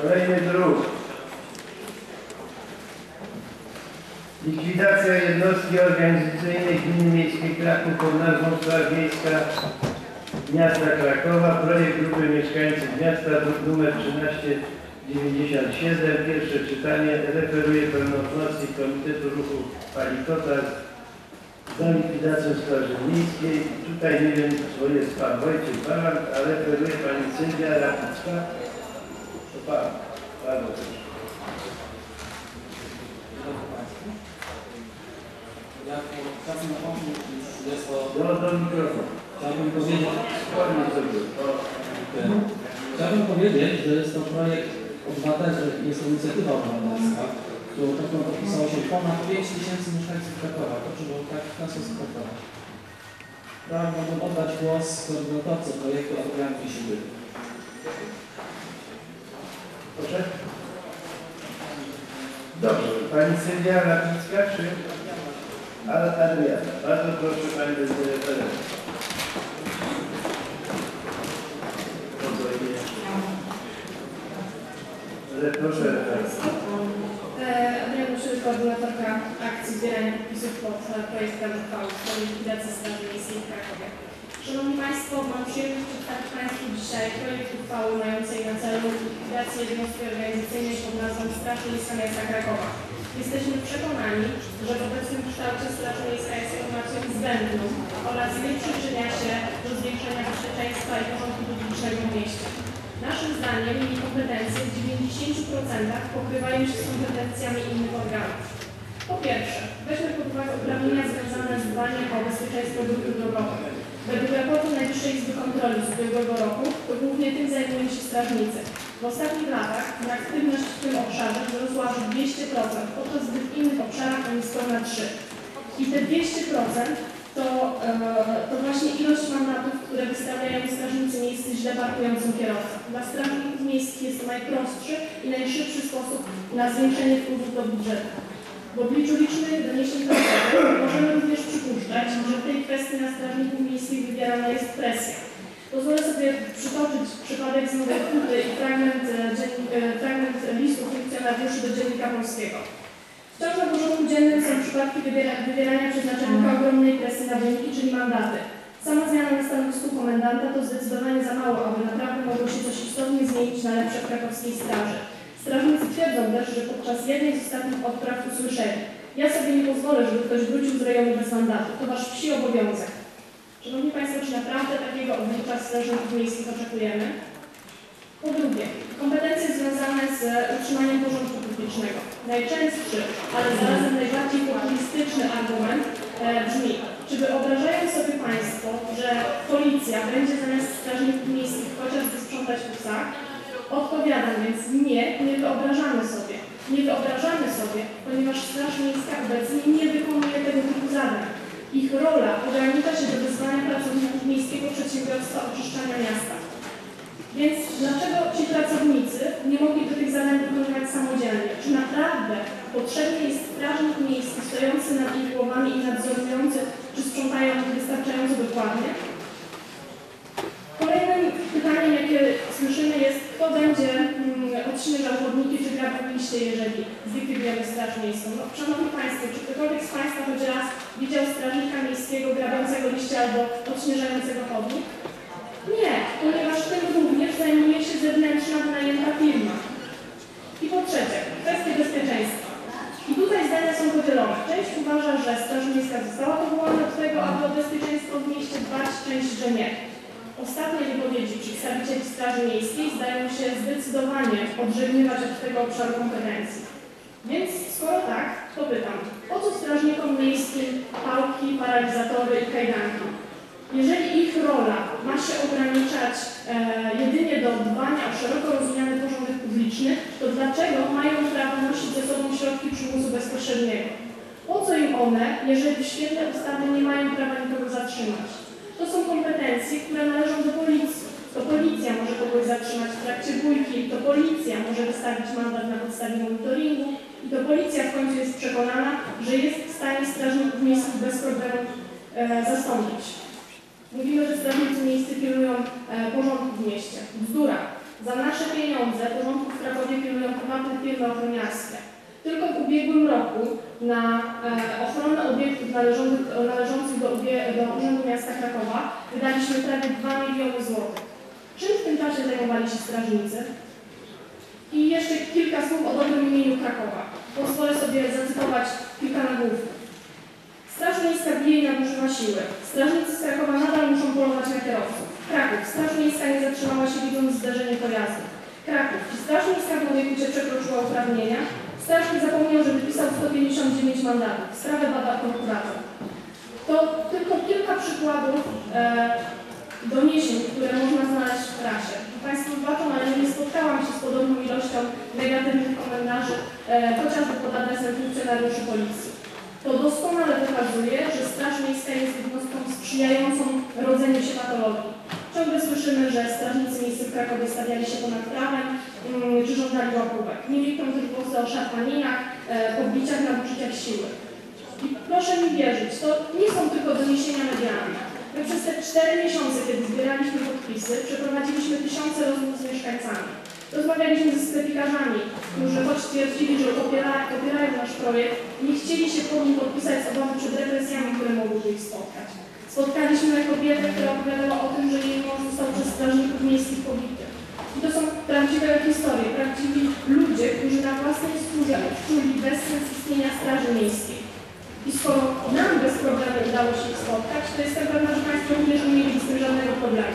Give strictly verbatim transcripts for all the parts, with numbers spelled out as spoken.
Kolejny druk. Likwidacja jednostki organizacyjnej Gminy Miejskiej Kraków pod nazwą Straż Miejska Miasta Krakowa. Projekt grupy mieszkańców miasta, druk numer trzynaście dziewięćdziesiąt siedem. Pierwsze czytanie. Referuje pełnomocnik Komitetu Ruchu Palikota za likwidacją Straży Miejskiej. Tutaj nie wiem, co jest pan Wojciech Balant, a referuje pani Sylwia Rapicka. To pan. Bardzo proszę. Jako czasem pomnik jest to... Do, do mikrofonu. Chciałbym powiedzieć... sobie. Chciałbym powiedzieć, że jest to projekt obywatelski, jest to inicjatywa obywatelska, którą taką podpisało się ponad pięć tysięcy mieszkańców Krakowa. To trzeba tak w ten sposób traktować. Chciałbym oddać głos koordynatorce projektu Adrian Kisiły. Proszę. Dobrze. Pani Sylwia Rapicka, czy... Adriana. Bardzo proszę pani dyrektorze. Proszę. Adriana Szyl, koordynatorka akcji zbierania podpisów pod projektem uchwały w sprawie likwidacji Straży Miejskiej w Krakowie. Szanowni Państwo, mam przyjemność przedstawić Państwu dzisiaj projekt uchwały mającej na celu likwidację jednostki organizacyjnej pod nazwą Straż Miejska Miasta Krakowa. Jesteśmy przekonani, że w obecnym kształcie Straż Miejska jest informacją zbędną oraz nie przyczynia się do zwiększenia bezpieczeństwa i porządku publicznego w mieście. Naszym zdaniem jej kompetencje w dziewięćdziesięciu procentach pokrywają się z kompetencjami innych organów. Po pierwsze, weźmy pod uwagę uprawnienia związane z dbaniem o bezpieczeństwo dróg drogowych. Według raportu Najwyższej Izby Kontroli z ubiegłego roku to głównie tym zajmują się strażnicy. W ostatnich latach aktywność w tym obszarze wzrosła aż dwieście procent, podczas gdy w innych obszarach to niespełna trzy procent. I te dwieście procent to, e, to właśnie ilość mandatów, które wystawiają strażnicy miejscy źle parkującym kierowcom. Dla strażników miejskich jest to najprostszy i najszybszy sposób na zwiększenie wpływów do budżetu. W obliczu licznych doniesień prasowych możemy również przypuszczać, że w tej kwestii na strażników miejskich wywierana jest presja. Pozwolę sobie przytoczyć przypadek z Nowej Huty i fragment, fragment listu funkcjonariuszy do Dziennika Polskiego. Wciąż na porządku dziennym są przypadki wywierania przez naczelnika ogromnej presji na wyniki, czyli mandaty. Sama zmiana na stanowisku komendanta to zdecydowanie za mało, aby naprawdę mogło się coś istotnie zmienić na lepsze w krakowskiej straży. Strażnicy twierdzą też, że podczas jednej z ostatnich odpraw usłyszeli: ja sobie nie pozwolę, żeby ktoś wrócił z rejonu bez mandatu. To wasz psi obowiązek. Szanowni Państwo, czy naprawdę takiego oblicza strażników miejskich oczekujemy? Po drugie, kompetencje związane z utrzymaniem porządku publicznego. Najczęstszy, ale zarazem najbardziej populistyczny argument e, brzmi: czy wyobrażają sobie Państwo, że policja będzie zamiast strażników miejskich chociażby sprzątać po psach? Odpowiadam więc: nie, nie wyobrażamy sobie. Nie wyobrażamy sobie, ponieważ Straż Miejska obecnie nie wykonuje tego typu zadań. Ich rola ogranicza się do wezwania pracowników Miejskiego Przedsiębiorstwa Oczyszczania Miasta. Więc dlaczego ci pracownicy nie mogli do tych zadań wykonywać samodzielnie? Czy naprawdę potrzebny jest strażnik miejski stojący nad ich głowami i nadzorujący, czy sprzątają wystarczająco dokładnie? Kolejnym pytaniem, jakie słyszymy, jest, kto będzie hmm, odśnieżał chodniki czy grabił liście, jeżeli zlikwidujemy Straż Miejską. No, Szanowni Państwo, czy ktokolwiek z Państwa choć raz widział strażnika miejskiego grabiącego liście albo odśnieżającego chodnik? Nie, ponieważ tym również zajmuje się zewnętrzna wynajęta firma. I po trzecie, kwestie bezpieczeństwa. I tutaj zdania są podzielone. Część uważa, że Straż Miejska została powołana do tego, aby o bezpieczeństwo w mieście dbać, część, że nie. Ostatnie wypowiedzi przedstawicieli Straży Miejskiej zdają się zdecydowanie odżegnywać od tego obszaru kompetencji. Więc skoro tak, to pytam, po co strażnikom miejskim pałki, paralizatory i kajdanki? Jeżeli ich rola ma się ograniczać e, jedynie do dbania o szeroko rozumiany porządek publiczny, to dlaczego mają prawo nosić ze sobą środki przymusu bezpośredniego? Po co im one, jeżeli w świetle ustawy nie mają prawa nikogo zatrzymać? To są kompetencje, które należą do policji. To policja może kogoś zatrzymać w trakcie bójki, to policja może wystawić mandat na podstawie monitoringu i to policja w końcu jest przekonana, że jest w stanie strażników miejskich bez problemu e, zastąpić. Mówimy, że strażnicy miejscy pilnują e, porządku w mieście. Bzdura. Za nasze pieniądze porządku w Krakowie prywatne firmy ochroniarskie. Tylko w ubiegłym roku na e, ochronę obiektów należących, należących do, do Urzędu Miasta Krakowa wydaliśmy prawie dwa miliony złotych. Czym w tym czasie zajmowali się strażnicy? I jeszcze kilka słów o dobrym imieniu Krakowa. Pozwolę sobie zacytować kilka nagłówków. Straż Miejska bije i nadużywa siły. Strażnicy z Krakowa nadal muszą polować na kierowców. Kraków. Straż Miejska nie zatrzymała się, widząc zderzenie pojazdu. Kraków. Czy Straż Miejska w Nowej Hucie przekroczyła uprawnienia? Strażnik zapomniał, że wypisał sto pięćdziesiąt dziewięć mandatów. Sprawę bada prokurator. To tylko kilka przykładów e, doniesień, które można znaleźć w prasie. Państwo wybaczą, ale nie spotkałam się z podobną ilością negatywnych komentarzy, e, chociażby pod adresem funkcjonariuszy policji. To doskonale pokazuje, że Straż Miejska jest jednostką sprzyjającą rodzeniu się patologii. Ciągle słyszymy, że strażnicy miejscy w Krakowie stawiali się ponad prawem mm, czy żądali łapówek. Nie milkną też głosy o szarpaninach, e, podbiciach, nadużyciach siły. I proszę mi wierzyć, to nie są tylko doniesienia medialne. My przez te cztery miesiące, kiedy zbieraliśmy podpisy, przeprowadziliśmy tysiące rozmów z mieszkańcami. Rozmawialiśmy ze sklepikarzami, którzy choć twierdzili, że popiera, popierają nasz projekt, nie chcieli się pod nim podpisać z obawy przed represjami, które mogłyby ich spotkać. Spotkaliśmy kobietę, która opowiadała o tym, że jej mąż został przez strażników miejskich pobity. I to są prawdziwe historie, prawdziwi ludzie, którzy na własnej skórze odczuli bezsens istnienia Straży Miejskiej. I skoro nam bez problemu udało się ich spotkać, to jestem pewna, że Państwo również nie mieli z tym żadnego problemu.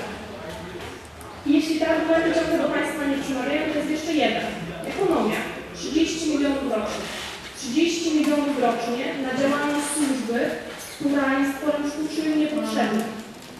I jeśli te argumenty ciągle do Państwa nie przemawiają, to jest jeszcze jeden. Ekonomia. trzydzieści milionów rocznie. trzydzieści milionów rocznie na działalność służby, która jest porą sztucznym i niepotrzebnym.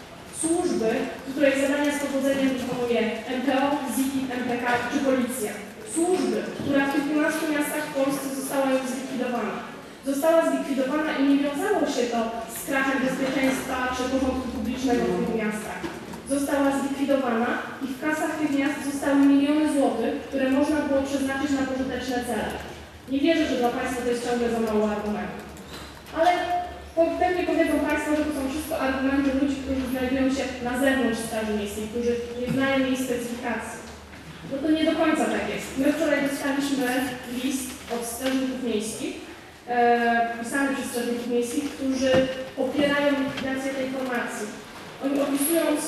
Służby, której zadania z powodzeniem wykonuje M P O, Z I P, M P K czy Policja. Służby, która w kilkunastu miastach w Polsce została już zlikwidowana. Została zlikwidowana i nie wiązało się to z krachem bezpieczeństwa czy porządku publicznego w tych miastach. Została zlikwidowana i w kasach tych miast zostały miliony złotych, które można było przeznaczyć na pożyteczne cele. Nie wierzę, że dla Państwa to jest ciągle za mało argumentów. Ale pewnie powiedzą Państwo, że to są wszystko argumenty ludzi, którzy znajdują się na zewnątrz Straży Miejskiej, którzy nie znają jej specyfikacji. No to nie do końca tak jest. My wczoraj dostaliśmy list od strażników miejskich, e, pisany przez strażników miejskich, którzy popierają likwidację tej formacji. Oni opisując,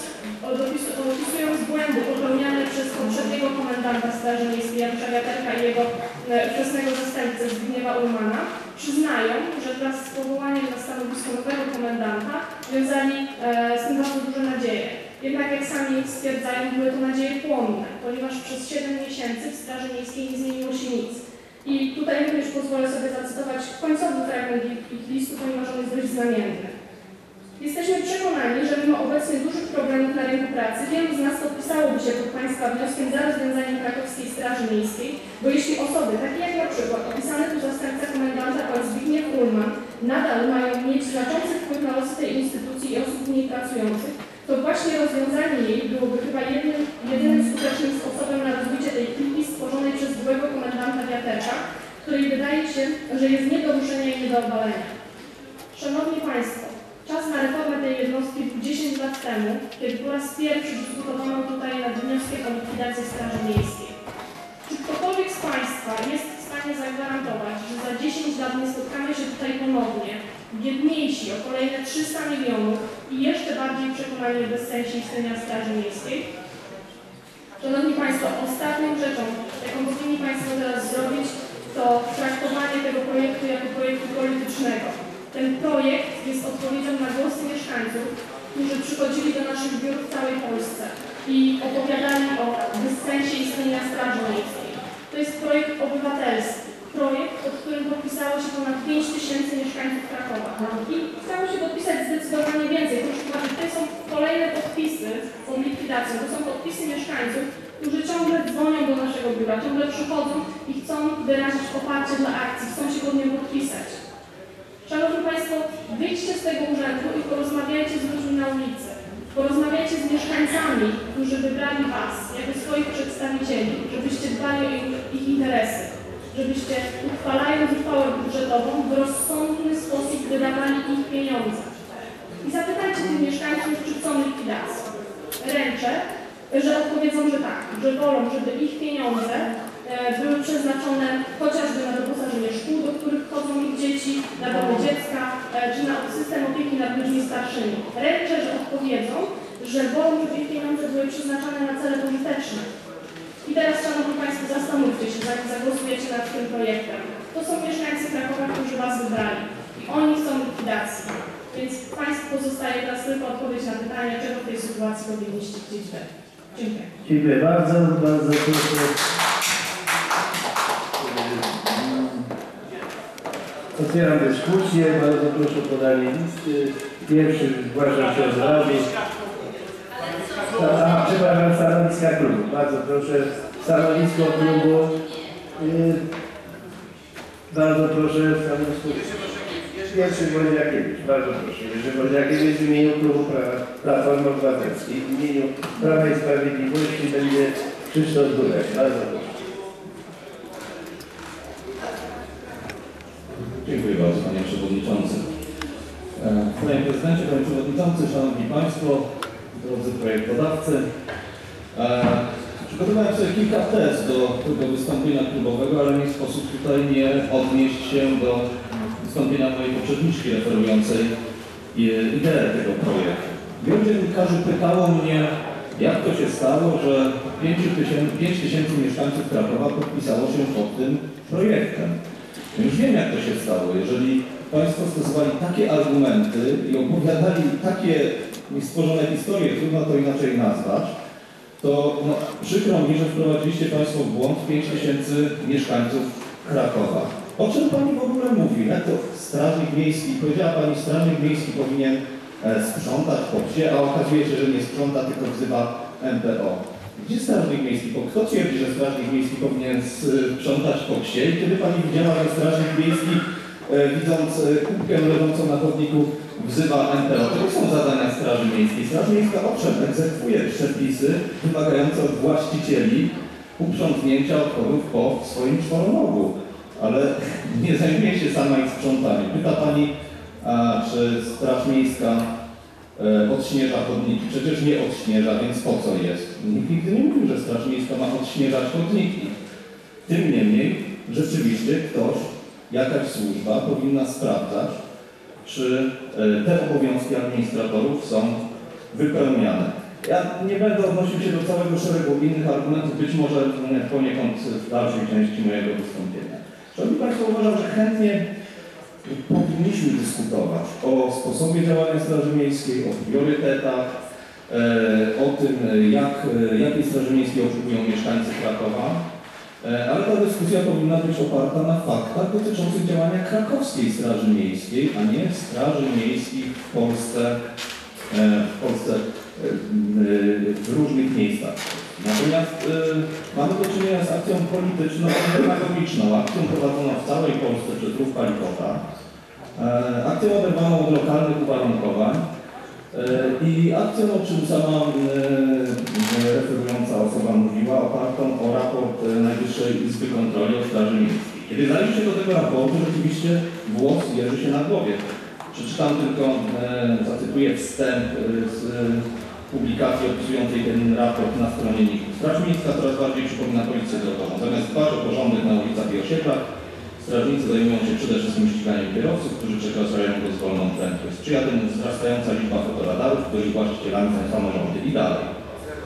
opisując błędy popełniane przez poprzedniego komendanta Straży Miejskiej Janusza Wiaterka i jego wczesnego zastępcę Zbigniewa Ulmana, przyznają, że wraz z powołaniem na stanowisko nowego komendanta wiązali e, z tym bardzo duże nadzieje. Jednak jak sami stwierdzają, były to nadzieje płonne, ponieważ przez siedem miesięcy w Straży Miejskiej nie zmieniło się nic. I tutaj również pozwolę sobie zacytować końcowy fragment ich, ich listu, ponieważ on jest dość znamienny. Jesteśmy przekonani, że mimo obecnie dużych problemów na rynku pracy, wielu z nas podpisałoby się pod Państwa wnioskiem za rozwiązaniem Krakowskiej Straży Miejskiej, bo jeśli osoby, takie jak na przykład opisany tu zastępca komendanta pan Zbigniew Ulman, nadal mają mieć znaczący wpływ na losy tej instytucji i osób w niej pracujących, to właśnie rozwiązanie jej byłoby chyba jednym, jedynym skutecznym sposobem na rozbicie tej kliki stworzonej przez byłego komendanta Wiaterka, której wydaje się, że jest nie do ruszenia i nie do obalenia. Szanowni Państwo, czas na reformę tej jednostki był dziesięć lat temu, kiedy po raz pierwszy dyskutowano tutaj nad wnioskiem o likwidację Straży Miejskiej. Czy ktokolwiek z Państwa jest w stanie zagwarantować, że za dziesięć lat nie spotkamy się tutaj ponownie, biedniejsi o kolejne trzysta milionów i jeszcze bardziej przekonani o bezsensie istnienia Straży Miejskiej? Szanowni Państwo, ostatnią rzeczą, jaką powinni Państwo teraz zrobić, to traktowanie tego projektu jako projektu politycznego. Ten projekt jest odpowiedzią na głosy mieszkańców, którzy przychodzili do naszych biur w całej Polsce i opowiadali o bezsensie istnienia Straży Miejskiej. To jest projekt obywatelski, projekt, pod którym podpisało się ponad pięć tysięcy mieszkańców Krakowa. I chciało się podpisać zdecydowanie więcej. Proszę zobaczyć, tutaj są kolejne podpisy pod likwidacją. To są podpisy mieszkańców, którzy ciągle dzwonią do naszego biura, ciągle przychodzą i chcą wyrazić poparcie dla akcji, chcą się pod nią podpisać. Szanowni Państwo, wyjdźcie z tego urzędu i porozmawiajcie z ludźmi na ulicy. Porozmawiajcie z mieszkańcami, którzy wybrali Was jako swoich przedstawicieli, żebyście dbali o ich, ich interesy, żebyście uchwalając uchwałę budżetową w rozsądny sposób wydawali ich pieniądze. I zapytajcie tych mieszkańców, czy chcą likwidacji. Ręczę, że odpowiedzą, że tak, że wolą, żeby ich pieniądze były przeznaczone ludźmi starszymi. Ręczę, że odpowiedzą, że wolą, żeby ich pieniądze były przeznaczane na cele pożyteczne. I teraz, Szanowni Państwo, zastanówcie się, zanim zagłosujecie nad tym projektem. To są mieszkańcy Krakowa, którzy Was wybrali. I oni chcą likwidacji. Więc Państwu pozostaje teraz tylko odpowiedź na pytanie, czego w tej sytuacji powinniście chcieć wy. Dziękuję. Dziękuję bardzo. Bardzo proszę. Otwieram dyskusję. Bardzo proszę o podanie listy. Pierwszy zgłaszam się od Rady. A, przepraszam, stanowiska klubu. Bardzo proszę. Stanowisko klubu. Yy, bardzo proszę, stanowisko. Jerzy Woźniakiewicz. Bardzo proszę. Jerzy Woźniakiewicz w imieniu klubu Platformy Obywatelskiej. W imieniu Prawa i Sprawiedliwości będzie Krzysztof Durek. Bardzo proszę. Dziękuję bardzo, Panie Przewodniczący. Panie Prezydencie, Panie Przewodniczący, Szanowni Państwo, drodzy projektodawcy. Przygotowałem sobie kilka tez do tego wystąpienia klubowego, ale nie sposób tutaj nie odnieść się do wystąpienia mojej poprzedniczki referującej ideę tego projektu. Wielu dziennikarzy pytało mnie, jak to się stało, że pięć tysięcy mieszkańców Krakowa podpisało się pod tym projektem. Już wiem, jak to się stało. Jeżeli Państwo stosowali takie argumenty i opowiadali takie stworzone historie, trudno to inaczej nazwać, to no, przykro mi, że wprowadziliście Państwo w błąd pięć tysięcy mieszkańców Krakowa. O czym Pani w ogóle mówi? Jak to strażnik miejski, powiedziała Pani, strażnik miejski powinien e, sprzątać po wsie, a okazuje się, że nie sprząta, tylko wzywa M P O. Gdzie strażnik miejski? Kto twierdzi, że strażnik miejski powinien sprzątać po wsie? I kiedy Pani widziała, że strażnik miejski, e, widząc kubkę leżącą na chodniku, wzywa M P O? To nie są zadania Straży Miejskiej. Straż Miejska owszem egzekwuje przepisy wymagające od właścicieli uprzątnięcia odchodów po swoim czworonogu, ale nie zajmuje się sama ich sprzątaniem. Pyta Pani, a, czy Straż Miejska e, odśnieża chodniki? Przecież nie odśnieża, więc po co jest? Nikt nigdy nie mówił, że Straż Miejska ma odśnieżać chodniki. Tym niemniej rzeczywiście ktoś, jakaś służba powinna sprawdzać, czy te obowiązki administratorów są wypełniane. Ja nie będę odnosił się do całego szeregu innych argumentów, być może poniekąd w dalszej części mojego wystąpienia. Szanowni Państwo, uważam, że chętnie powinniśmy dyskutować o sposobie działania Straży Miejskiej, o priorytetach, o tym, jak, jakiej Straży Miejskiej oczekują mieszkańcy Krakowa. Ale ta dyskusja powinna być oparta na faktach dotyczących działania krakowskiej Straży Miejskiej, a nie Straży Miejskich w Polsce, w Polsce w różnych miejscach. Natomiast mamy do czynienia z akcją polityczną i demagogiczną, akcją prowadzoną w całej Polsce przez ruch Palikota, akcją oderwaną od lokalnych uwarunkowań i akcją, o czym sama referująca osoba mówiła, opartą o raport Najwyższej Izby Kontroli o Straży Miejskiej. Kiedy zajrzycie do tego raportu, rzeczywiście włos jeży się na głowie. Przeczytam tylko, zacytuję wstęp z publikacji opisującej ten raport na stronie N I K U. Straż Miejska coraz bardziej przypomina policję drogową. Zamiast dbać o porządek na ulicach i osiedlach, strażnicy zajmują się przede wszystkim ściganiem kierowców, którzy przekraczają dozwoloną prędkość. Sprzyja temu wzrastająca liczba fotoradarów, których właścicielami są samorządy i dalej. E,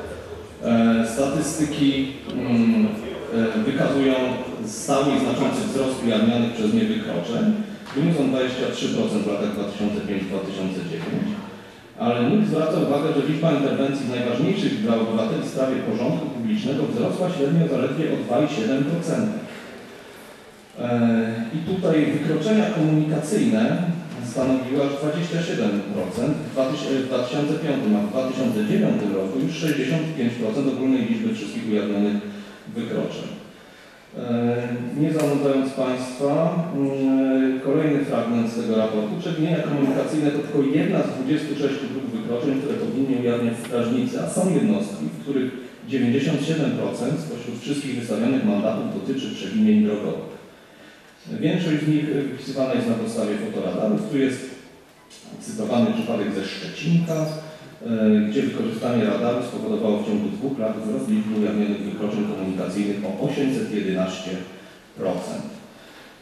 statystyki mm, e, wykazują stały i znaczący wzrost ujawnionych przez nie wykroczeń. Wyniósł on dwadzieścia trzy procent w latach dwa tysiące piąty do dwa tysiące dziewiątego. Ale N I K zwraca uwagę, że liczba interwencji w najważniejszych dla obywateli w sprawie porządku publicznego wzrosła średnio zaledwie o dwa przecinek siedem procent. I tutaj wykroczenia komunikacyjne stanowiły aż dwadzieścia siedem procent w dwa tysiące piątym, a w dwa tysiące dziewiątym roku już sześćdziesiąt pięć procent ogólnej liczby wszystkich ujawnionych wykroczeń. Nie zanudzając Państwa, kolejny fragment z tego raportu. Przewinienia komunikacyjne to tylko jedna z dwudziestu sześciu dróg wykroczeń, które powinni ujawniać strażnicy, a są jednostki, w których dziewięćdziesiąt siedem procent spośród wszystkich wystawionych mandatów dotyczy przewinień drogowych. Większość z nich wypisywana jest na podstawie fotoradarów. Tu jest cytowany przypadek ze Szczecinka, gdzie wykorzystanie radaru spowodowało w ciągu dwóch lat wzrost liczby ujawnionych wykroczeń komunikacyjnych o osiemset jedenaście procent.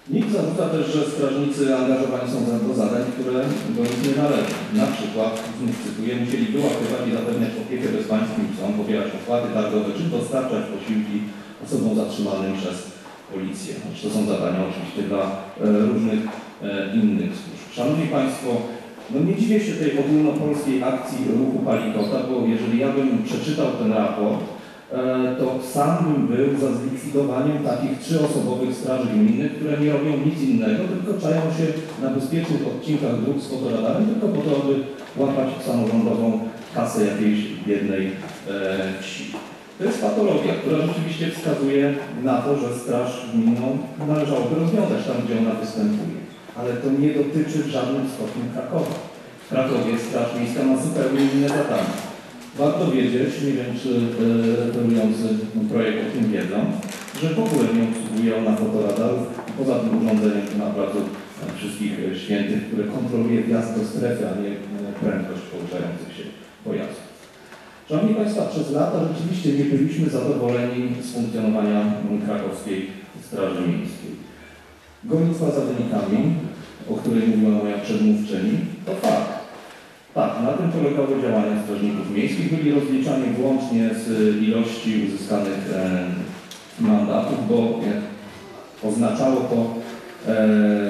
NIK zarzuca też, że strażnicy angażowani są do zadań, które do nich nie należą. Na przykład, znów cytuję, musieli wyłapywać i zapewniać opiekę bezpańskim psom, pobierać opłaty targowe, czy dostarczać posiłki osobom zatrzymanym przez policję. Znaczy, to są zadania oczywiście dla e, różnych e, innych służb. Szanowni Państwo, no nie dziwię się tej ogólnopolskiej akcji ruchu Palikota, bo jeżeli ja bym przeczytał ten raport, to sam bym był za zlikwidowaniem takich trzyosobowych straży gminnych, które nie robią nic innego, tylko czają się na bezpiecznych odcinkach dróg z fotoradarem, tylko po to, aby łapać samorządową kasę jakiejś biednej e, wsi. To jest patologia, która rzeczywiście wskazuje na to, że straż gminną należałoby rozwiązać tam, gdzie ona występuje. Ale to nie dotyczy w żadnym stopniu Krakowa. W Krakowie straż miejska ma zupełnie inne zadania. Warto wiedzieć, nie wiem czy e, referujący projekt o tym wiedzą, że w ogóle nie obsługuje ona fotoradarów, poza tym urządzeniem na placu Wszystkich Świętych, które kontroluje wjazd do strefy, a nie prędkość poruszających się pojazdów. Szanowni Państwo, przez lata rzeczywiście nie byliśmy zadowoleni z funkcjonowania krakowskiej Straży Miejskiej. Gonitwa za wynikami, o której mówiła moja przedmówczyni, to fakt. Tak, na tym polegały działania strażników miejskich. Byli rozliczani włącznie z ilości uzyskanych e, mandatów, bo e, oznaczało to e,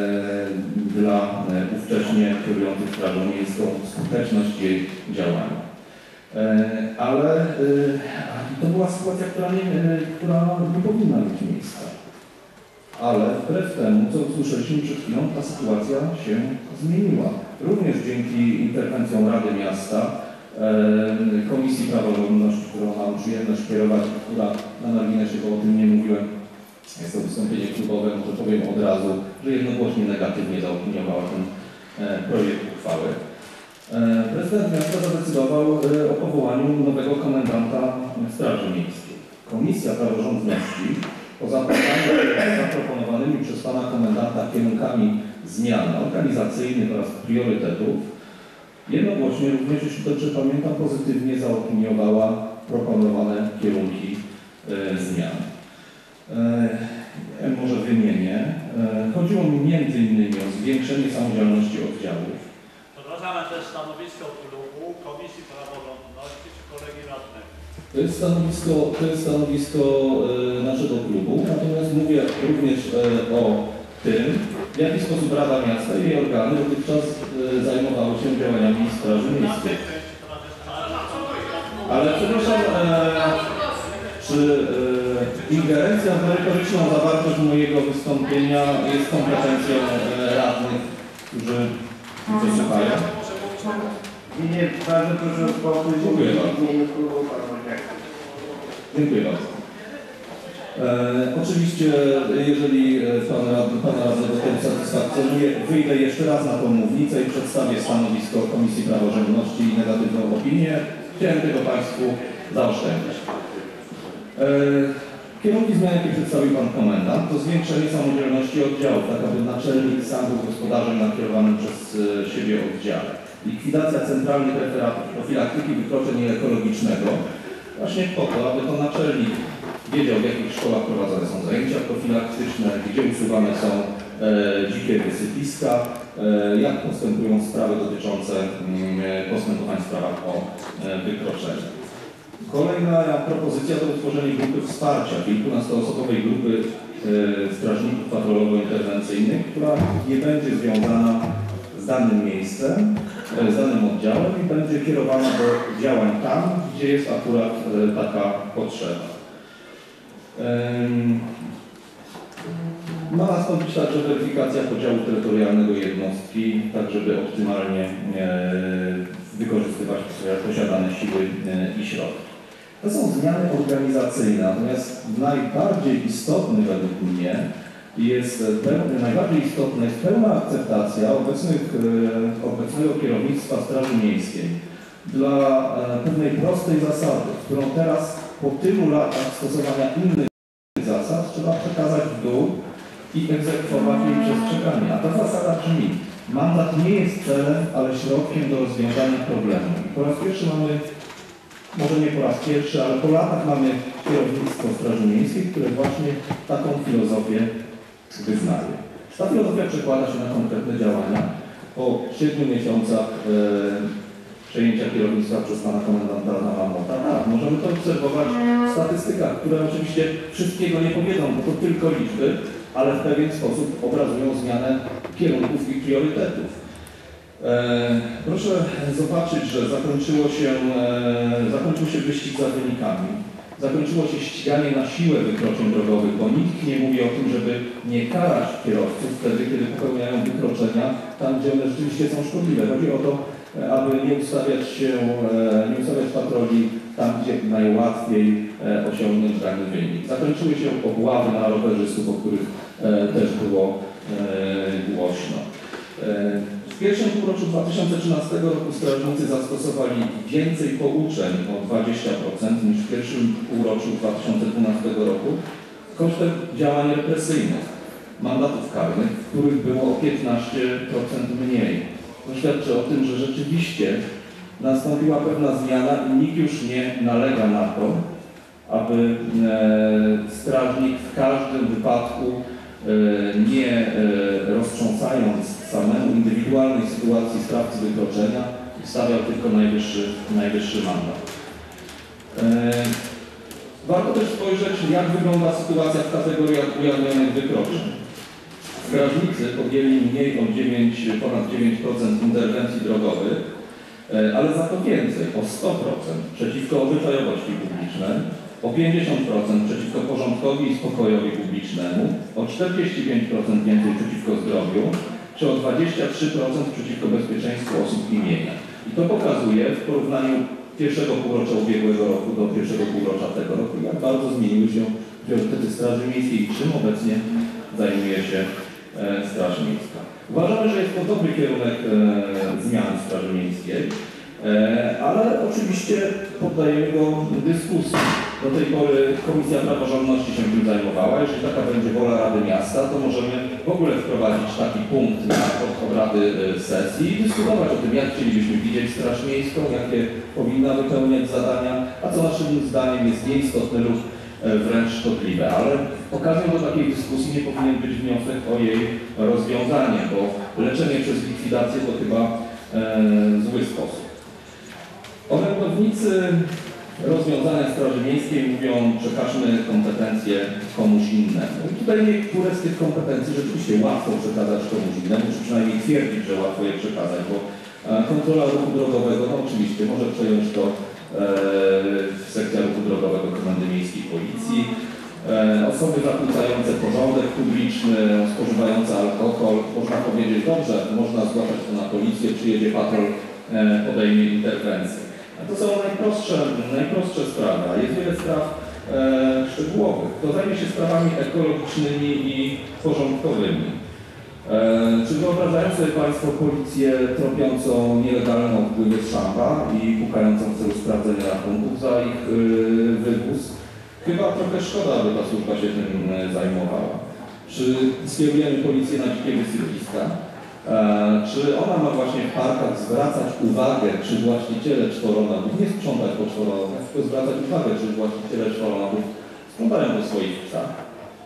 dla e, ówcześnie kierujących Strażą Miejską skuteczność jej działania. E, ale e, to była sytuacja, która nie, e, która nie powinna mieć miejsca. Ale wbrew temu, co usłyszeliśmy przed chwilą, ta sytuacja się zmieniła. Również dzięki interwencjom Rady Miasta, e, Komisji Praworządności, którą mam przyjemność kierować, która na marginesie, bo o tym nie mówiłem, jest to wystąpienie klubowe, może powiem od razu, że jednogłośnie negatywnie zaopiniowała ten e, projekt uchwały. E, prezydent miasta zadecydował e, o powołaniu nowego komendanta Straży Miejskiej. Komisja Praworządności po zaproponowanymi przez Pana Komendanta kierunkami zmian organizacyjnych oraz priorytetów, jednogłośnie również, jeśli dobrze pamiętam, pozytywnie zaopiniowała proponowane kierunki e, zmian. E, może wymienię. E, chodziło mi między innymi o zwiększenie samodzielności oddziałów. Przepraszam, to jest stanowisko klubu, Komisji Praworządności czy kolegi radnego? To jest stanowisko, to jest stanowisko e, naszego klubu, natomiast mówię również e, o tym, w jaki sposób Rada Miasta i jej organy dotychczas e, zajmowały się działaniami Straży Miejskiej. Ale przepraszam, e, czy e, ingerencja w merytoryczną zawartość mojego wystąpienia jest kompetencją e, radnych, którzy wysłuchają? Nie, bardzo proszę o spokój. Dziękuję bardzo. Dziękuję bardzo. E, oczywiście, jeżeli Pan, Pan Radnego to satysfakcjonuje, wyjdę jeszcze raz na tą mównicę i przedstawię stanowisko Komisji Praworządności i negatywną opinię. Chciałem tego Państwu zaoszczędzić. E, kierunki zmian, jakie przedstawił Pan Komendant, to zwiększenie samodzielności oddziałów, tak aby naczelnik sam był gospodarzem nakierowanym przez siebie oddziale. Likwidacja centralnych referatów profilaktyki wykroczeń ekologicznego, właśnie po to, aby to naczelnik wiedział, w jakich szkołach prowadzone są zajęcia profilaktyczne, gdzie usuwane są e, dzikie wysypiska, e, jak postępują sprawy dotyczące m, postępowań w sprawach o e, wykroczenia. Kolejna propozycja to utworzenie grupy wsparcia, kilkunastoosobowej grupy e, strażników patrolowo-interwencyjnych, która nie będzie związana z danym miejscem, z danym oddziałem i będzie kierowana do działań tam, gdzie jest akurat e, taka potrzeba. Ehm, ma nastąpić także weryfikacja podziału terytorialnego jednostki, tak żeby optymalnie e, wykorzystywać posiadane siły e, i środki. To są zmiany organizacyjne, natomiast najbardziej istotne według mnie jest najbardziej istotna jest pełna akceptacja obecnych, obecnego kierownictwa Straży Miejskiej dla pewnej prostej zasady, którą teraz po tylu latach stosowania innych zasad trzeba przekazać w dół i egzekwować jej przestrzeganie. A ta zasada brzmi: mandat nie jest celem, ale środkiem do rozwiązania problemu. I po raz pierwszy mamy, może nie po raz pierwszy, ale po latach mamy kierownictwo Straży Miejskiej, które właśnie taką filozofię wyznaje. Ta filozofia przekłada się na konkretne działania. Po siedmiu miesiącach e, przejęcia kierownictwa przez pana komendanta Mamota, tak, możemy to obserwować w statystykach, które oczywiście wszystkiego nie powiedzą, bo to tylko liczby, ale w pewien sposób obrazują zmianę kierunków i priorytetów. E, proszę zobaczyć, że zakończyło się, e, zakończył się wyścig za wynikami. Zakończyło się ściganie na siłę wykroczeń drogowych, bo nikt nie mówi o tym, żeby nie karać kierowców wtedy, kiedy popełniają wykroczenia tam, gdzie one rzeczywiście są szkodliwe. Chodzi o to, aby nie ustawiać się, nie ustawiać patroli tam, gdzie najłatwiej osiągnąć dany wynik. Zakończyły się obławy na rowerzystów, o których też było głośno. W pierwszym półroczu dwa tysiące trzynastego roku strażnicy zastosowali więcej pouczeń o dwadzieścia procent niż w pierwszym półroczu dwa tysiące dwunastego roku kosztem działań represyjnych, mandatów karnych, których było o piętnaście procent mniej. To świadczy o tym, że rzeczywiście nastąpiła pewna zmiana i nikt już nie nalega na to, aby e, strażnik w każdym wypadku nie roztrząsając samemu indywidualnej sytuacji sprawcy wykroczenia, stawiał tylko najwyższy, najwyższy mandat. Warto też spojrzeć, jak wygląda sytuacja w kategoriach ujawnionych wykroczeń. Strażnicy podjęli mniej o dziewięć, ponad dziewięć procent interwencji drogowych, ale za to więcej, o sto procent przeciwko obyczajowości publicznej, o pięćdziesiąt procent przeciwko porządkowi i spokojowi publicznemu, o czterdzieści pięć procent więcej przeciwko zdrowiu, czy o dwadzieścia trzy procent przeciwko bezpieczeństwu osób i mienia. I to pokazuje w porównaniu pierwszego półrocza ubiegłego roku do pierwszego półrocza tego roku, jak bardzo zmieniły się priorytety Straży Miejskiej i czym obecnie zajmuje się e, Straż Miejska. Uważamy, że jest to dobry kierunek e, zmian Straży Miejskiej. Ale oczywiście poddajemy go dyskusji. Do tej pory Komisja Praworządności się tym zajmowała. Jeżeli taka będzie wola Rady Miasta, to możemy w ogóle wprowadzić taki punkt na obrady sesji i dyskutować o tym, jak chcielibyśmy widzieć Straż Miejską, jakie powinna wypełniać zadania, a co naszym zdaniem jest nieistotne lub wręcz szkodliwe. Ale okazją do takiej dyskusji nie powinien być wniosek o jej rozwiązanie, bo leczenie przez likwidację to chyba e, zły sposób. Orędownicy rozwiązania Straży Miejskiej mówią, przekażmy kompetencje komuś innemu. I tutaj niektóre z tych kompetencji rzeczywiście łatwo przekazać komuś innemu, czy przynajmniej twierdzić, że łatwo je przekazać, bo kontrola ruchu drogowego, no oczywiście może przejąć to e, sekcja ruchu drogowego Komendy Miejskiej Policji, e, osoby zakłócające porządek publiczny, spożywające alkohol, można powiedzieć, dobrze, można zgłaszać to na policję, przyjedzie patrol, e, podejmie interwencję. To są najprostsze, najprostsze sprawy, a jest wiele spraw e, szczegółowych. Kto zajmie się sprawami ekologicznymi i porządkowymi. E, czy wyobrażają sobie Państwo policję tropiącą nielegalne odpływy z szamba i pukającą w celu sprawdzenia rachunków za ich e, wywóz? Chyba trochę szkoda, aby ta służba się tym zajmowała. Czy skierujemy policję na dzikie wysypiska? E, czy ona ma właśnie w parkach zwracać uwagę, czy właściciele czworonogów, nie sprzątać po czworonogach, tylko zwracać uwagę, czy właściciele czworonogów sprzątają po swoich psach. E,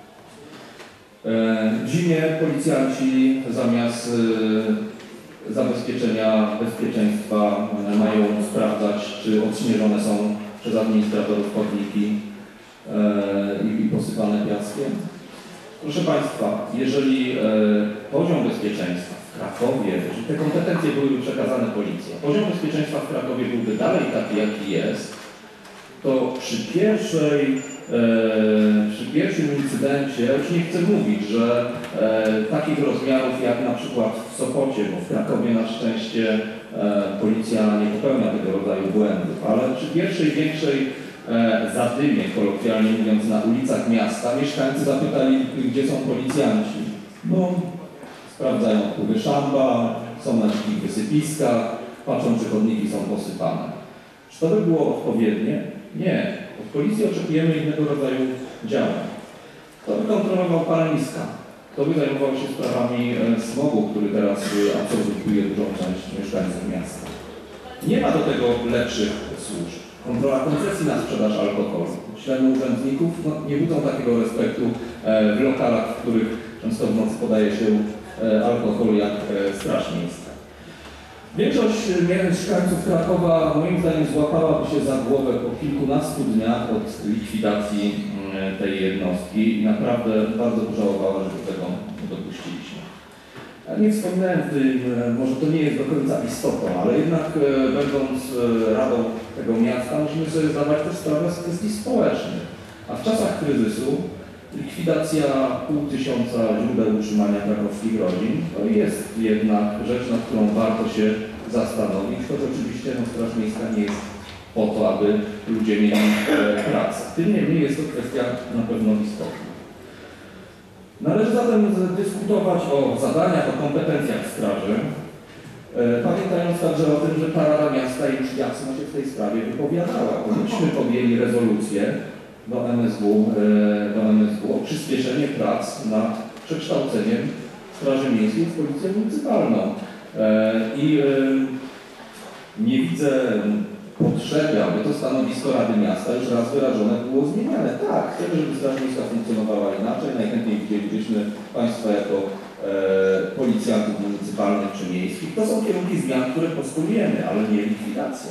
w zimie policjanci zamiast e, zabezpieczenia bezpieczeństwa e, mają sprawdzać, czy odśnieżone są przez administratorów chodniki e, i, i posypane piaskiem. Proszę Państwa, jeżeli e, poziom bezpieczeństwa w Krakowie, jeżeli te kompetencje byłyby przekazane policji, a poziom bezpieczeństwa w Krakowie byłby dalej taki, jaki jest, to przy pierwszej, e, przy pierwszym incydencie, już nie chcę mówić, że e, takich rozmiarów jak na przykład w Sopocie, bo w Krakowie na szczęście e, policja nie popełnia tego rodzaju błędów, ale przy pierwszej większej zadymie, kolokwialnie mówiąc, na ulicach miasta, mieszkańcy zapytali, gdzie są policjanci. No, sprawdzają odpływy szamba, są na dzikich wysypiskach, patrzą, czy chodniki są posypane. Czy to by było odpowiednie? Nie. Od policji oczekujemy innego rodzaju działań. Kto by kontrolował paleniska? Kto by zajmował się sprawami smogu, który teraz absorbuje dużą część mieszkańców miasta? Nie ma do tego lepszych służb. Kontrola koncesji na sprzedaż alkoholu. Ślemy urzędników no, nie budzą takiego respektu e, w lokalach, w których e, często w nocy podaje się e, alkohol jak e, straż miejska. Większość mieszkańców Krakowa moim zdaniem złapałaby się za głowę po kilkunastu dniach od likwidacji e, tej jednostki i naprawdę bardzo pożałowała, że do tego dopuściliśmy. Nie wspominałem w tym, może to nie jest do końca istotą, ale jednak e, będąc e, radą tego miasta, musimy sobie zdawać też sprawę z kwestii społecznych. A w czasach kryzysu likwidacja pół tysiąca źródeł utrzymania krakowskich rodzin to jest jednak rzecz, nad którą warto się zastanowić, choć oczywiście no, Straż Miejska nie jest po to, aby ludzie mieli e, pracę. Tym niemniej jest to kwestia na pewno istotna. Należy zatem dyskutować o zadaniach, o kompetencjach straży, pamiętając także o tym, że ta Rada Miasta już jasno się w tej sprawie wypowiadała. Myśmy podjęli rezolucję do M S W, do M S W o przyspieszenie prac nad przekształceniem Straży Miejskiej w Policję Municipalną. I nie widzę potrzeby, aby to stanowisko Rady Miasta już raz wyrażone było zmieniane. Tak, chcemy, żeby Straż Miejska funkcjonowała inaczej. Najchętniej widzielibyśmy Państwa jako e, policjantów municypalnych czy miejskich. To są kierunki zmian, które postulujemy, ale nie likwidacja.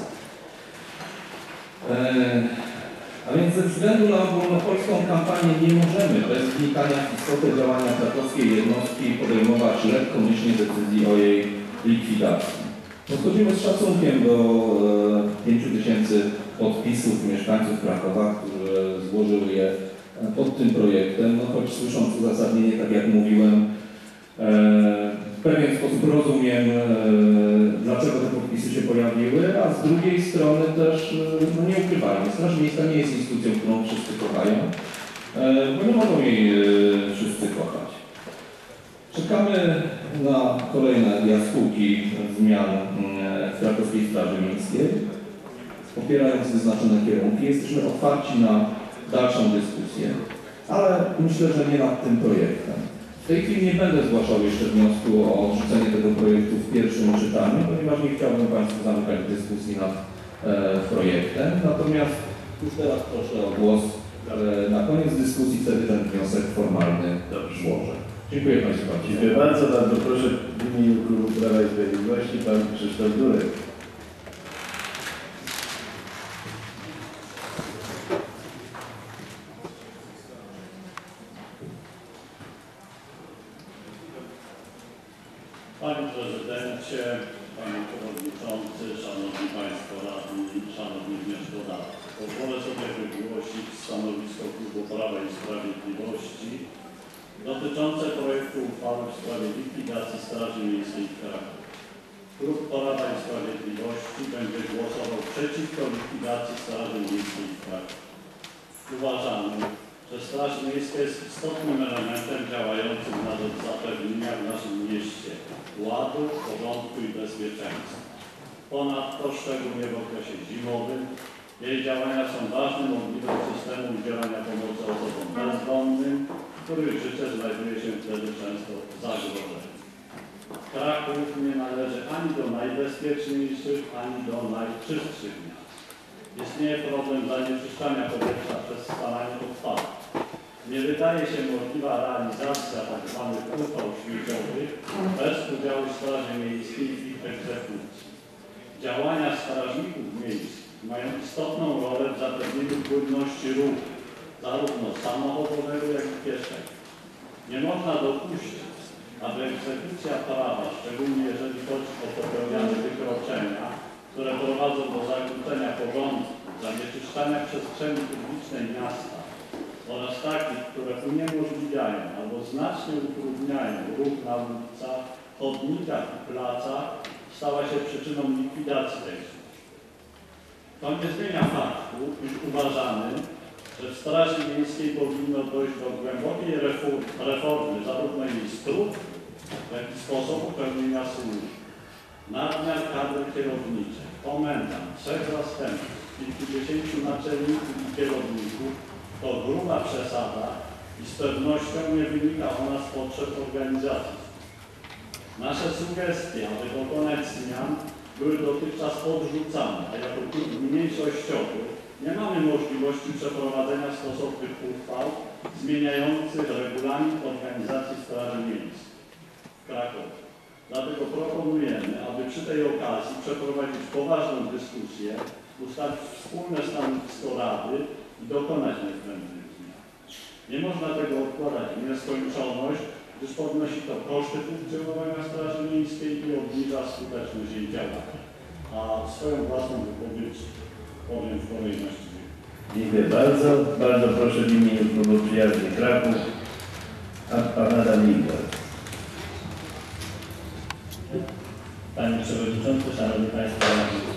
E, a więc ze względu na ogólnopolską kampanię nie możemy bez wnikania w istotę działania krakowskiej jednostki podejmować lekkomyślnie decyzji o jej likwidacji. Podchodzimy z szacunkiem do pięciu tysięcy podpisów mieszkańców Krakowa, którzy złożyły je pod tym projektem, no choć słysząc uzasadnienie, tak jak mówiłem, w pewien sposób rozumiem, dlaczego te podpisy się pojawiły, a z drugiej strony też, no nie ukrywajmy, Straż Miejska nie jest instytucją, którą wszyscy kochają, bo nie mogą jej wszyscy kochać. Czekamy na kolejne jaskółki zmian w Krakowskiej Straży Miejskiej. Popierając wyznaczone kierunki, jesteśmy otwarci na dalszą dyskusję, ale myślę, że nie nad tym projektem. W tej chwili nie będę zgłaszał jeszcze wniosku o odrzucenie tego projektu w pierwszym czytaniu, ponieważ nie chciałbym Państwu zamykać dyskusji nad e, projektem. Natomiast już teraz proszę o głos e, na koniec dyskusji, wtedy ten wniosek formalny złożę. Dziękuję Państwu bardzo. Dziękuję bardzo. Bardzo proszę w imieniu Klubu Prawa i Sprawiedliwości Pan Krzysztof Durek. Panie Prezydencie, Panie Przewodniczący, Szanowni Państwo Radni, Szanowni Wnioskodawcy. Pozwolę sobie wygłosić stanowisko Klubu Prawa i Sprawiedliwości dotyczące projektu uchwały w sprawie likwidacji Straży Miejskiej w Krakowie. Klub Prawa i Sprawiedliwości będzie głosował przeciwko likwidacji Straży Miejskiej w Krakowie. Uważamy, że Straż Miejska jest istotnym elementem działającym na rzecz zapewnienia w naszym mieście ładu, porządku i bezpieczeństwa. Ponadto, szczególnie w okresie zimowym, jej działania są ważnym ogniwem systemu udzielania pomocy osobom bezdomnym, których życie znajduje się wtedy często w zagrożeniu. Kraków nie należy ani do najbezpieczniejszych, ani do najczystszych miast. Istnieje problem zanieczyszczania powietrza przez spalanie odpadów. Nie wydaje się możliwa realizacja tzw. uchwał śmieciowych bez udziału Straży Miejskiej w ich egzekucji. Działania strażników miejskich mają istotną rolę w zapewnieniu płynności ruchu, zarówno samochodowego, jak i pieszego. Nie można dopuścić, aby egzekucja prawa, szczególnie jeżeli chodzi o popełniane wykroczenia, które prowadzą do zakłócenia porządku, zanieczyszczania przestrzeni publicznej miasta oraz takich, które uniemożliwiają albo znacznie utrudniają ruch na ulicach, chodnikach i placach, stała się przyczyną likwidacji tej służby. To nie zmienia faktu, iż uważamy, że w Straży Miejskiej powinno dojść do głębokiej reformy zarówno jej struktur, jak i sposobu pełnienia służby. Nadmiar kadry kierowniczej, komendant, trzech zastępców, kilkudziesięciu naczelników i kierowników to gruba przesada i z pewnością nie wynika ona z potrzeb organizacji. Nasze sugestie, aby dokonać zmian, były dotychczas odrzucane, a jako klub mniejszościowy nie mamy możliwości przeprowadzenia stosownych uchwał zmieniających regulamin organizacji Straży Krakowie. Dlatego proponujemy, aby przy tej okazji przeprowadzić poważną dyskusję, ustalić wspólne stanowisko Rady i dokonać niezbędnych zmian. Nie można tego odkładać w nieskończoność, gdyż podnosi to koszty funkcjonowania Straży Miejskiej i obniża skuteczność jej działania. A swoją własną wypowiedź powiem w kolejności. Dziękuję bardzo. Bardzo proszę w imieniu Klubu Przyjazny Kraków, a pan Adam Mingor. Panie Przewodniczący, Szanowni Państwo.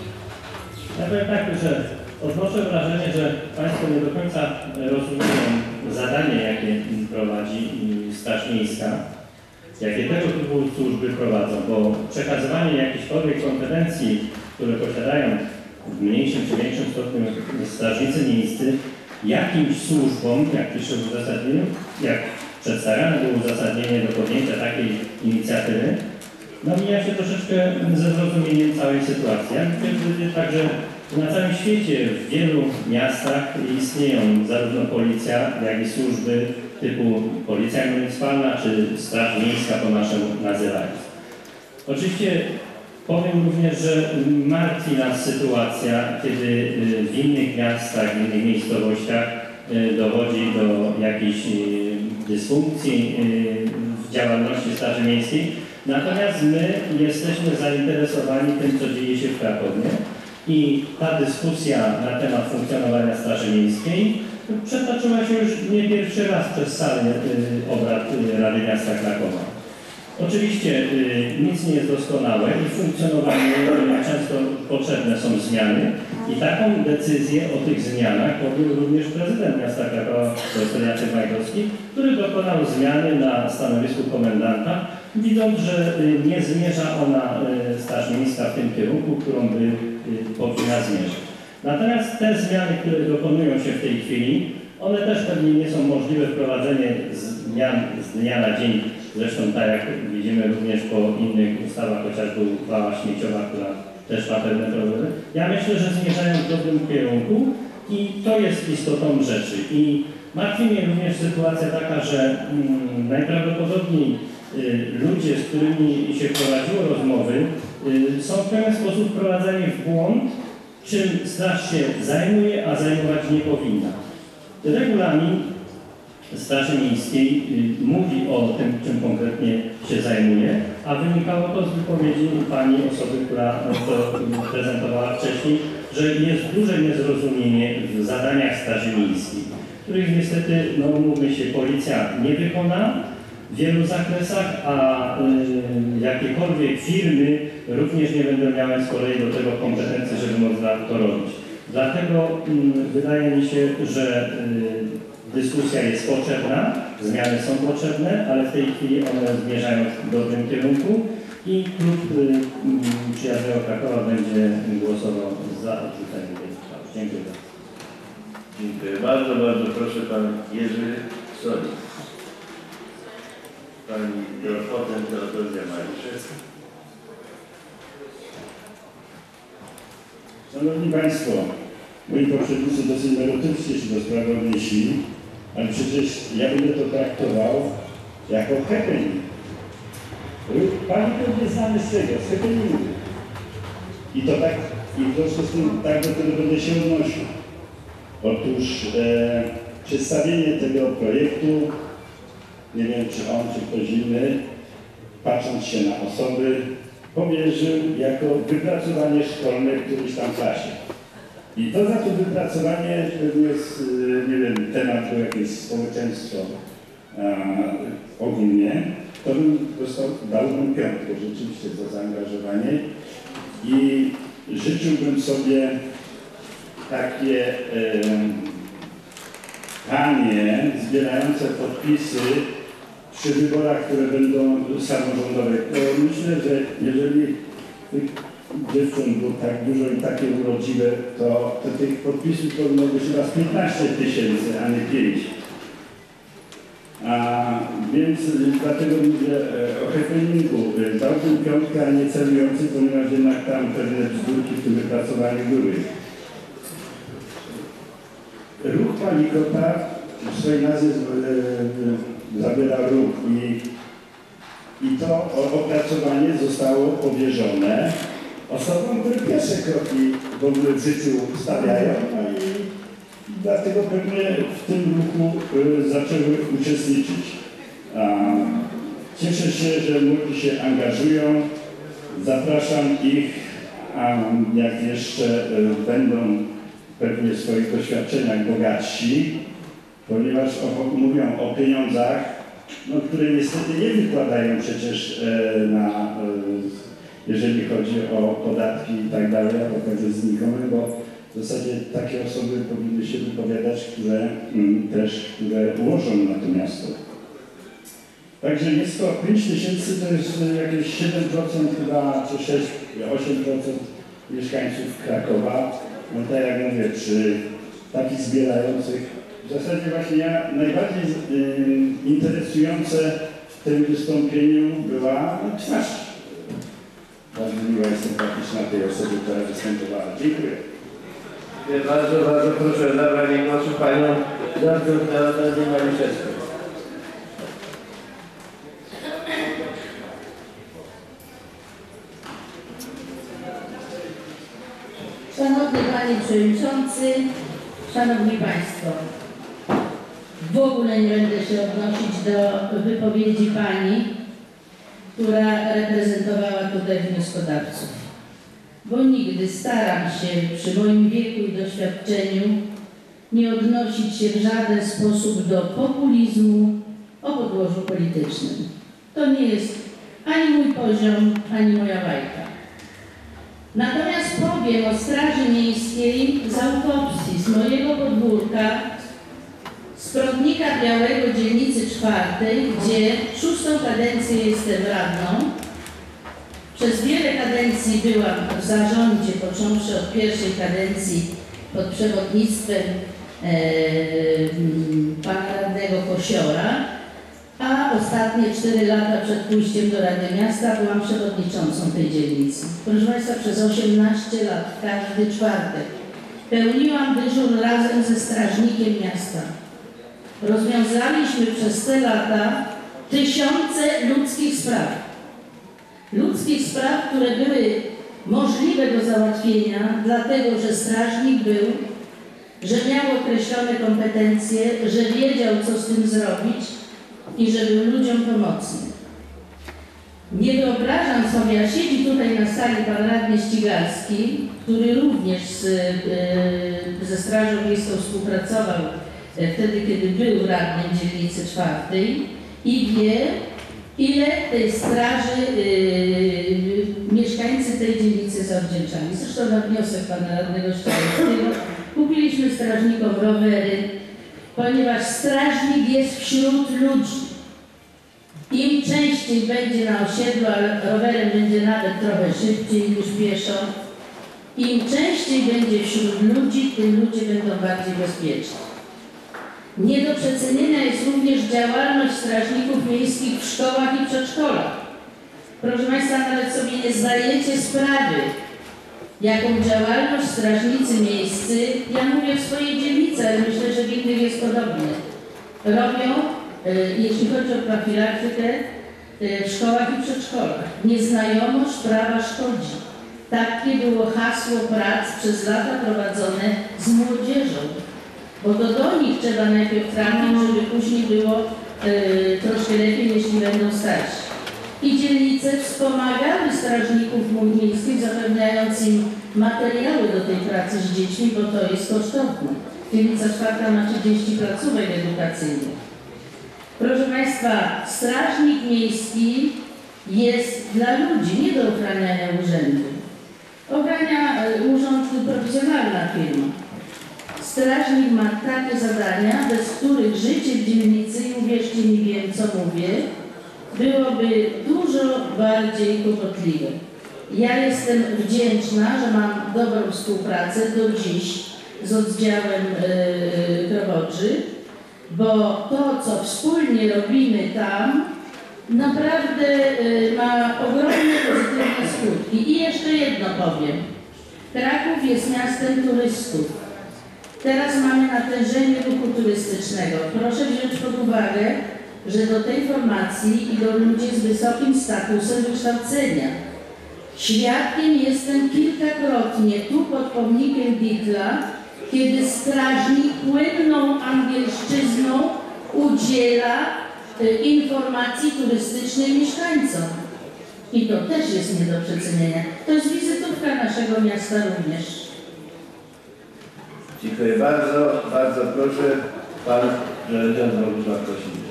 Ja powiem tak, że odnoszę wrażenie, że Państwo nie do końca rozumieją zadanie, jakie prowadzi Straż Miejska, jakie tego typu służby prowadzą, bo przekazywanie jakichkolwiek kompetencji, które posiadają w mniejszym czy większym stopniu strażnicy miejscy, jakimś służbom, jak pisze w uzasadnieniu, jak przedstawiane było uzasadnienie do podjęcia takiej inicjatywy, no mija się troszeczkę ze zrozumieniem całej sytuacji. Ja myślę, że także na całym świecie, w wielu miastach istnieją zarówno policja, jak i służby typu policja municypalna czy straż miejska po naszemu nazywając. Oczywiście powiem również, że martwi nas sytuacja, kiedy w innych miastach, w innych miejscowościach dochodzi do jakichś dysfunkcji w działalności Straży Miejskiej. Natomiast my jesteśmy zainteresowani tym, co dzieje się w Krakowie i ta dyskusja na temat funkcjonowania Straży Miejskiej przetoczyła się już nie pierwszy raz przez salę obrad Rady Miasta Krakowa. Oczywiście nic nie jest doskonałe i w funkcjonowaniu często potrzebne są zmiany i taką decyzję o tych zmianach podjął również prezydent miasta Krakowa, profesor Jacek Majchrowski, który dokonał zmiany na stanowisku komendanta, widząc, że nie zmierza ona, Straż Miejska, w tym kierunku, którą by powinna zmierzać. Natomiast te zmiany, które dokonują się w tej chwili, one też pewnie nie są możliwe wprowadzenie zmian z dnia na dzień. Zresztą tak jak widzimy również po innych ustawach, chociażby uchwała śmieciowa, która też ma pewne problemy. Ja myślę, że zmierzają w dobrym kierunku i to jest istotą rzeczy. I martwi mnie również sytuacja taka, że mm, najprawdopodobniej y, ludzie, z którymi się prowadziło rozmowy, y, są w pewien sposób wprowadzeni w błąd, czym straż się zajmuje, a zajmować nie powinna. Regulamin Straży Miejskiej mówi o tym, czym konkretnie się zajmuje, a wynikało to z wypowiedzi pani osoby, która to prezentowała wcześniej, że jest duże niezrozumienie w zadaniach Straży Miejskiej, których niestety, no mówmy się, policja nie wykona w wielu zakresach, a y, jakiekolwiek firmy również nie będą miały z kolei do tego kompetencji, żeby można to robić. Dlatego y, wydaje mi się, że y, dyskusja jest potrzebna, zmiany są potrzebne, ale w tej chwili one zmierzają w dobrym kierunku i klub y, Przyjaznego Krakowa będzie głosował za odrzuceniem tej uchwały. Dziękuję bardzo. Dziękuję bardzo. Bardzo proszę pan Jerzy Solik. Pani potem Teodoria Mariszewska. Szanowni Państwo, moi poprzednicy dosyć merytorycznie się do sprawy odnieśli, ale przecież ja będę to traktował jako happening. Pani pewnie znany z czego? Z happeningu. I to tak, i w związku z tym tak do tego będę się odnosił. Otóż e, przedstawienie tego projektu, nie wiem czy on, czy ktoś inny, patrząc się na osoby, powierzył jako wypracowanie szkolne w którymś tam klasie. I to za to wypracowanie jest, nie wiem, temat, bo jakieś społeczeństwo a, ogólnie, to bym dostał, dałbym piątkę rzeczywiście za zaangażowanie i życzyłbym sobie takie e, panie zbierające podpisy przy wyborach, które będą samorządowe. To myślę, że jeżeli dziewcząt było tak dużo i takie urodziwe, to, to tych podpisów powinno być chyba piętnaście tysięcy, a nie pięć. A więc dlatego mówię o happeningu. Dałbym piątkę, a nie celujący, ponieważ jednak tam pewne bzdurki w tym wypracowaniu były. Ruch Palikota w swojej nazwie zawiera ruch i I to opracowanie zostało powierzone osobom, które pierwsze kroki w ogóle w życiu stawiają, no i dlatego pewnie w tym ruchu y, zaczęły uczestniczyć. A, cieszę się, że młodzi się angażują. Zapraszam ich, a jak jeszcze y, będą pewnie w swoich doświadczeniach bogatsi, ponieważ o, mówią o pieniądzach, no, które niestety nie wykładają przecież e, na, e, jeżeli chodzi o podatki i tak dalej, a pochodzę znikome, bo w zasadzie takie osoby powinny się wypowiadać, które m, też, które ułożą na to miasto. Także jest to pięć tysięcy, to jest jakieś siedem procent chyba, czy sześć, osiem procent mieszkańców Krakowa. No tak jak mówię, przy takich zbierających, w zasadzie właśnie ja najbardziej y, interesujące w tym wystąpieniu była no, twarz. Bardzo miła jestem sympatyczna tej osoby, która występowała. Dziękuję. Dziękuję bardzo, bardzo proszę o zabranie głosu panią doktor Teodozję Maliszewską. Szanowny Panie Przewodniczący, Szanowni Państwo, w ogóle nie będę się odnosić do wypowiedzi Pani, która reprezentowała tutaj wnioskodawców, bo nigdy staram się przy moim wieku i doświadczeniu nie odnosić się w żaden sposób do populizmu o podłożu politycznym. To nie jest ani mój poziom, ani moja bajka. Natomiast powiem o Straży Miejskiej z autopsji, z mojego podwórka, z Prodnika Białego, dzielnicy czwartej, gdzie szóstą kadencję jestem radną. Przez wiele kadencji byłam w zarządzie, począwszy od pierwszej kadencji pod przewodnictwem e, pana radnego Kosiora, a ostatnie cztery lata przed pójściem do Rady Miasta byłam przewodniczącą tej dzielnicy. Proszę Państwa, przez osiemnaście lat, każdy czwartek, pełniłam dyżur razem ze strażnikiem miasta. Rozwiązaliśmy przez te lata tysiące ludzkich spraw. Ludzkich spraw, które były możliwe do załatwienia, dlatego że strażnik był, że miał określone kompetencje, że wiedział, co z tym zrobić i że był ludziom pomocny. Nie wyobrażam sobie, a siedzi tutaj na sali pan radny Ścigalski, który również z, yy, ze Strażą Miejską współpracował yy, wtedy, kiedy był radnym dzielnicy czwartej i wie, ile tej straży yy, mieszkańcy tej dzielnicy zawdzięczali. Zresztą na wniosek pana radnego Ścigalskiego kupiliśmy strażnikom rowery, ponieważ strażnik jest wśród ludzi. Im częściej będzie na osiedlu, ale rowerem będzie nawet trochę szybciej niż pieszo, im częściej będzie wśród ludzi, tym ludzie będą bardziej bezpieczni. Nie do przecenienia jest również działalność strażników miejskich w szkołach i przedszkolach. Proszę Państwa, nawet sobie nie zdajecie sprawy, jaką działalność strażnicy miejscy, ja mówię w swojej dzielnicy, ale myślę, że w innych jest podobnie, robią, jeśli chodzi o profilaktykę w szkołach i przedszkolach. Nieznajomość prawa szkodzi. Takie było hasło prac przez lata prowadzone z młodzieżą. Bo to do nich trzeba najpierw trafić, żeby później było y, troszkę lepiej, jeśli będą starsi. I dzielnice wspomagały strażników miejskich, zapewniając im materiały do tej pracy z dziećmi, bo to jest kosztowne. Dzielnica czwarta ma trzydzieści placówek edukacyjnych. Proszę Państwa, strażnik miejski jest dla ludzi, nie do ochraniania urzędu. Ochrania urząd profesjonalna firma. Strażnik ma takie zadania, bez których życie w dzielnicy, i uwierzcie mi, wiem co mówię, byłoby dużo bardziej kłopotliwe. Ja jestem wdzięczna, że mam dobrą współpracę do dziś z oddziałem yy, Krowoczy, bo to, co wspólnie robimy tam, naprawdę y, ma ogromne pozytywne skutki. I jeszcze jedno powiem. Kraków jest miastem turystów. Teraz mamy natężenie ruchu turystycznego. Proszę wziąć pod uwagę, że do tej formacji idą ludzie z wysokim statusem wykształcenia. Świadkiem jestem kilkakrotnie tu pod pomnikiem Dietla, kiedy strażnik płynną angielszczyzną udziela y, informacji turystycznej mieszkańcom. I to też jest nie do przecenienia. To jest wizytówka naszego miasta również. Dziękuję bardzo. Bardzo proszę, pan przewodniczący Bogusław Kosinski.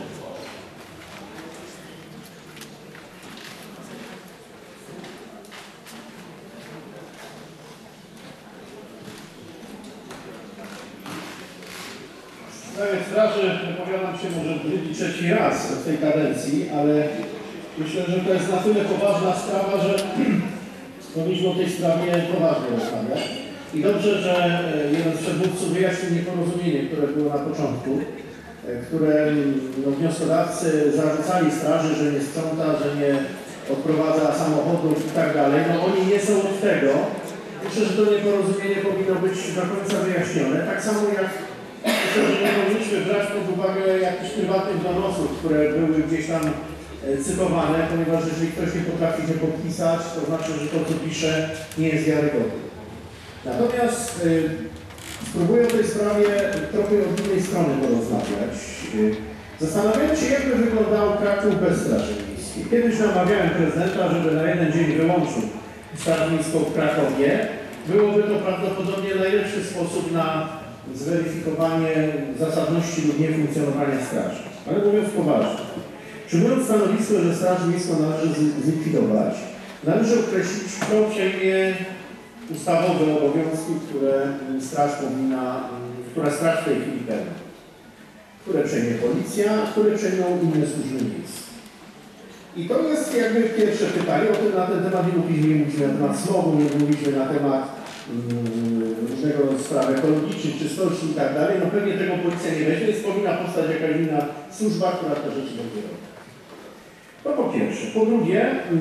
W sprawie straży wypowiadam się może drugi, trzeci raz w tej kadencji, ale myślę, że to jest na tyle poważna sprawa, że powinniśmy o tej sprawie poważnie rozmawiać. I dobrze, że jeden z przedmówców wyjaśnił nieporozumienie, które było na początku, które no, wnioskodawcy zarzucali straży, że nie sprząta, że nie odprowadza samochodów i tak dalej. No oni nie są od tego. Myślę, że to nieporozumienie powinno być do końca wyjaśnione. Tak samo jak myślę, że nie powinniśmy brać pod uwagę jakichś prywatnych donosów, które były gdzieś tam cytowane, ponieważ jeżeli ktoś nie potrafi się podpisać, to znaczy, że to, co pisze, nie jest wiarygodne. Natomiast y, spróbuję o tej sprawie trochę od innej strony porozmawiać. Y, Zastanawiam się, jak by wyglądał Kraków bez Straży Miejskiej. Kiedyś namawiałem prezydenta, żeby na jeden dzień wyłączył Straż Miejską w Krakowie. Byłoby to prawdopodobnie najlepszy sposób na zweryfikowanie zasadności lub niefunkcjonowania straży. Ale mówiąc poważnie, przyjmując stanowisko, że Straż Miejską należy zlikwidować, należy określić, kto przejmie ustawowe obowiązki, które straż powinna, które straż w tej chwili pełni. Które przejmie policja, które przejmą inne służby miejskie. I to jest jakby pierwsze pytanie. O tym na ten temat nie mówiliśmy, nie mówiliśmy na temat smogu, nie mówiliśmy na temat um, różnego spraw ekologicznych, czystości i tak dalej. No pewnie tego policja nie weźmie, więc powinna powstać jakaś inna służba, która te rzeczy będzie robić. To po pierwsze. Po drugie,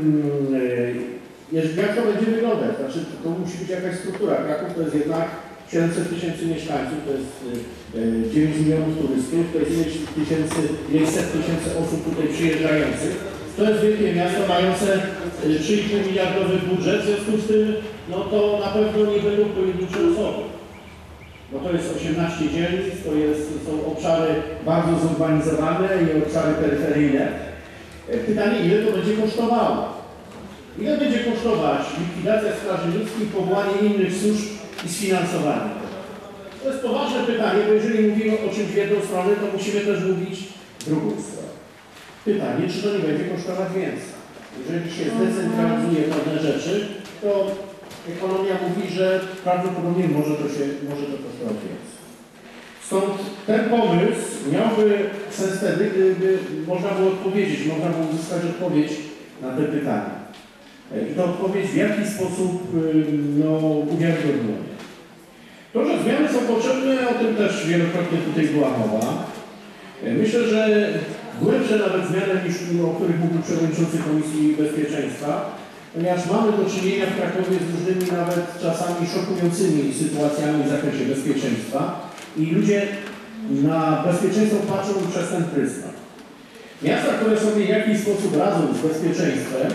um, jak to będzie wyglądać? Znaczy, to musi być jakaś struktura. Kraków to jest jednak siedemset tysięcy mieszkańców, to jest dziewięć milionów turystów, to jest ileś tysięcy, ileś set tysięcy osób tutaj przyjeżdżających. To jest wielkie miasto mające trzy i pół miliardowy budżet, w związku z tym no to na pewno nie będą pojedyncze osoby. Bo to jest osiemnaście dzielnic, to jest, są obszary bardzo zurbanizowane i obszary peryferyjne. Pytanie, ile to będzie kosztowało? Ile będzie kosztować likwidacja Straży Miejskiej, powołanie innych służb i sfinansowanie? To jest poważne pytanie, bo jeżeli mówimy o czymś w jedną stronę, to musimy też mówić w drugą stronę. Pytanie, czy to nie będzie kosztować więcej? Jeżeli się zdecentralizuje pewne rzeczy, to ekonomia mówi, że prawdopodobnie może to, się, może to kosztować więcej. Stąd ten pomysł miałby sens wtedy, gdyby można było odpowiedzieć, można było uzyskać odpowiedź na te pytania. I to odpowiedź w jaki sposób no, uwiarygodnione. To, że zmiany są potrzebne, o tym też wielokrotnie tutaj była mowa. Myślę, że głębsze nawet zmiany niż o których mówił przewodniczący Komisji Bezpieczeństwa, ponieważ mamy do czynienia w Krakowie z różnymi nawet czasami szokującymi sytuacjami w zakresie bezpieczeństwa i ludzie na bezpieczeństwo patrzą przez ten pryzmat. Miasta, które sobie w jakiś sposób radzą z bezpieczeństwem,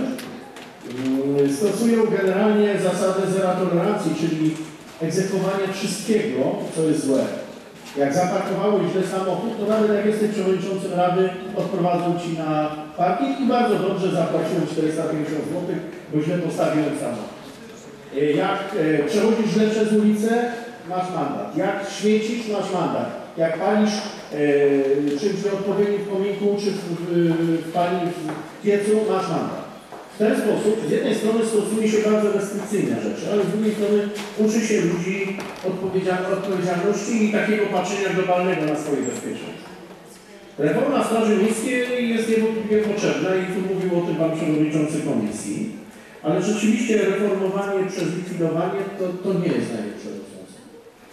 stosują generalnie zasadę zera tolerancji, czyli egzekwowania wszystkiego, co jest złe. Jak zaparkowałeś źle samochód, to nawet jak jesteś przewodniczącym Rady, odprowadzą Ci na parking i bardzo dobrze zapłaciłem czterysta pięćdziesiąt złotych, bo źle postawiłem samochód. Jak przechodzisz źle przez ulicę, masz mandat. Jak świecisz, masz mandat. Jak palisz e, czymś nieodpowiednim w kominku, czy w, w, w, pani w piecu, masz mandat. W ten sposób z jednej strony stosuje się bardzo restrykcyjne rzeczy, ale z drugiej strony uczy się ludzi odpowiedzialności i takiego patrzenia globalnego na swoje bezpieczeństwo. Reforma Straży Miejskiej jest niewątpliwie potrzebna i tu mówił o tym Pan Przewodniczący Komisji, ale rzeczywiście reformowanie przez likwidowanie to, to nie jest najlepsze rozwiązanie.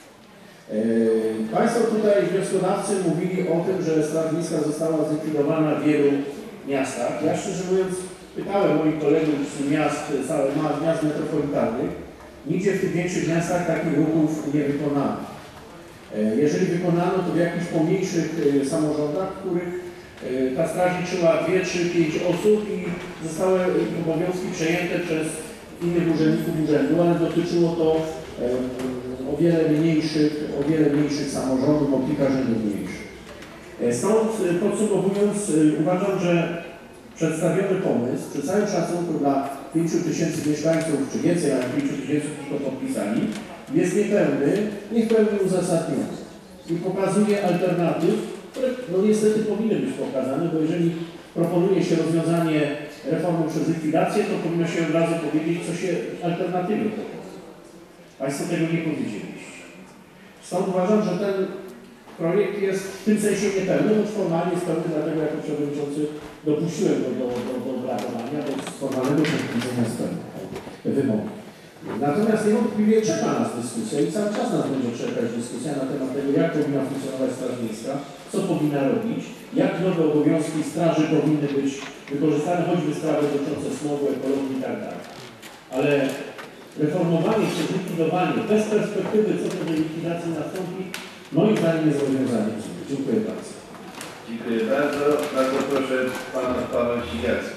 Yy, Państwo tutaj wnioskodawcy mówili o tym, że Straż Miejska została zlikwidowana w wielu miastach. Ja szczerze mówiąc pytałem moich kolegów z miast, miast metropolitalnych, nigdzie w tych większych miastach takich ruchów nie wykonano. Jeżeli wykonano, to w jakichś pomniejszych samorządach, w których Y, Ta straż liczyła dwie, trzy, pięć osób i zostały obowiązki przejęte przez innych urzędników urzędu, ale dotyczyło to y, o wiele mniejszych, o wiele mniejszych samorządów, o kilka rzędów mniejszych. Y, Stąd y, podsumowując, y, uważam, że przedstawiony pomysł, przy całym szacunku dla pięciu tysięcy mieszkańców, czy więcej, ale pięciu tysięcy, którzy to podpisali, jest niepełny, nie w pełni uzasadniony i pokazuje alternatyw, które no niestety powinny być pokazane, bo jeżeli proponuje się rozwiązanie reformy przez likwidację, to powinno się od razu powiedzieć, co się alternatywnie proponuje. Państwo tego nie powiedzieliście. Stąd uważam, że ten projekt jest w tym sensie niepełny, choć formalnie jest pełny, dlatego jako przewodniczący dopuściłem go do, do, do obradowania, bo z formalnego punktu widzenia spełnia wymogi. Natomiast niewątpliwie czeka nas dyskusja i cały czas nas będzie czekać dyskusja na temat tego, jak powinna funkcjonować Straż Miejska, co powinna robić, jak nowe obowiązki straży powinny być wykorzystane, choćby sprawy dotyczące smogu, ekologii i tak dalej. Ale reformowanie czy zlikwidowanie bez perspektywy, co do tej likwidacji nastąpi, moim zdaniem jest rozwiązaniem. Dziękuję bardzo. Dziękuję bardzo. Bardzo proszę pana Pawła Ścigacki.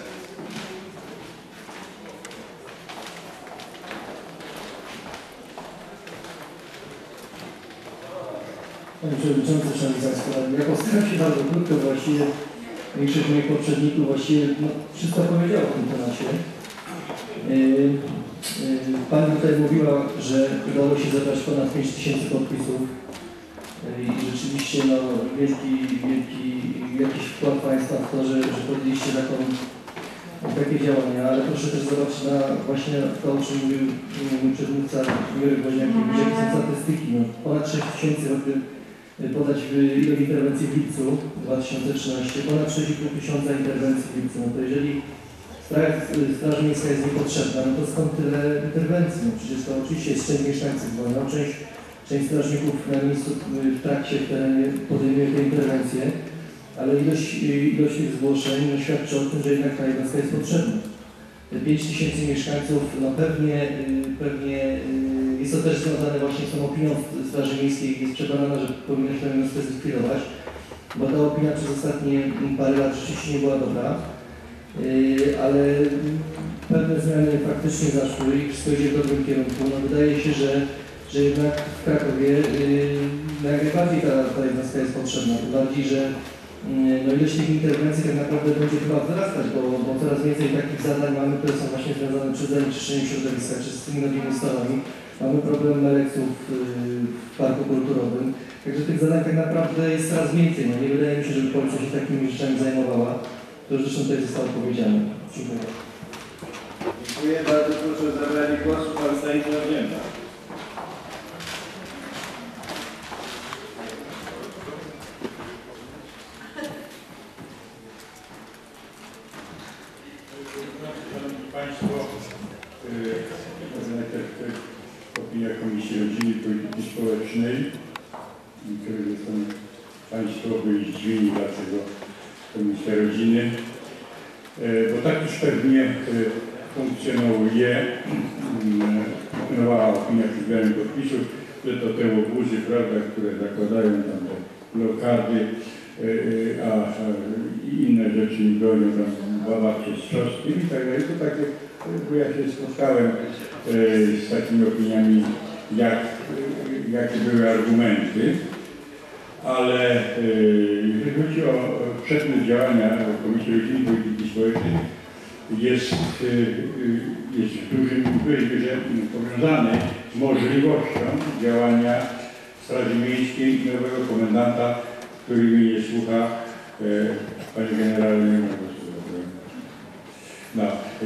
Panie Przewodniczący, Szanowni Państwo, ja postaram się bardzo krótko, właściwie większość moich poprzedników właściwie no, wszystko powiedziało w tym temacie. Yy, yy, Pani tutaj mówiła, że udało się zebrać ponad pięć tysięcy podpisów yy, i rzeczywiście no, wielki, wielki jakiś wkład Państwa w to, że, że podjęliście taką, takie działania, ale proszę też zobaczyć na właśnie to, o czym mówił mój przedmówca Jurek Woźniakiewicz, jakie są statystyki. No, ponad sześć tysięcy podać ile interwencji w lipcu dwa tysiące trzynastym, ponad sześć i pół tysiąca interwencji w lipcu. No to jeżeli Straż, Straż Miejska jest niepotrzebna, no to skąd tyle interwencji? No przecież to oczywiście jest część mieszkańców wolna, część, część strażników na miejscu w trakcie, w terenie podejmuje te interwencje, ale ilość, ilość tych zgłoszeń no, świadczy o tym, że jednak ta jednostka jest potrzebna. Te pięć tysięcy mieszkańców, no pewnie, pewnie jest to też związane właśnie z tą opinią Straży Miejskiej, jest przekonana, że powinno się tę jednostkę zlikwidować, bo ta opinia przez ostatnie parę lat rzeczywiście nie była dobra, ale pewne zmiany faktycznie zaszły i wszystko idzie w dobrym kierunku. No wydaje się, że, że jednak w Krakowie no jak najbardziej ta, ta jednostka jest potrzebna, tym bardziej, że no ilość tych interwencji tak naprawdę będzie chyba wzrastać, bo, bo coraz więcej takich zadań mamy, które są właśnie związane czy z zanieczyszczeniem środowiska, czy z tymi nowymi ustalami. Mamy problem meleksów w parku kulturowym, także tych zadań tak naprawdę jest coraz więcej. No nie wydaje mi się, żeby Polska się takimi rzeczami zajmowała. To zresztą tutaj zostało powiedziane. Dziękuję. Dziękuję bardzo. Proszę o zabranie głosu pan Stanisław Zięba. Szanowni Państwo, najpierw opinia Komisji Rodziny i Polityki Społecznej, której są Państwo byli zdziwieni, dlaczego Komisja Rodziny, bo tak już pewnie funkcjonuje nowa opinia przy zbieraniu podpisów, że to te obuzy, prawda, które zakładają tam te blokady, a, a inne rzeczy nie bronią tam babawcie z trzoskiem i tak dalej. To takie, bo ja się spotkałem z takimi opiniami, jak, jakie były argumenty, ale jeżeli chodzi o przedmiot działania Komisji Rodziny i Polityki Społecznej, jest, jest w dużym wymiarze powiązany z możliwością działania Straży Miejskiej i nowego komendanta, który mnie nie słucha, panie generalny. No,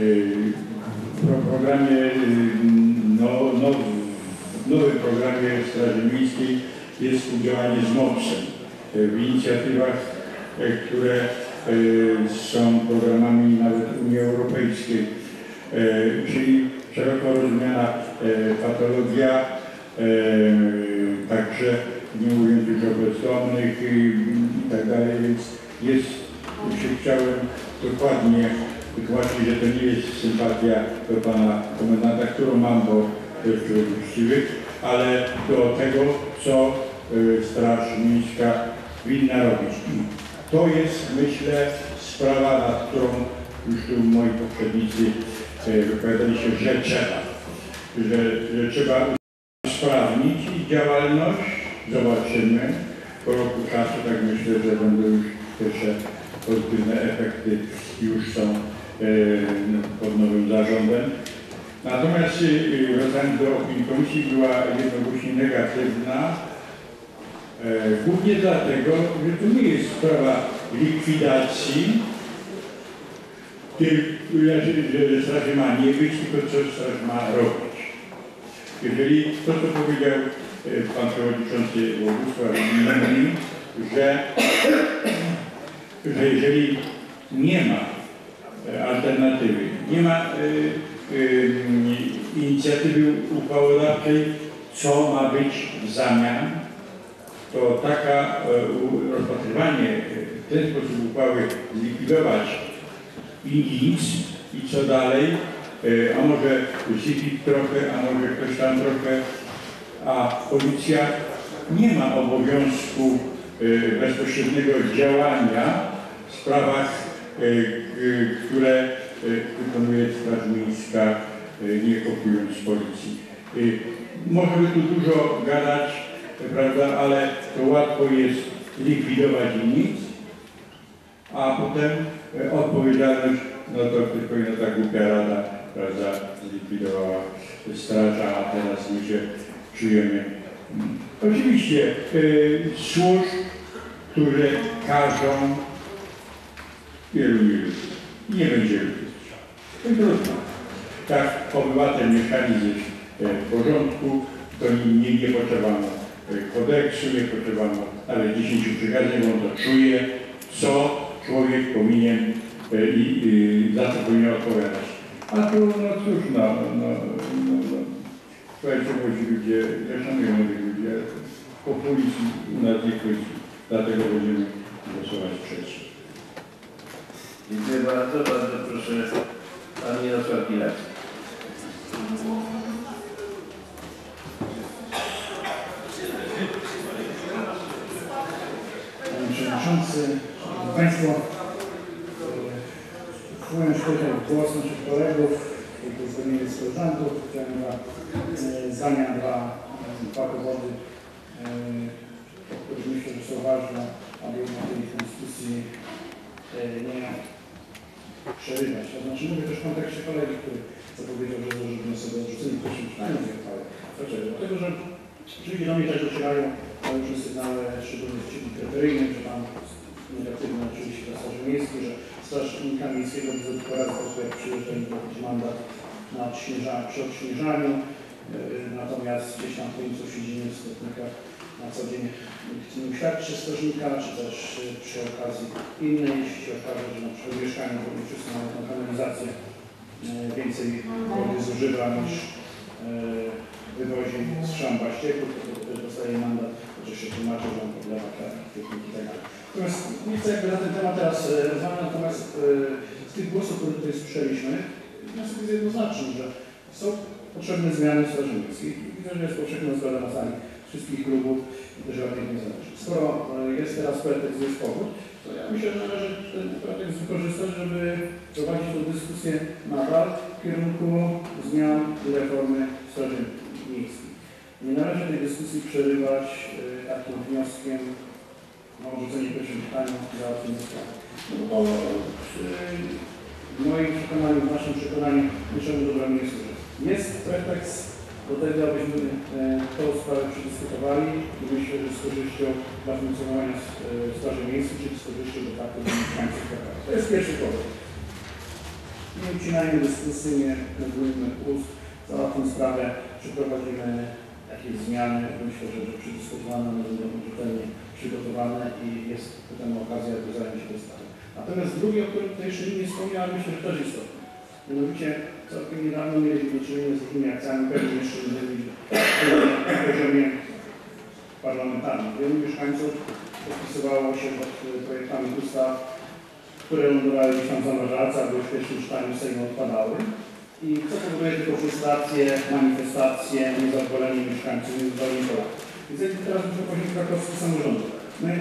w programie, no, no, w nowym programie Straży Miejskiej jest współdziałanie z MOPS-em w inicjatywach, które są programami nawet Unii Europejskiej, czyli szeroko rozumiana patologia, także nie mówiąc już o bezdomnych i tak dalej, więc jest, się chciałem dokładnie wytłumaczyć, że to nie jest sympatia do pana komendanta, którą mam, bo to jest człowiek uczciwy, ale do tego, co Straż Miejska winna robić. To jest, myślę, sprawa, nad którą już tu moi poprzednicy wypowiadali się, że trzeba, że, że trzeba usprawnić działalność. Zobaczymy. Po roku czasu, tak myślę, że będą już pierwsze pozytywne efekty już są e, pod nowym zarządem. Natomiast e, wracając do opinii komisji, była jednogłośnie negatywna. E, głównie dlatego, że to nie jest sprawa likwidacji, że, że straż ma nie być, tylko co straż ma robić. Jeżeli to, co powiedział pan przewodniczący Bogusław Minny, że, że jeżeli nie ma alternatywy, nie ma y, y, inicjatywy uchwałodawczej, co ma być w zamian, to taka y, rozpatrywanie w ten sposób uchwały zlikwidować i nic, i co dalej, y, a może sypik trochę, a może ktoś tam trochę, a policja nie ma obowiązku y, bezpośredniego działania w sprawach, y, y, które y, wykonuje Straż Miejska, y, nie kopiując z policji. Y, możemy tu dużo gadać, prawda, ale to łatwo jest likwidować i nic, a potem y, odpowiedzialność, no to tylko jedna ta głupia rada, prawda, zlikwidowała straża, a teraz my się czujemy. Oczywiście y, służb, które każą wielu ludzi. Nie będzie ludzi. To trudno. Tak, obywatel, mieszkaniec jest w porządku, to nie, nie potrzebano kodeksu, nie potrzebano nawet dziesięciu przykazań, bo on to czuje, co człowiek powinien i, i za co powinien odpowiadać. A tu, no cóż, no, no, no, no. Słuchajcie, młodzi ludzie, ja szanuję młodych ludzi, ale populizm u nas nie chodzi, dlatego będziemy głosować przeciw. Dziękuję bardzo. Bardzo proszę pan Jarosław Pilak. Panie Przewodniczący, Szanowni Państwo, wpłynąć tutaj w głos naszych kolegów, tych zwolnionych z koleżanków, chciałem dwa zdania, dwa, dwa powody, które myślę, że są ważne, aby na tej dyskusji nie przerywać. To znaczy mówię też w kontekście kolegi, który zapowiedział, że złoży wniosek o odrzucenie w pierwszym czytaniu tej uchwały. Dlaczego? Dlatego, że oczywiście do mnie też docierają różne sygnały, szczególnie z czytnik referyjnych, że tam negatywne oczywiście dla Straży Miejskiej, że Strażnika Miejskiego po raz jak przyjeżdża im jakiś mandat na odśnieża, przy odśnieżaniu, yy, natomiast gdzieś tam w końcu siedzimy w sklepnikach na co dzień nikt nie uświadczy strażnika, czy też yy, przy okazji innej, jeśli się okaże, że na przykład mieszkanie, bo nie wszyscy mają tą kanalizację, yy, więcej wody zużywa niż yy, wywozi z szamba ścieków, to też dostaje mandat, chociaż się tłumaczy, że on podlewa techniki i tak dalej. Natomiast nie chcę jakby na ten temat teraz rozmawiać, natomiast z tych głosów, które tutaj słyszeliśmy, wniosek jest jednoznaczny, że są potrzebne zmiany w Straży Miejskiej. Widzę, że jest powszechna zgoda na sali wszystkich klubów i też żadnych nie zależy. Skoro jest teraz pretekst, jest powód, to ja myślę, że należy ten pretekst wykorzystać, żeby prowadzić tę dyskusję nadal w kierunku zmian i reformy Straży Miejskiej. Nie należy tej dyskusji przerywać takim wnioskiem o odrzucenie w pierwszym czytaniu załatwienia sprawy. No bo w moim przekonaniu, w naszym przekonaniu niczemu dobremu nie służy. Jest pretekst do tego, abyśmy e, tę sprawę przedyskutowali i myślę, że z korzyścią dla funkcjonowania Straży Miejskiej, czyli z korzyścią do faktu dla mieszkańców K K. To jest pierwszy powód. Nie ucinajmy dyskusji, nie negujmy ust, załatwmy sprawę, przeprowadzimy jakieś zmiany. Myślę, że, że przedyskutowane będą rzetelnie przygotowane i jest potem okazja do zajęcia się tą sprawą. Natomiast drugi, o którym tutaj jeszcze nie wspomniałem, myślę, że też istotny. Mianowicie całkiem niedawno mieliśmy do czynienia z takimi akcjami, pewnie jeszcze innymi na poziomie parlamentarnym. Wielu mieszkańców podpisywało się pod projektami ustaw, które lądowały gdzieś tam w zamrażarce, albo już w pierwszym czytaniu Sejmu odpadały. I co powoduje tylko frustrację, manifestacje, niezadowolenie mieszkańców, niezadowolenie Polaków. Więc jak teraz muszę powiedzieć krakowski samorządu. My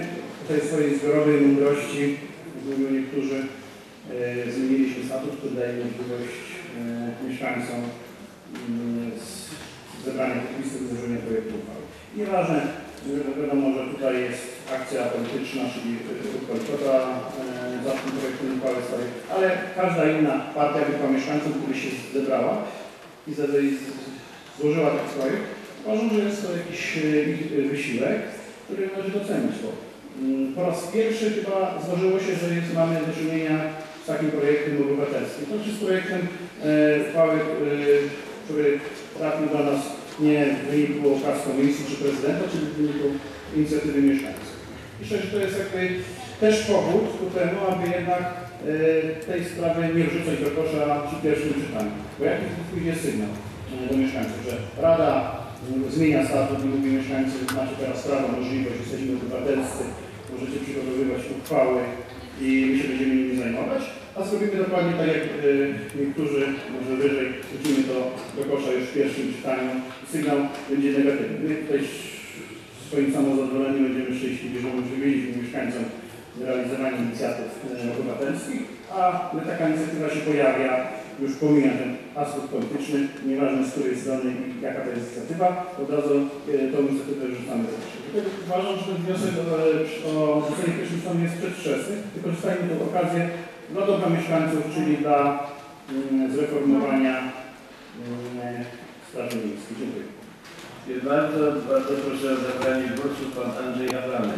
tej swojej zbiorowej mądrości, jak mówią niektórzy, e, zmieniliśmy statut, który daje możliwość e, mieszkańcom e, zebrania podpisów i złożenia projektu uchwały. Nieważne, wiadomo, że tutaj jest akcja polityczna, czyli ruch Palikota e, za tym projektem uchwały stoi, ale każda inna partia, grupa mieszkańców, która się zebrała i złożyła taki projekt, uważam, że jest to jakiś ich wysiłek, który należy docenić. Bo po raz pierwszy chyba zdarzyło się, że jest, mamy do czynienia z takim projektem obywatelskim. To znaczy z projektem e, uchwały, e, który trafił do nas nie w wyniku okaz komisji czy prezydenta, czyli w wyniku inicjatywy mieszkańców. Myślę, że to jest jakby też powód ku temu, aby jednak e, tej sprawy nie wrzucać do kosza przy pierwszym czytaniu. Bo jaki pójdzie sygnał e, do mieszkańców, że Rada zmienia statut i mówi mieszkańcy, macie teraz prawo, możliwość, jesteśmy obywatelscy, możecie przygotowywać uchwały i my się będziemy nimi zajmować, a zrobimy dokładnie tak jak y, niektórzy, może wyżej, wrzucimy to do kosza już w pierwszym czytaniu i sygnał będzie negatywny. My tutaj swoim samozadowoleniem będziemy szczęśliwi, że umożliwiliśmy mieszkańcom realizowanie inicjatyw y, obywatelskich, a gdy taka inicjatywa się pojawia, już pomija ten aspekt polityczny, nieważne z której strony i jaka to jest inicjatywa, od razu e, tą inicjatywę wrzucamy do kosza. Uważam, że ten wniosek o, o rzucenie w pierwszym stanie jest przedwczesny. Wykorzystajmy tę okazję dla dobra mieszkańców, czyli dla mm, zreformowania mm, Straży Miejskiej. Dziękuję. Dziękuję bardzo. Bardzo proszę o zabranie głosu pan Andrzej Adamek.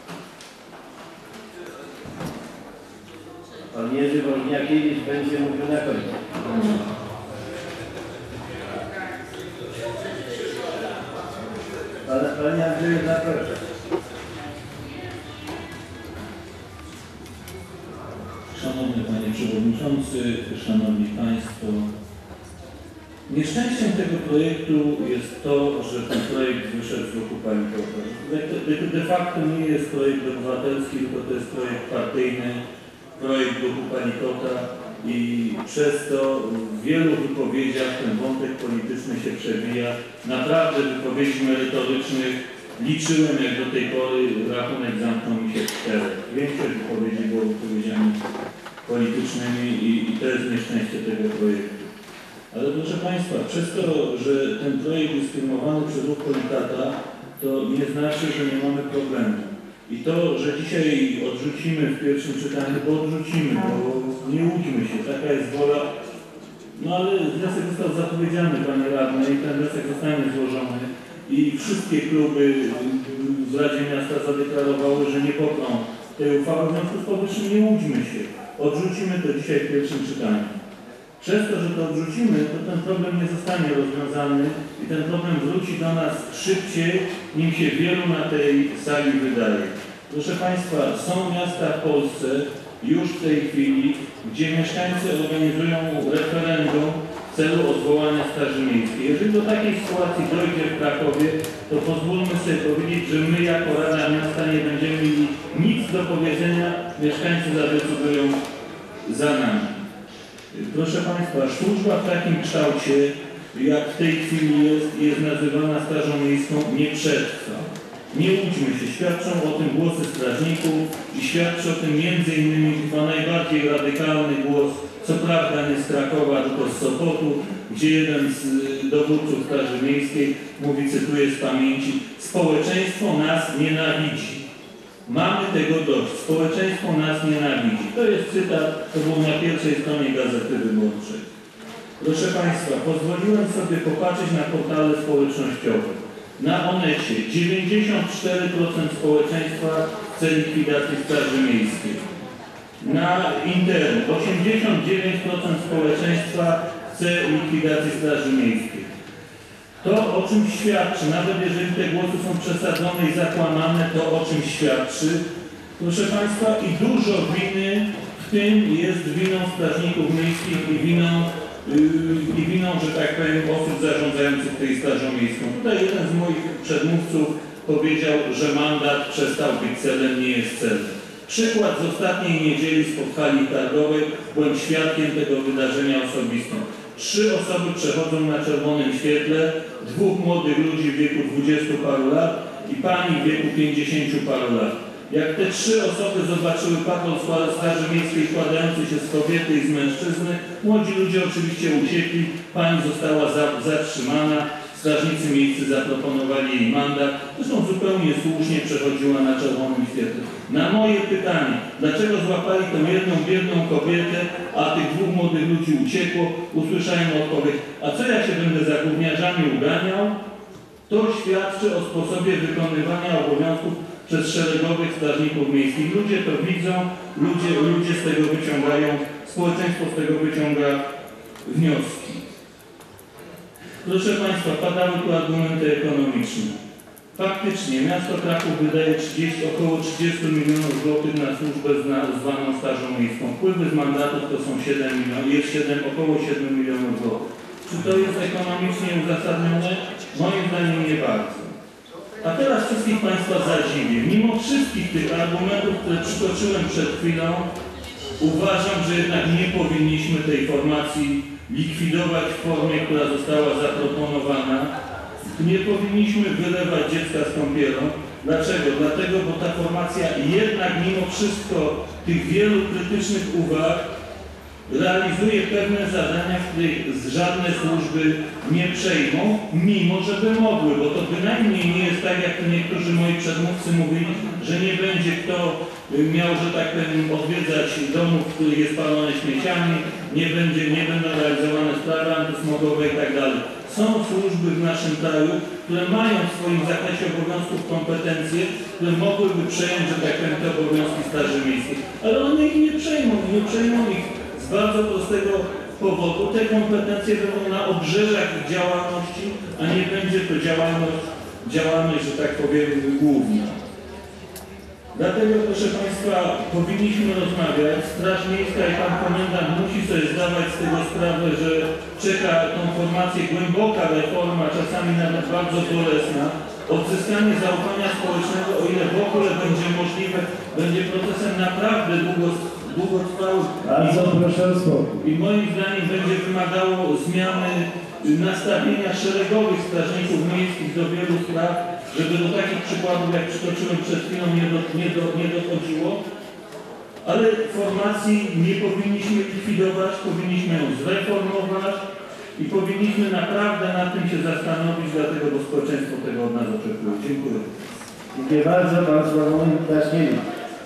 Pan Jerzy Woźniakiewicz będzie mówił na końcu. Pana, Panie Andrzeju, zapraszam. Szanowny Panie Przewodniczący, Szanowni Państwo, nieszczęściem tego projektu jest to, że ten projekt wyszedł z ruchu Palikota. De, de facto nie jest projekt obywatelski, tylko to jest projekt partyjny, projekt ruchu Palikota i przez to w wielu wypowiedziach ten wątek polityczny się przewija. Naprawdę wypowiedzi merytorycznych liczyłem, jak do tej pory rachunek zamknął mi się w czterech. Większość wypowiedzi było wypowiedziami politycznymi i, i to jest nieszczęście tego projektu. Ale proszę Państwa, przez to, że ten projekt jest firmowany przez ruch Palikota, to nie znaczy, że nie mamy problemu. I to, że dzisiaj odrzucimy w pierwszym czytaniu, bo odrzucimy, bo nie łudźmy się, taka jest wola. No ale wniosek został zapowiedziany, Panie Radny, i ten wniosek zostanie złożony. I wszystkie kluby w Radzie Miasta zadeklarowały, że nie poprą tej uchwały, w związku z powyższym nie łudźmy się. Odrzucimy to dzisiaj w pierwszym czytaniu. Przez to, że to odrzucimy, to ten problem nie zostanie rozwiązany i ten problem wróci do nas szybciej, nim się wielu na tej sali wydaje. Proszę Państwa, są miasta w Polsce już w tej chwili, gdzie mieszkańcy organizują referendum w celu odwołania Straży Miejskiej. Jeżeli do takiej sytuacji dojdzie w Krakowie, to pozwólmy sobie powiedzieć, że my jako Rada Miasta nie będziemy mieli nic do powiedzenia, mieszkańcy zadecydują za nami. Proszę Państwa, służba w takim kształcie, jak w tej chwili jest, jest nazywana Strażą Miejską, nie przetrwa. Nie łudźmy się, świadczą o tym głosy strażników i świadczy o tym między innymi chyba najbardziej radykalny głos, co prawda nie z Krakowa, tylko z Sopotu, gdzie jeden z dowódców Straży Miejskiej mówi, cytuję z pamięci, społeczeństwo nas nienawidzi. Mamy tego dość. Społeczeństwo nas nienawidzi. To jest cytat, to był na pierwszej stronie Gazety Wyborczej. Proszę Państwa, pozwoliłem sobie popatrzeć na portale społecznościowe. Na Onecie dziewięćdziesiąt cztery procent społeczeństwa chce likwidacji Straży Miejskiej. Na Internet osiemdziesiąt dziewięć procent społeczeństwa chce likwidacji Straży Miejskiej. To o czym świadczy, nawet jeżeli te głosy są przesadzone i zakłamane, to o czym świadczy, proszę Państwa, i dużo winy w tym jest winą strażników miejskich i winą, yy, i winą, że tak powiem, osób zarządzających tej Strażą Miejską. Tutaj jeden z moich przedmówców powiedział, że mandat przestał być celem, nie jest celem. Przykład z ostatniej niedzieli spod hali targowej, byłem świadkiem tego wydarzenia osobistym. Trzy osoby przechodzą na czerwonym świetle, dwóch młodych ludzi w wieku dwudziestu paru lat i pani w wieku pięćdziesięciu paru lat. Jak te trzy osoby zobaczyły patrol Straży Miejskiej składający się z kobiety i z mężczyzny, młodzi ludzie oczywiście uciekli, pani została za, zatrzymana, strażnicy miejscy zaproponowali jej mandat, zresztą zupełnie słusznie przechodziła na czerwonym świetle. Na moje pytanie, dlaczego złapali tę jedną biedną kobietę, a tych dwóch młodych ludzi uciekło, usłyszałem odpowiedź, a co ja się będę za gówniarzami uganiał? To świadczy o sposobie wykonywania obowiązków przez szeregowych strażników miejskich. Ludzie to widzą, ludzie, ludzie z tego wyciągają, społeczeństwo z tego wyciąga wnioski. Proszę Państwa, padały tu argumenty ekonomiczne. Faktycznie miasto Kraków wydaje trzydzieści, około trzydzieści milionów złotych na służbę zna, zwaną Strażą Miejską. Wpływy z mandatów to są siedem milionów, jest siedem, około siedem milionów złotych. Czy to jest ekonomicznie uzasadnione? Moim zdaniem nie bardzo. A teraz wszystkich Państwa zadziwię. Mimo wszystkich tych argumentów, które przytoczyłem przed chwilą, uważam, że jednak nie powinniśmy tej formacji likwidować w formie, która została zaproponowana. Nie powinniśmy wylewać dziecka z kąpielą. Dlaczego? Dlatego, bo ta formacja jednak mimo wszystko tych wielu krytycznych uwag realizuje pewne zadania, w których żadne służby nie przejmą, mimo że by mogły, bo to bynajmniej nie jest tak, jak niektórzy moi przedmówcy mówili, że nie będzie kto miał, że tak powiem, odwiedzać domów, w których jest palone śmieciami, nie, będzie, nie będą realizowane sprawy antysmogowe i tak dalej. Są służby w naszym kraju, które mają w swoim zakresie obowiązków kompetencje, które mogłyby przejąć, że tak powiem, te obowiązki Straży Miejskiej. Ale one ich nie przejmą, nie przejmą ich z bardzo prostego powodu. Te kompetencje będą na obrzeżach ich działalności, a nie będzie to działalność, działalność, że tak powiem, główna. Dlatego, proszę Państwa, powinniśmy rozmawiać. Straż Miejska i Pan Komendant musi sobie zdawać z tego sprawę, że czeka tą formację głęboka reforma, czasami nawet bardzo bolesna. Odzyskanie zaufania społecznego, o ile w ogóle będzie możliwe, będzie procesem naprawdę długotrwałym. Bardzo proszę o spokój. I moim zdaniem będzie wymagało zmiany nastawienia szeregowych strażników miejskich do wielu spraw, żeby do takich przykładów, jak przytoczyłem przed chwilą, nie, do, nie, do, nie dochodziło. Ale formacji nie powinniśmy likwidować, powinniśmy ją zreformować i powinniśmy naprawdę nad tym się zastanowić, dlatego bo społeczeństwo tego od nas oczekuje. Dziękuję. Dziękuję bardzo. Pan Sławomir Daśniewicz.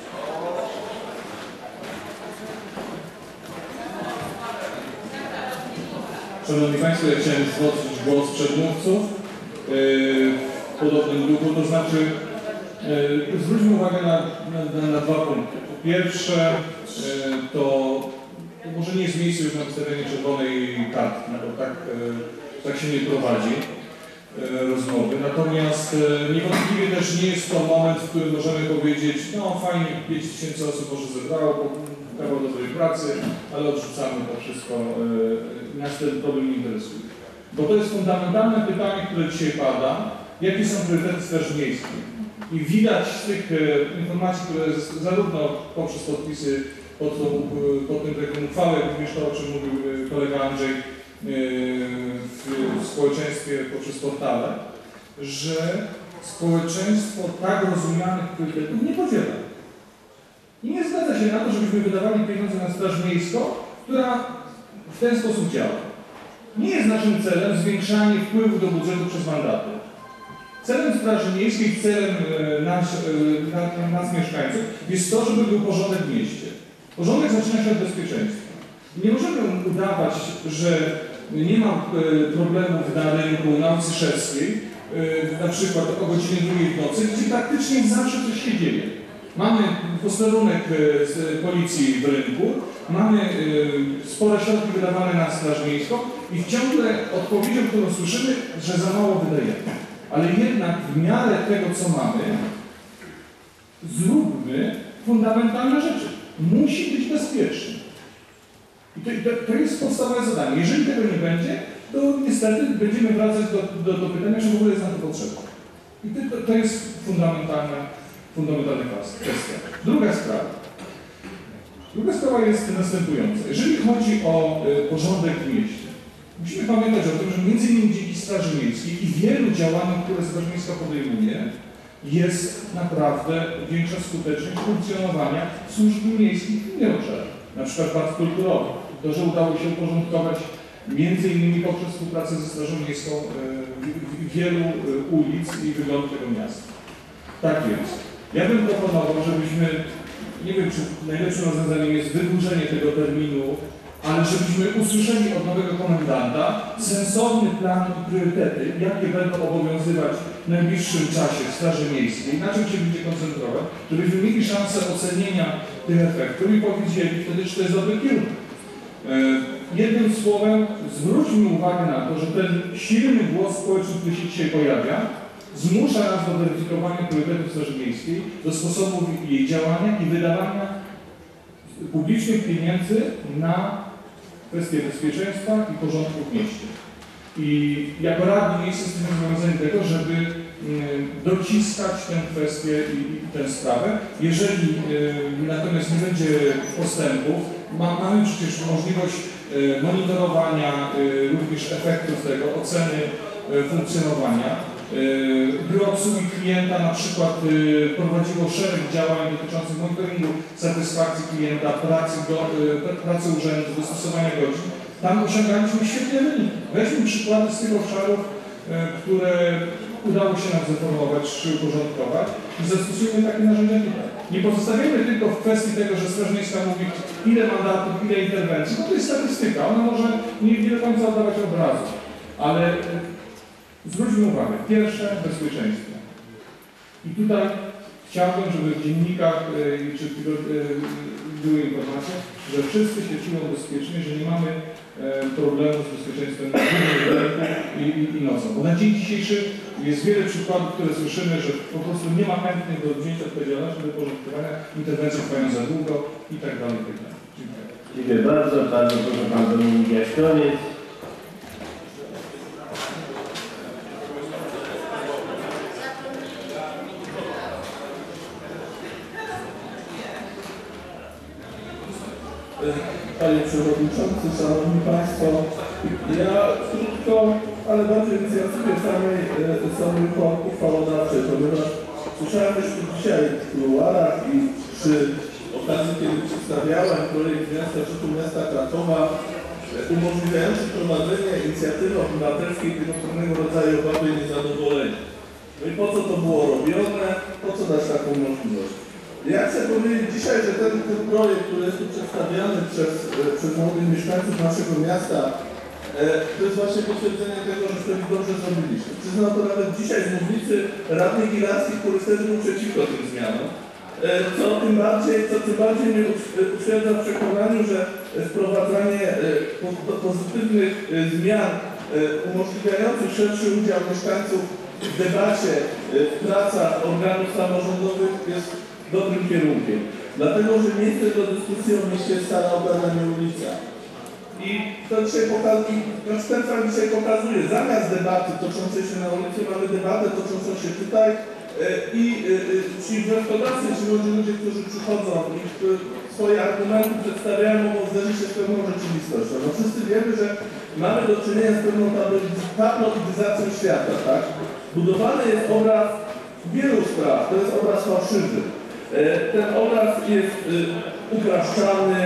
Szanowni Państwo, ja chciałem zwrócić głos przedmówców yy, w podobnym duchu, to znaczy yy, zwróćmy uwagę na, na, na dwa punkty. Po pierwsze, yy, to, to może nie jest miejsce już na wystawienie czerwonej kartki, bo tak, yy, tak się nie prowadzi yy, rozmowy. Natomiast yy, niewątpliwie też nie jest to moment, w którym możemy powiedzieć, no fajnie, pięć tysięcy osób może zebrało, kawał dobrej pracy, ale odrzucamy to wszystko, yy, nas ten problem nie interesuje. Bo to jest fundamentalne pytanie, które dzisiaj pada, jakie są priorytety Straży Miejskiej. I widać z tych e, informacji, które z, zarówno poprzez podpisy pod, tą, pod tym projektem uchwały, jak również to, o czym mówił e, kolega Andrzej e, w, w społeczeństwie poprzez portale, że społeczeństwo tak rozumianych priorytetów nie podziela. I nie zgadza się na to, żebyśmy wydawali pieniądze na Straż Miejską, która w ten sposób działa. Nie jest naszym celem zwiększanie wpływu do budżetu przez mandaty. Celem Straży Miejskiej, celem nas, nas mieszkańców jest to, żeby był porządek w mieście. Porządek zaczyna się od bezpieczeństwa. Nie możemy udawać, że nie ma problemów na rynku, na ulicy Szewskiej, na przykład o godzinie drugiej w nocy, gdzie praktycznie zawsze coś się dzieje. Mamy posterunek z policji w rynku, mamy spore środki wydawane na Straż Miejską i ciągle odpowiedzią, którą słyszymy, że za mało wydajemy. Ale jednak w miarę tego, co mamy, zróbmy fundamentalne rzeczy. Musi być bezpieczny. I to, to, to jest podstawowe zadanie. Jeżeli tego nie będzie, to niestety będziemy wracać do, do, do pytania, czy w ogóle jest na to potrzeba. I to, to jest fundamentalna, fundamentalna kwestia. Druga sprawa. Druga sprawa jest następująca. Jeżeli chodzi o y, porządek w mieście, musimy pamiętać o tym, że między innymi dzięki Straży Miejskiej i wielu działaniom, które Straż Miejska podejmuje, jest naprawdę większa skuteczność funkcjonowania służb miejskich w innych obszarach, na przykład bardzo kulturowych. To, że udało się uporządkować między innymi poprzez współpracę ze Strażą Miejską wielu ulic i wyglądu tego miasta. Tak więc, ja bym proponował, żebyśmy, nie wiem, czy najlepszym rozwiązaniem jest wydłużenie tego terminu, ale żebyśmy usłyszeli od nowego komendanta sensowny plan i priorytety, jakie będą obowiązywać w najbliższym czasie w Straży Miejskiej, na czym się będzie koncentrować, żebyśmy mieli szansę ocenienia tych efektów i powiedzieli wtedy, czy to jest dobry kierunek. Jednym słowem, zwróćmy uwagę na to, że ten silny głos społeczny, który się dzisiaj pojawia, zmusza nas do weryfikowania priorytetów Straży Miejskiej, do sposobów jej działania i wydawania publicznych pieniędzy na kwestie bezpieczeństwa i porządku w mieście. I jako radni miejsce jesteśmy zobowiązani do tego, żeby dociskać tę kwestię i, i tę sprawę. Jeżeli y, natomiast nie będzie postępów, ma, mamy przecież możliwość y, monitorowania y, również efektów tego, oceny y, funkcjonowania. Y, Biuro Obsługi Klienta na przykład y, prowadziło szereg działań dotyczących monitoringu satysfakcji klienta, pracy, do, y, pracy urzędu, dostosowania godzin. Tam osiągaliśmy świetne wyniki. Weźmy przykłady z tych obszarów, y, które udało się nam zreformować czy uporządkować i zastosujemy takie narzędzia tutaj. Nie pozostawiamy tylko w kwestii tego, że Straż Miejska mówi, ile mandatów, ile interwencji. No to jest statystyka, ona może nie, nie do końca oddawać obrazu. Ale zwróćmy uwagę, pierwsze bezpieczeństwo. I tutaj chciałbym, żeby w dziennikach czy były informacje, że wszyscy się czują bezpiecznie, że nie mamy problemu z bezpieczeństwem i, i, i nocą. Bo na dzień dzisiejszy jest wiele przykładów, które słyszymy, że po prostu nie ma chętnych do wzięcia odpowiedzialności, do porządkowania, interwencje trwają za długo i tak dalej, i tak dalej. Dziękuję. Dziękuję bardzo. Bardzo proszę Pan Dominik Jaśkowiec. Panie Przewodniczący, Szanowni Państwo, ja krótko, ale bardzo inicjatywnie samej, samej uchwałodawczej, ponieważ słyszałem już dzisiaj w kuluarach i przy okazji, kiedy przedstawiałem projekt zmian Statutu Miasta Krakowa umożliwiający prowadzenie inicjatywy obywatelskiej tego pewnego rodzaju obawy i niezadowolenia. No i po co to było robione, po co dać taką możliwość? Ja chcę powiedzieć dzisiaj, że ten, ten projekt, który jest tu przedstawiany przez, przez młodych mieszkańców naszego miasta, e, to jest właśnie potwierdzenie tego, że wtedy dobrze zrobiliśmy. Przyznam to nawet dzisiaj z mównicy radny Gilarski, który wtedy był przeciwko tym zmianom. E, co tym bardziej, co tym bardziej mnie utwierdza w przekonaniu, że wprowadzanie e, po, pozytywnych e, zmian e, umożliwiających szerszy udział mieszkańców w debacie, e, w pracach organów samorządowych jest dobrym kierunkiem. Dlatego, że miejsce do dyskusji o mieście jest Stara Opera, nie ulica. I to dzisiaj pokazuje, ten fakt dzisiaj pokazuje, zamiast debaty toczącej się na ulicy, mamy debatę toczącą się tutaj i ci wnioskodawcy, ci młodzi ludzie, którzy przychodzą i swoje argumenty przedstawiają, mogą zderzyć się z pewną rzeczywistością. No wszyscy wiemy, że mamy do czynienia z pewną tabloidyzacją świata, tak? Budowany jest obraz wielu spraw, to jest obraz fałszywy. Ten obraz jest upraszczany,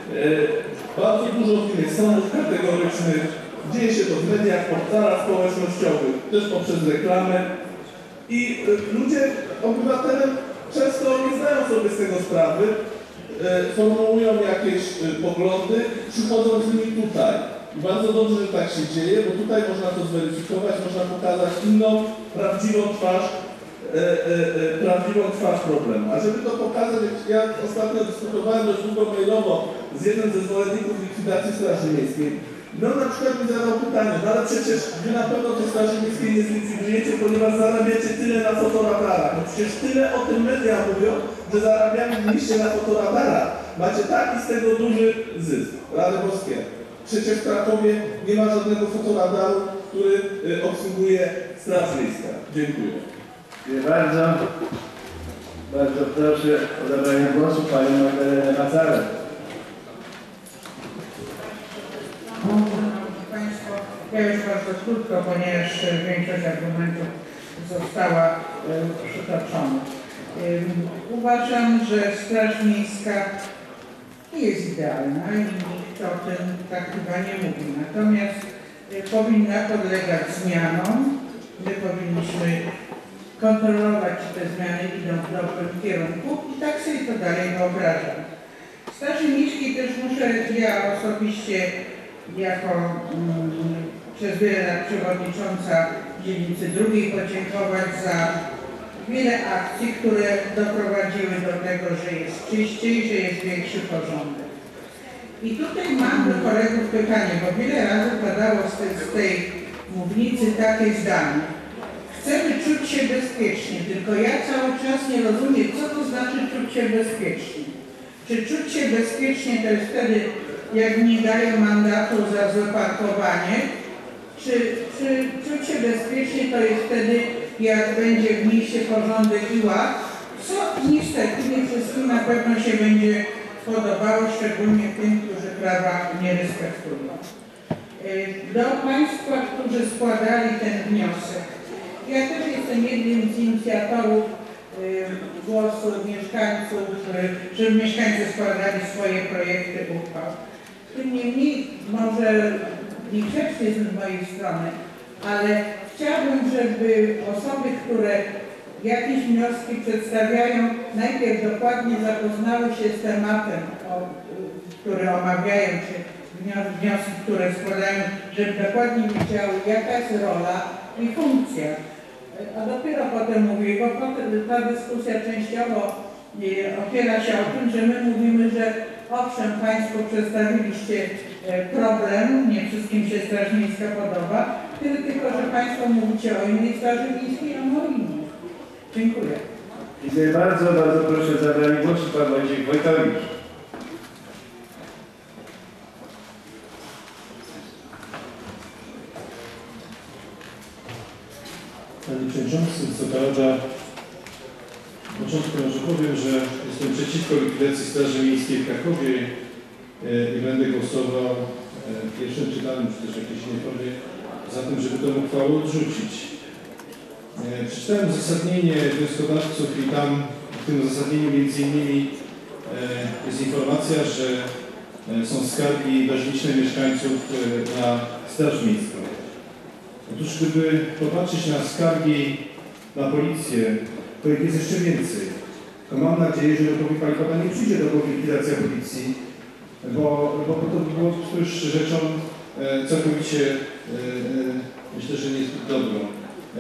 bardzo dużo w nim jest sądów kategorycznych, dzieje się to w mediach, portalach społecznościowych, też poprzez reklamę i ludzie, obywatele często nie zdają sobie z tego sprawy, formułują jakieś poglądy, przychodzą z nimi tutaj. I bardzo dobrze, że tak się dzieje, bo tutaj można to zweryfikować, można pokazać inną, prawdziwą twarz E, e, e, prawdziwą twarz problemu. A żeby to pokazać, ja ostatnio dyskutowałem dość długo mailowo z jednym ze zwolenników likwidacji Straży Miejskiej. No na przykład mi zadał pytanie, no ale przecież wy na pewno tej Straży Miejskiej nie zlikwidujecie, ponieważ zarabiacie tyle na fotoradarach. No przecież tyle o tym media mówią, że zarabiamy w mieście na fotoradarach. Macie taki z tego duży zysk. Rady Boskie. Przecież w Krakowie nie ma żadnego fotoradaru, który obsługuje Straż Miejska. Dziękuję. Dziękuję bardzo. Bardzo proszę o zabranie głosu Panią Magdalenę Mazarek. Państwo, ja już bardzo krótko, ponieważ większość argumentów została e, przytoczona. E, uważam, że Straż Miejska nie jest idealna i nikt o tym tak chyba nie mówi. Natomiast e, powinna podlegać zmianom. My powinniśmy kontrolować, czy te zmiany idą w dobrym kierunku i tak sobie to dalej wyobrażam. Straży Miejskiej też muszę ja osobiście jako mm, przez wiele lat przewodnicząca dzielnicy drugiej podziękować za wiele akcji, które doprowadziły do tego, że jest czyściej, że jest większy porządek. I tutaj mam do kolegów pytanie, bo wiele razy padało z tej, z tej mównicy takie zdanie. Chcemy czuć się bezpiecznie, tylko ja cały czas nie rozumiem, co to znaczy czuć się bezpiecznie. Czy czuć się bezpiecznie to jest wtedy, jak nie dają mandatu za złe parkowanie, czy, czy czuć się bezpiecznie to jest wtedy, jak będzie w mieście porządek i ład, co niestety nie wszystkim na pewno się będzie podobało, szczególnie tym, którzy prawa nie respektują. Do Państwa, którzy składali ten wniosek. Ja też jestem jednym z inicjatorów głosu mieszkańców, żeby mieszkańcy składali swoje projekty uchwał. Tym niemniej, może niegrzecznie z mojej strony, ale chciałabym, żeby osoby, które jakieś wnioski przedstawiają, najpierw dokładnie zapoznały się z tematem, o, które omawiają, czy wnioski, które składają, żeby dokładnie wiedziały, jaka jest rola i funkcja. A dopiero potem mówię, bo potem ta dyskusja częściowo opiera się o tym, że my mówimy, że owszem, Państwo przedstawiliście problem, nie wszystkim się Straż Miejska podoba, tyle tylko, że Państwo mówicie o innej Straży Miejskiej, a o innej. Dziękuję. Dziękuję bardzo. Bardzo proszę o zabranie głosu Pan Wojciech Wojtowicz. Panie Przewodniczący, Wysoka Rada, na początku może powiem, że jestem przeciwko likwidacji Straży Miejskiej w Krakowie i będę głosował w pierwszym czytaniu, czy też w jakiejś innej formie, za tym, żeby tę uchwałę odrzucić. Przeczytałem uzasadnienie wnioskodawców i tam w tym uzasadnieniu między innymi jest informacja, że są skargi dość liczne mieszkańców na Straż Miejską. Otóż gdyby popatrzeć na skargi na policję, to ich jest jeszcze więcej. To mam nadzieję, że do Pani Pana nie przyjdzie do likwidacja policji, bo, bo to by było już rzeczą e, całkowicie, e, myślę, że niezbyt dobrą. E,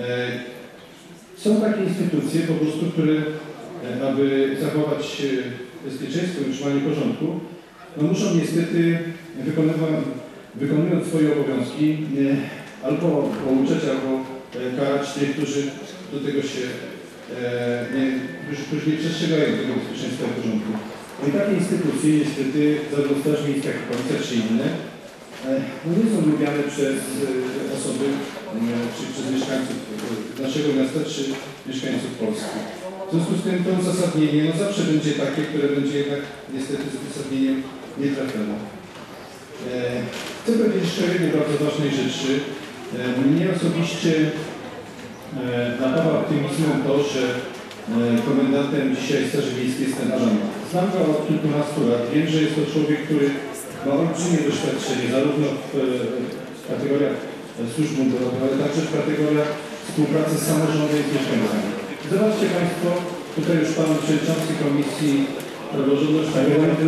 są takie instytucje po prostu, które, e, aby zachować bezpieczeństwo i utrzymanie porządku, no muszą niestety wykonywać, wykonując swoje obowiązki, e, albo pouczać, albo karać tych, którzy do tego się nie, którzy, którzy nie przestrzegają tego bezpieczeństwa i porządku. No i takie instytucje niestety, zarówno Straż Miejska, jak i Policja, czy inne, no nie są lubiane przez osoby, czy przez mieszkańców naszego miasta, czy mieszkańców Polski. W związku z tym to uzasadnienie no zawsze będzie takie, które będzie jednak niestety z uzasadnieniem nietrafione. Chcę powiedzieć jeszcze o jednej bardzo ważnej rzeczy. Mnie osobiście napawa optymizmem to, że komendantem dzisiaj Straży Miejskiej jest ten Adam. Znam go od kilkunastu lat. Wiem, że jest to człowiek, który ma olbrzymie doświadczenie zarówno w kategoriach służb mundurowych, ale także w kategoriach współpracy z samorządem i z mieszkańcami. Zobaczcie Państwo, tutaj już Pan Przewodniczący Komisji Praworządności.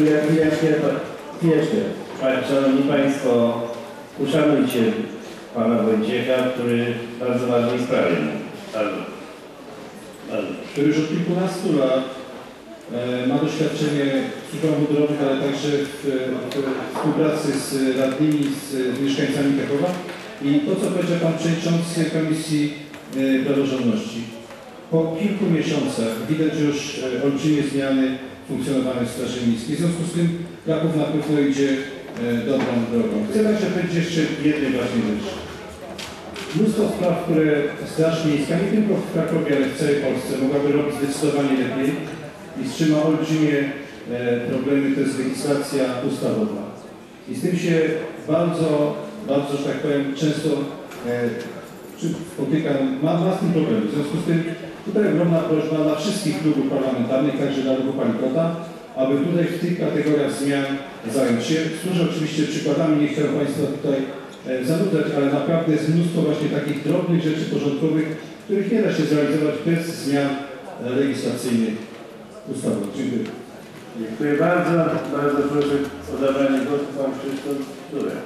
Jeszcze, Szanowni Państwo, uszanujcie Pana Wojciecha, który w bardzo ważnej sprawie mówi. Bardzo. Bardzo. Który już od kilkunastu lat e, ma doświadczenie w służbach mundurowych, ale także w, w, w współpracy z radnymi, z, z mieszkańcami Krakowa. I to, co powiedział Pan Przewodniczący Komisji e, Praworządności. Po kilku miesiącach widać już e, olbrzymie zmiany funkcjonowania Straży Miejskiej. W związku z tym Kraków na pewno idzie e, dobrą drogą. Chcę także powiedzieć jeszcze jednej ważnej rzeczy. Mnóstwo spraw, które Straż Miejska, nie tylko w Krakowie, ale w całej Polsce mogłaby robić zdecydowanie lepiej i z czym ma olbrzymie e, problemy, to jest legislacja ustawowa. I z tym się bardzo, bardzo, że tak powiem, często e, czy spotyka, ma, ma z tym problem. W związku z tym tutaj ogromna prośba dla wszystkich klubów parlamentarnych, także dla ruchu Palikota, aby tutaj w tych kategoriach zmian zająć się. Służę oczywiście przykładami, nie chciałem Państwa tutaj e, zanudzać, ale naprawdę jest mnóstwo właśnie takich drobnych rzeczy porządkowych, których nie da się zrealizować bez zmian e, legislacyjnych ustawowych. Dziękuję. Dziękuję bardzo. Bardzo proszę o zabranie głosu Pan Krzysztof Turek.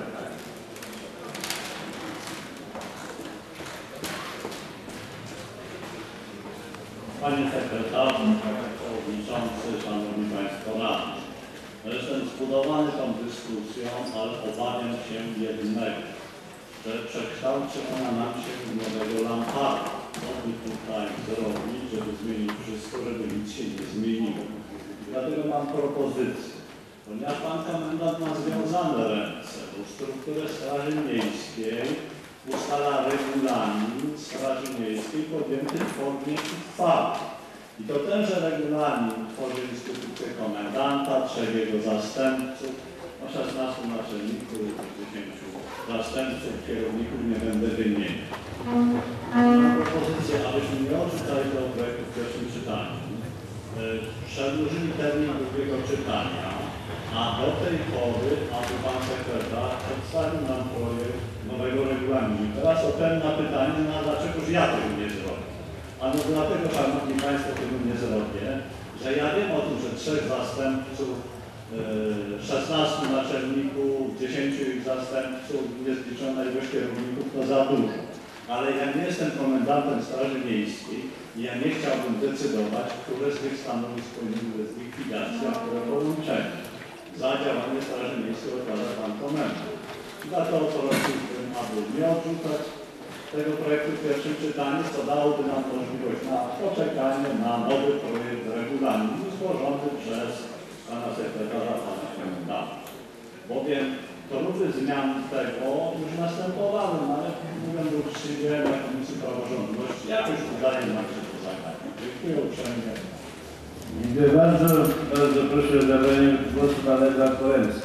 Panie Sekretarzu, Panie Przewodniczący, Szanowni Państwo Radni. No jestem zbudowany tą dyskusją, ale obawiam się jednego, że przekształci ona nam się w nowego lamparza. Co by tutaj zrobić, żeby zmienić wszystko, żeby nic się nie zmieniło. Dlatego mam propozycję. Ponieważ Pan Komendant ma związane ręce, bo strukturę Straży Miejskiej ustala regulamin Straży Miejskiej podjęty w formie uchwały. I to tenże regulamin tworzy instytucję komendanta, trzech jego zastępców, o szesnastu naczelników, dziesięciu zastępców, kierowników nie będę wymieniał. Mam propozycję, abyśmy nie odrzucali tego projektu w pierwszym czytaniu. Przedłużyli termin drugiego czytania, a do tej pory, aby Pan Sekretarz przedstawił nam projekt nowego regulaminu. Teraz odpowiem na pytanie, no dlaczegoż ja tego nie zrobię? Ano dlatego, Szanowni Państwo, tego nie zrobię, że ja wiem o tym, że trzech zastępców, szesnastu naczelników, dziesięciu ich zastępców, niezliczona ilość kierowników to za dużo. Ale ja nie jestem komendantem Straży Miejskiej i ja nie chciałbym decydować, które z tych stanowisk powinny być likwidacji, a które połączenie. Za działanie Straży Miejskiej odpowiada Pan Komendant. Dlatego prosiłbym, aby nie odrzucać tego projektu w pierwszym czytaniu, co dałoby nam możliwość na poczekanie na nowy projekt regulaminu złożony przez Pana Sekretarza, Pana Komendanta. Bowiem próby zmian tego już następowały, no ale mówiąc uczciwie, na Komisji Praworządności jakoś udaje nam się to zagadnić. Dziękuję uprzejmie. Dziękuję bardzo. Bardzo proszę o zabranie głosu Pana Edward Poremski.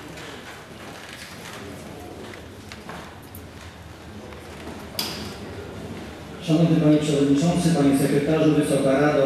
Szanowny Panie Przewodniczący, Panie Sekretarzu, Wysoka Rado,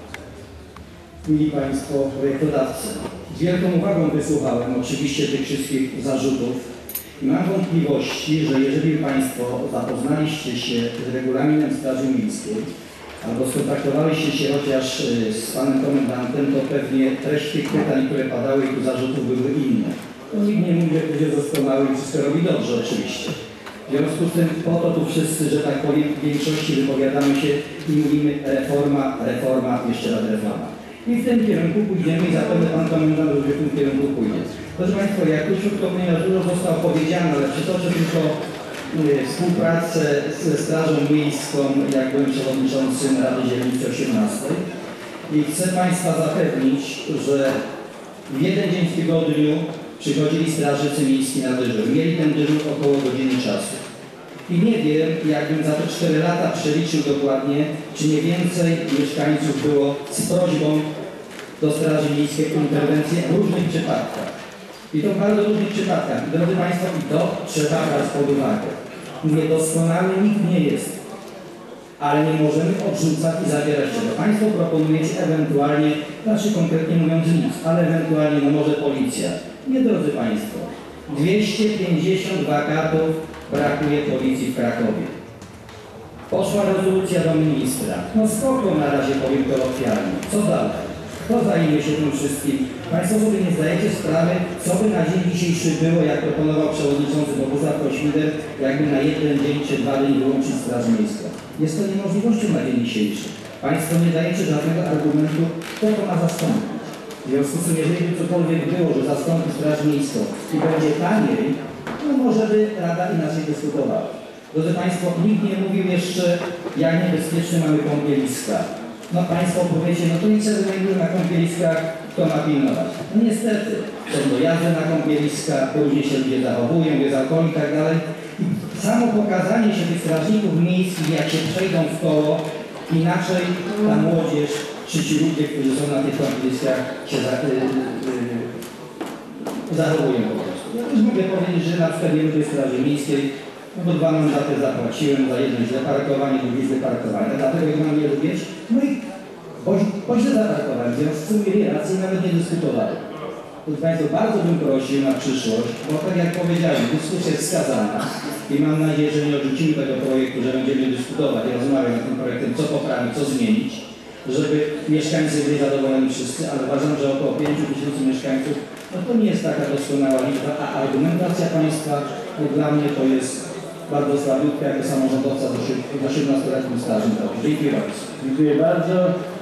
mili Państwo projektodawcy. Z wielką uwagą wysłuchałem oczywiście tych wszystkich zarzutów i mam wątpliwości, że jeżeli Państwo zapoznaliście się z regulaminem Straży Miejskiej albo skontaktowaliście się chociaż z Panem Komendantem, to pewnie treść tych pytań, które padały i tu zarzutów były inne. To nikt nie mówi, że ktoś jest doskonały i wszystko robi dobrze oczywiście. W związku z tym po to tu wszyscy, że tak powiem, w większości wypowiadamy się i mówimy reforma, reforma, jeszcze raz reforma. I w tym kierunku pójdziemy i zapewne Pan Komendant w tym kierunku pójdzie. Proszę Państwa, jak króciutko, ponieważ dużo zostało powiedziane, ale przytoczę tylko y, współpracę ze Strażą Miejską, jak byłem przewodniczącym Rady Dzielnicy osiemnastej. I chcę Państwa zapewnić, że w jeden dzień w tygodniu przychodzili strażnicy miejscy na dyżur. Mieli ten dyżur około godziny czasu. I nie wiem, jakbym za te cztery lata przeliczył dokładnie, czy nie więcej mieszkańców było z prośbą do Straży Miejskiej o interwencję w różnych przypadkach. I to w bardzo różnych przypadkach. I drodzy Państwo, i to trzeba brać pod uwagę. Niedoskonały nikt nie jest, ale nie możemy odrzucać i zabierać tego. Państwo proponujecie ewentualnie, znaczy konkretnie mówiąc nic, ale ewentualnie, no może policja. Nie, drodzy Państwo, dwieście pięćdziesiąt wakatów brakuje policji w Krakowie. Poszła rezolucja do ministra. No spoko, na razie powiem kolokwialnie. Co dalej? Kto zajmie się tym wszystkim? Państwo sobie nie zdajecie sprawy, co by na dzień dzisiejszy było, jak proponował przewodniczący Bogusław Kośmider, jakby na jeden dzień czy dwa dni wyłączyć Straż Miejską. Jest to niemożliwością na dzień dzisiejszy. Państwo nie dajecie żadnego argumentu, kto to ma zastąpić. W związku z tym, jeżeli by cokolwiek było, że zastąpi Straż Miejską i będzie taniej, no może by Rada inaczej dyskutowała. Drodzy Państwo, nikt nie mówił jeszcze, jak niebezpieczne mamy kąpieliska. No Państwo powiecie, no to nic się wynajmuje na kąpieliskach, kto ma pilnować. No niestety, są dojazdy na kąpieliska, różnie się ludzie zachowują, jest alkohol i tak dalej. I samo pokazanie się tych strażników miejskich, jak się przejdą w koło, inaczej ta młodzież, czy ci ludzie, którzy są na tych kąpieliskach, się za, y, y, y, zachowują po prostu. Ja też mogę powiedzieć, że na przykład nie lubię Straży Miejskiej, No bo dwa mandaty zapłaciłem, za jedno źle parkowanie, drugie źle parkowanie. Dlatego ich mam nie lubić. No i bo, bo źle zaparkowałem, w związku z tym mieli rację i nawet nie dyskutowali. Proszę Państwa, bardzo bym prosił na przyszłość, bo tak jak powiedziałem, dyskusja jest wskazana i mam nadzieję, że nie odrzucimy tego projektu, że będziemy dyskutować i rozmawiać nad tym projektem, co poprawić, co zmienić, żeby mieszkańcy byli zadowoleni wszyscy, ale uważam, że około pięciu tysięcy mieszkańców, no to nie jest taka doskonała liczba, a argumentacja Państwa no dla mnie to jest bardzo słabiutka jako samorządowca z osiemnastoletnim stażem. Dziękuję bardzo. Dziękuję bardzo.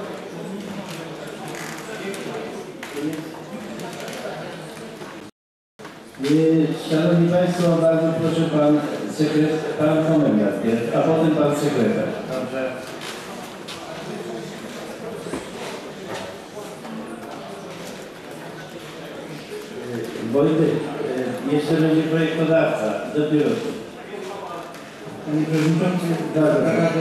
Szanowni Państwo, bardzo proszę Pan sekretarz, Pan komendant, a potem Pan sekretarz. Dobrze. Wojtek, jeszcze będzie projektodawca, dopiero. Panie Przewodniczący, Rado,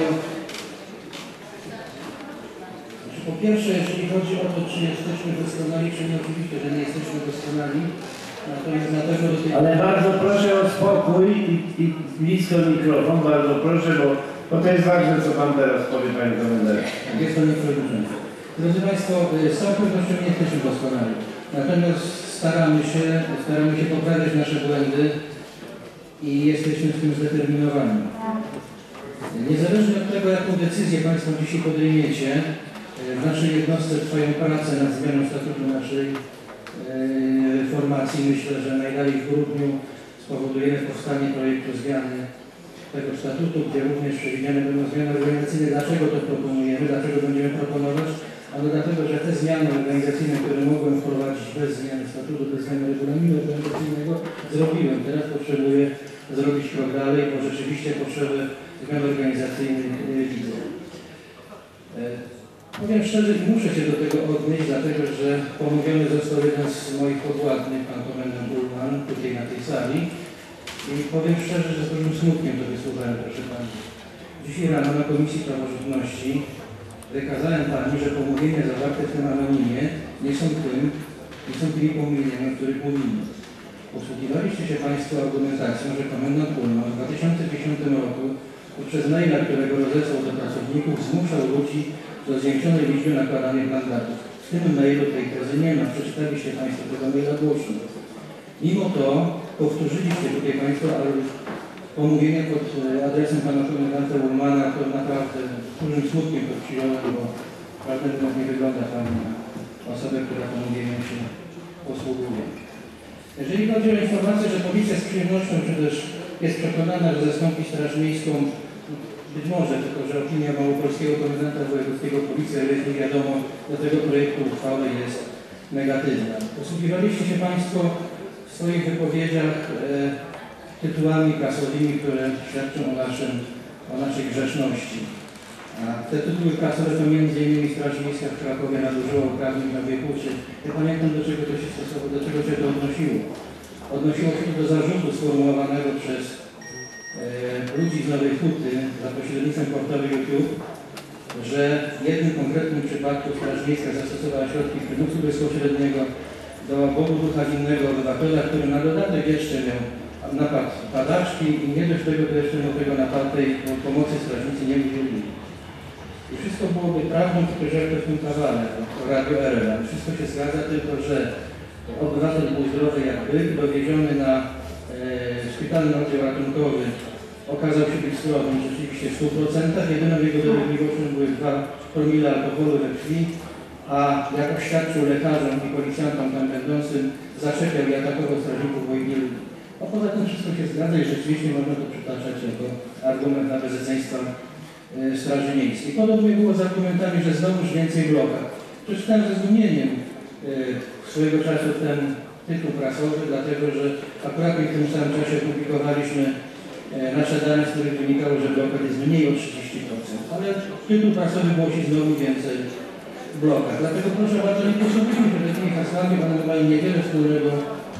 po pierwsze, jeżeli chodzi o to, czy jesteśmy doskonali, czy nie, oczywiście, że nie jesteśmy doskonali, natomiast dlatego do tej... Ale bardzo proszę o spokój i, i blisko mikrofon, bardzo proszę, bo, bo to jest ważne, co Pan teraz powie, Panie Komendarzu. Jest Panie Przewodniczący. Drodzy Państwo, z całą pewnością nie jesteśmy doskonali, natomiast staramy się, staramy się poprawiać nasze błędy i jesteśmy w tym zdeterminowani. Niezależnie od tego, jaką decyzję Państwo dzisiaj podejmiecie, w naszej jednostce trwają prace nad zmianą statutu naszej e, formacji. Myślę, że najdalej w grudniu spowodujemy powstanie projektu zmiany tego statutu, gdzie również przewidziane będą zmiany organizacyjne. Dlaczego to proponujemy? Dlaczego będziemy proponować? Ano dlatego, że te zmiany organizacyjne, które mogłem wprowadzić bez zmiany statutu, bez zmiany regulaminu organizacyjnego, zrobiłem. Teraz potrzebuję zrobić krok dalej, bo rzeczywiście potrzeby zmian organizacyjnych widzę. Powiem szczerze i muszę się do tego odnieść, dlatego że pomówiony został jeden z moich podwładnych, pan komendant Ulman, tutaj na tej sali. I powiem szczerze, że z dużym smutkiem to wysłuchałem, proszę Pani. Dzisiaj rano na Komisji Praworządności wykazałem Pani, że pomówienia zawarte w tym anonimie nie są tym, nie są tymi pomówieniami, o których mówimy. Posługiwaliście się Państwo argumentacją, że komendant Ulman w dwa tysiące dziesiątym roku poprzez maila, którego rozesłał do pracowników, zmuszał ludzi do zwiększonej liczby nakładanych mandatów. W tym mailu tej tezy nie ma. Przeczytaliście Państwo tego maila głośno. Mimo to powtórzyliście tutaj Państwo pomówienie pod adresem Pana Komendanta Ulmana, to naprawdę z dużym smutkiem to przyjąłem, bo prawdę mówiąc nie wygląda Pan na osobę, która pomówieniem się posługuje. Jeżeli chodzi o informację, że policja z przyjemnością, czy też jest przekonana, że zastąpi Straż Miejską, być może, tylko że opinia małopolskiego komendanta wojewódzkiego policji, ale jest wiadomo, do tego projektu uchwały jest negatywna. Posługiwaliście się Państwo w swoich wypowiedziach e, tytułami prasowymi, które świadczą o, naszym, o naszej grzeszności. A te tytuły prasowe to między innymi Straż Miejska w Krakowie nadużyła uprawnień na Wiekucie. Ja pamiętam, do czego to się stosowało, do czego się to odnosiło. Odnosiło się do zarzutu sformułowanego przez e, ludzi z Nowej Huty za pośrednictwem portalu YouTube, że w jednym konkretnym przypadku Straż Miejska zastosowała środki przymusu bezpośredniego do Bogu ducha winnego obywatela, który na dodatek jeszcze miał napad padaczki i nie dość tego, to jeszcze miał tego napadnej pomocy strażnicy nie udzielili. I wszystko byłoby prawdą, tylko że jak to w tym kawale, o Radio R L. Wszystko się zgadza, tylko że obywatel był zdrowy jak byk, dowieziony na e, szpitalny oddział ratunkowy, okazał się być zdrowym rzeczywiście w stu procentach. Jedyną jego dolegliwością były dwa promile alkoholu we krwi, a jak oświadczył lekarzom i policjantom tam będącym, zaczepiał i atakował strażników, bo ich nie lubił. A poza tym wszystko się zgadza i rzeczywiście można to przytaczać jako argument na bezeceństwa e, Straży Miejskiej. Podobnie było z argumentami, że znowuż więcej bloka. Przeczytałem ze zdumieniem e, swojego czasu ten tytuł prasowy, dlatego że akurat w tym samym czasie publikowaliśmy e, nasze dane, z których wynikało, że blokad jest mniej o trzydzieści procent. Ale tytuł prasowy głosi znowu więcej blokad. Dlatego proszę bardzo, nie posługujmy się takimi hasłami, one mają niewiele wspólnego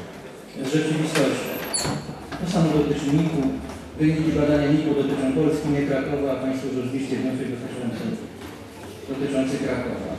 z rzeczywistością. To samo dotyczy N I K-u. Wyniki badania N I K-u dotyczą Polski, nie Krakowa, a Państwo złożyliście wniosek dotyczący, dotyczący Krakowa.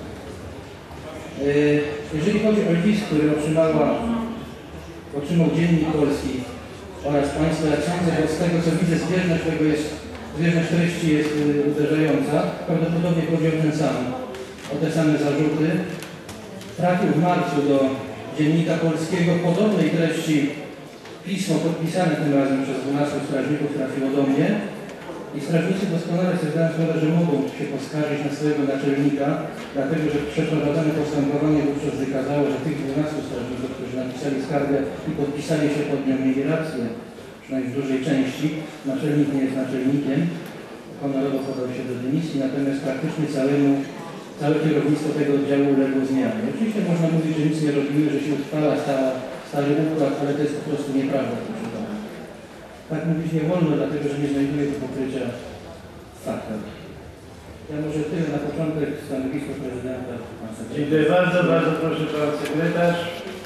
Jeżeli chodzi o list, który otrzymała, otrzymał Dziennik Polski oraz Państwa, jak sądzę, bo z tego co widzę, zbieżność tego jest, zbieżność treści jest y, uderzająca. Prawdopodobnie chodzi o ten sam, o te same zarzuty. Trafił w marcu do Dziennika Polskiego podobnej treści pismo podpisane tym razem przez dwunastu strażników trafiło do mnie i strażnicy doskonale sobie zdają sprawę, że mogą się poskarżyć na swojego naczelnika, dlatego że przeprowadzone postępowanie wówczas wykazało, że tych dwunastu strażników, którzy napisali skargę i podpisali się pod nią, mieli rację, przynajmniej w dużej części. Naczelnik nie jest naczelnikiem, honorowo podał się do dymisji, natomiast praktycznie całemu, całe kierownictwo tego oddziału uległo zmianie. Oczywiście można mówić, że nic nie robimy, że się utrwala stała stary układ, ale to jest po prostu nieprawda. Tak mówić nie wolno, dlatego że nie znajduje tu pokrycia w faktach. Ja może tyle na początek stanowisko prezydenta. Dziękuję bardzo, bardzo proszę pan sekretarz.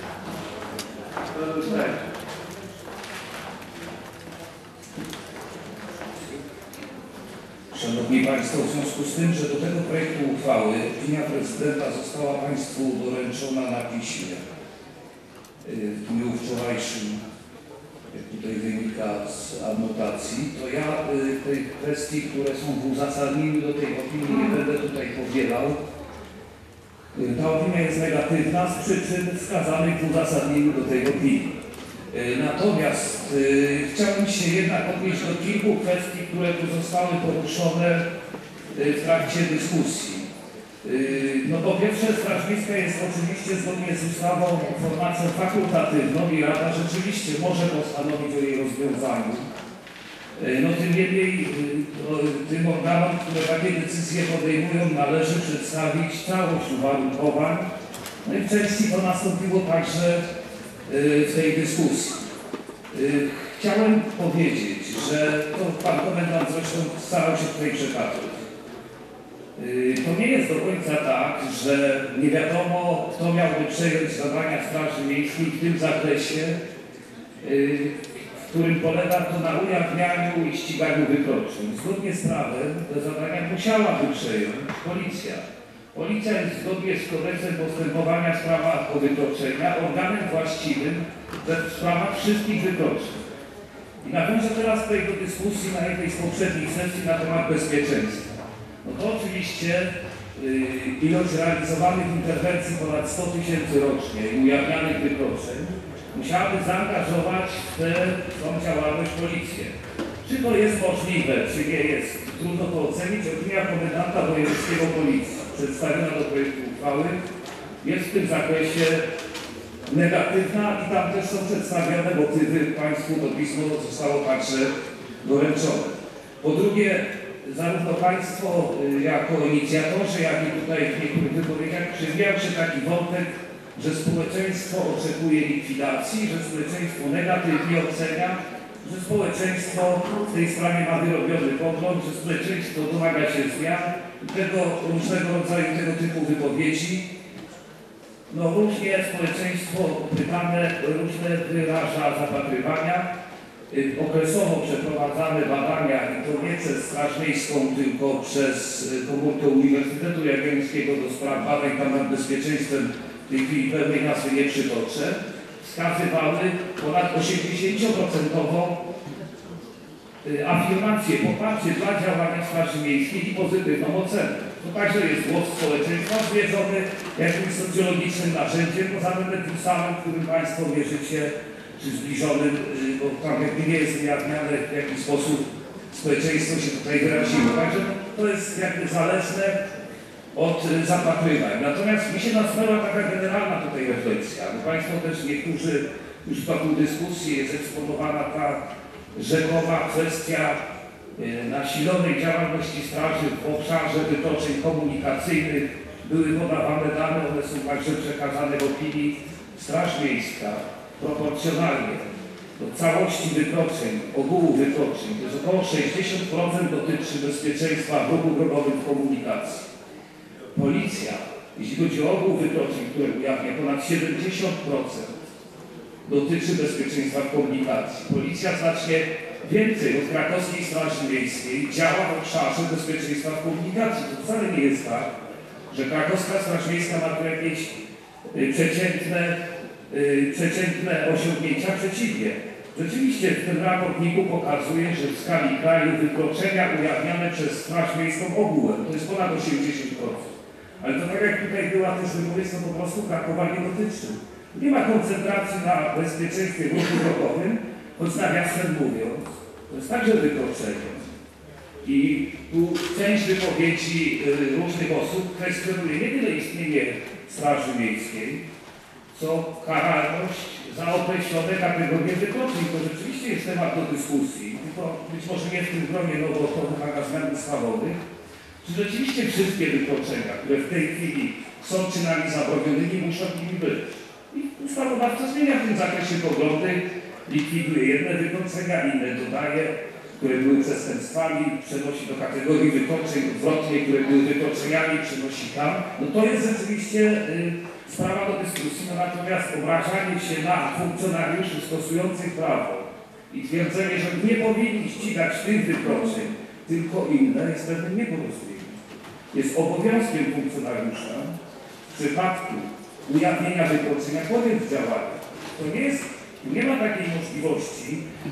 Tak. Szanowni Państwo, w związku z tym, że do tego projektu uchwały opinia prezydenta została Państwu doręczona na piśmie w dniu wczorajszym, jak tutaj wynika z anotacji, to ja tych kwestii, które są w uzasadnieniu do tej opinii, nie będę tutaj powielał. Ta opinia jest negatywna z przyczyn wskazanych w uzasadnieniu do tej opinii. Natomiast y, chciałbym się jednak odnieść do kilku kwestii, które tu zostały poruszone y, w trakcie dyskusji. Y, no po pierwsze, Straż Miejska jest oczywiście zgodnie z ustawą formacją fakultatywną i Rada rzeczywiście może postanowić o jej rozwiązaniu. Y, no tym niemniej y, tym organom, które takie decyzje podejmują, należy przedstawić całość uwarunkowań. No i w części to nastąpiło także w tej dyskusji. Chciałem powiedzieć, że to pan komendant zresztą starał się tutaj przekazać. To nie jest do końca tak, że nie wiadomo, kto miałby przejąć zadania Straży Miejskiej w tym zakresie, w którym polega to na ujawnianiu i ściganiu wykroczeń. Zgodnie z prawem te zadania musiałaby przejąć Policja. Policja jest zgodnie z kodeksem postępowania w sprawach o wykroczenia organem właściwym we sprawach wszystkich wykroczeń. I nawiążę teraz tutaj do dyskusji na jednej z poprzednich sesji na temat bezpieczeństwa. No to oczywiście yy, ilość realizowanych interwencji ponad sto tysięcy rocznie i ujawnianych wykroczeń musiałaby zaangażować w tę tą działalność policję. Czy to jest możliwe, czy nie jest? Trudno to ocenić. Opinia komendanta wojewódzkiego Policji przedstawiona do projektu uchwały jest w tym zakresie negatywna i tam też są przedstawione motywy. Państwu to pismo zostało także doręczone. Po drugie, zarówno Państwo jako inicjatorzy, jak i tutaj w niektórych wypowiedziach przewijał się taki wątek, że społeczeństwo oczekuje likwidacji, że społeczeństwo negatywnie ocenia, że społeczeństwo w tej sprawie ma wyrobiony pogląd, że społeczeństwo domaga się zmian, tego różnego rodzaju tego typu wypowiedzi. No różnie społeczeństwo pytane, różne wyraża zapatrywania. Okresowo przeprowadzane badania, i to nie przez Straż Miejską, tylko przez komórkę Uniwersytetu Jagiellońskiego do spraw badań nad bezpieczeństwem, w tej chwili pełnej nazwy nie przytoczę, wskazywały ponad osiemdziesięcioprocentową afirmację, poparcie dla działania Straży Miejskiej i pozytywną ocenę. To także jest głos społeczeństwa zwiedzony jakimś socjologicznym narzędziem, poza tym samym, którym Państwo wierzycie, czy zbliżonym, bo tam jakby nie jest ujawniane, w jaki sposób społeczeństwo się tutaj wyraziło. Także to jest jakby zależne od zapatrywań. Natomiast mi się nasunęła taka generalna tutaj refleksja, bo Państwo też niektórzy już w toku dyskusji jest eksponowana ta rzekoma kwestia nasilonej działalności straży w obszarze wykroczeń komunikacyjnych. Były podawane dane, one są także przekazane w opinii. Straż Miejska proporcjonalnie do całości wykroczeń, ogółu wykroczeń, to jest około sześćdziesiąt procent dotyczy bezpieczeństwa w ruchu drogowym w komunikacji. Policja, jeśli chodzi o ogół wykroczeń, które ujawnia, ponad siedemdziesiąt procent dotyczy bezpieczeństwa w komunikacji. Policja znacznie więcej od krakowskiej Straży Miejskiej działa w obszarze bezpieczeństwa w komunikacji. To wcale nie jest tak, że krakowska Straż Miejska ma tu jakieś przeciętne, przeciętne osiągnięcia. Przeciwnie. Rzeczywiście ten raport N I K u pokazuje, że w skali kraju wykroczenia ujawniane przez Straż Miejską ogółem to jest ponad osiemdziesiąt procent. Ale to tak jak tutaj była też wypowiedź, to po prostu Krakowa nie dotyczy. Nie ma koncentracji na bezpieczeństwie w ruchu drogowym, choć nawiasem mówiąc, to jest także wykroczenie. I tu część wypowiedzi różnych osób kwestionuje nie tyle istnienie Straży Miejskiej, co karalność za określone kategorie wykroczeń. To rzeczywiście jest temat do dyskusji, tylko być może nie w tym gronie, no bo to wymaga zmian ustawowych. Czy rzeczywiście wszystkie wykroczenia, które w tej chwili są czynami zabronionymi, muszą nimi być? I ustawodawca zmienia w tym zakresie poglądy, likwiduje jedne wykroczenia, inne dodaje, które były przestępstwami, przenosi do kategorii wykroczeń odwrotnie, które były wykroczeniami, przenosi tam. No to jest rzeczywiście y, sprawa do dyskusji, no natomiast obrażanie się na funkcjonariuszy stosujących prawo i twierdzenie, że nie powinni ścigać tych wykroczeń, tylko inne, jest pewnym nieporozumieniem. Jest obowiązkiem funkcjonariusza w przypadku ujawnienia wykroczenia podjąć działania. To nie jest, nie ma takiej możliwości.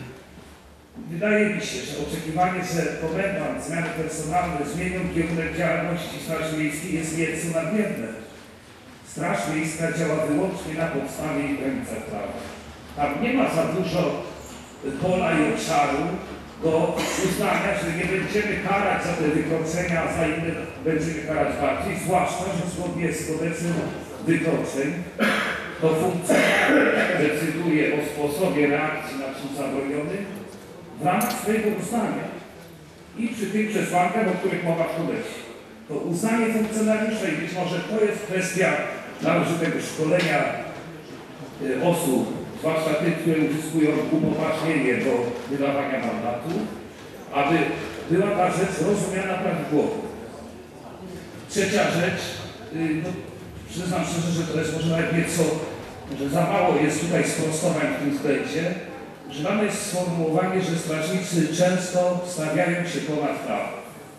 Wydaje mi się, że oczekiwanie, że komendant, zmiany personalne zmienią kierunek działalności Straży Miejskiej jest nieco nadmierne. Straż Miejska działa wyłącznie na podstawie i granicach prawa. Tam nie ma za dużo pola i obszaru do uznania, że nie będziemy karać za te wykroczenia, a za inne będziemy karać bardziej, zwłaszcza, że zgodnie z kodeksem wykroczeń to funkcjonariusz decyduje o sposobie reakcji na czyn zabroniony w ramach swojego uznania i przy tych przesłankach, o których mowa w kodeksie. To uznanie funkcjonariusza i być może to jest kwestia należytego szkolenia y, osób, zwłaszcza tych, które uzyskują upoważnienie do wydawania mandatu, aby była ta rzecz rozumiana prawidłowo. Trzecia rzecz, y, no, przyznam szczerze, że to jest może nawet nieco, że za mało jest tutaj sprostowań w tym względzie. Używane jest sformułowanie, że strażnicy często stawiają się ponad prawo.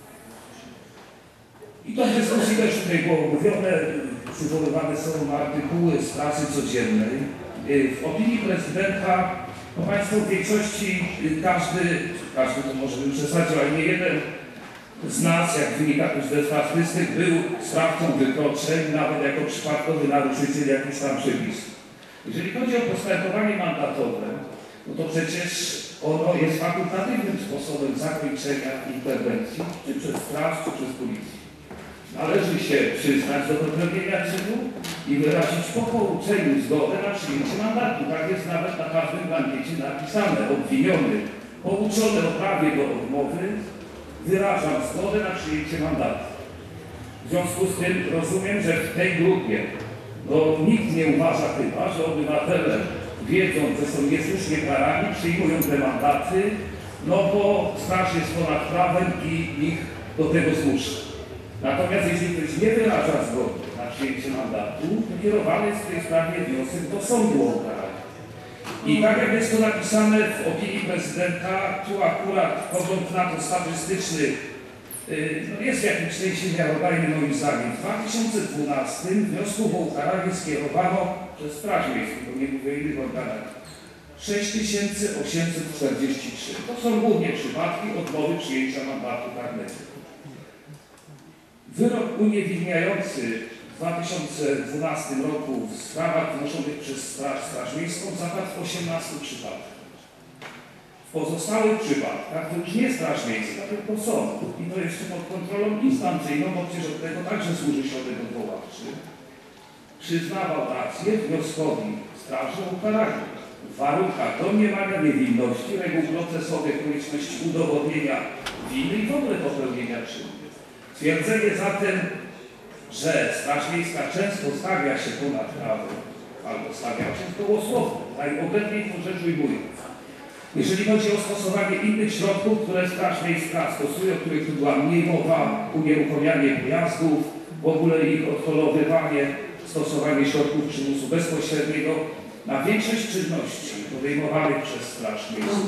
I to w dyskusji też tutaj było mówione, przywoływane są artykuły z prasy codziennej. W opinii prezydenta, no Państwo w większości każdy, każdy to może bym przesadził, ale nie jeden z nas, jak wynika też ze statystyk, był sprawcą wykroczeń, nawet jako przypadkowy naruszyciel jakichś tam przepisów. Jeżeli chodzi o postępowanie mandatowe, no to przecież ono jest fakultatywnym sposobem zakończenia interwencji, czy przez straż, czy przez policję. Należy się przyznać do popełnienia czynu i wyrazić po pouczeniu zgodę na przyjęcie mandatu. Tak jest nawet na każdym blankiecie napisane. Obwiniony, pouczony o prawie do odmowy, wyrażam zgodę na przyjęcie mandatu. W związku z tym rozumiem, że w tej grupie no, nikt nie uważa chyba, że obywatele, wiedząc, że są niesłusznie karani, przyjmują te mandaty, no bo straż jest ponad prawem i ich do tego zmusza. Natomiast jeśli ktoś nie wyraża zgody na przyjęcie mandatu, to kierowany jest w tej sprawie wniosek do sądu o ukaranie. I tak jak jest to napisane w opinii prezydenta, tu akurat pogląd na to statystyczny no jest w jakimś sensie miarodajny moim zdaniem. W dwa tysiące dwunastym wniosków o ukaranie skierowano przez Straż Miejską, bo nie mówię o innych organach, sześć tysięcy osiemset czterdzieści trzy. To są głównie przypadki odmowy przyjęcia mandatu karnego. Wyrok uniewinniający w dwa tysiące dwunastym roku w sprawach wnoszonych przez Straż, Straż Miejską zapadł w osiemnastu przypadkach. W pozostałych przypadkach to już nie Straż Miejska, tylko sąd. I to jeszcze pod kontrolą instancyjną, bo przecież od tego także służy środek odwoławczy. Przyznawał rację wnioskowi straży o ukaranie w warunkach domniemania niewinności, reguł procesowych, konieczności udowodnienia winy i w ogóle popełnienia czynu. Twierdzenie zatem, że Straż Miejska często stawia się ponad prawo, albo stawia się kołosłownie, najoględniej to rzecz ujmując. Jeżeli chodzi o stosowanie innych środków, które Straż Miejska stosuje, o których tu była mniej mowa, unieruchomianie pojazdów, w ogóle ich odholowywanie, stosowanie środków przymusu bezpośredniego, na większość czynności podejmowanych przez Straż Miejską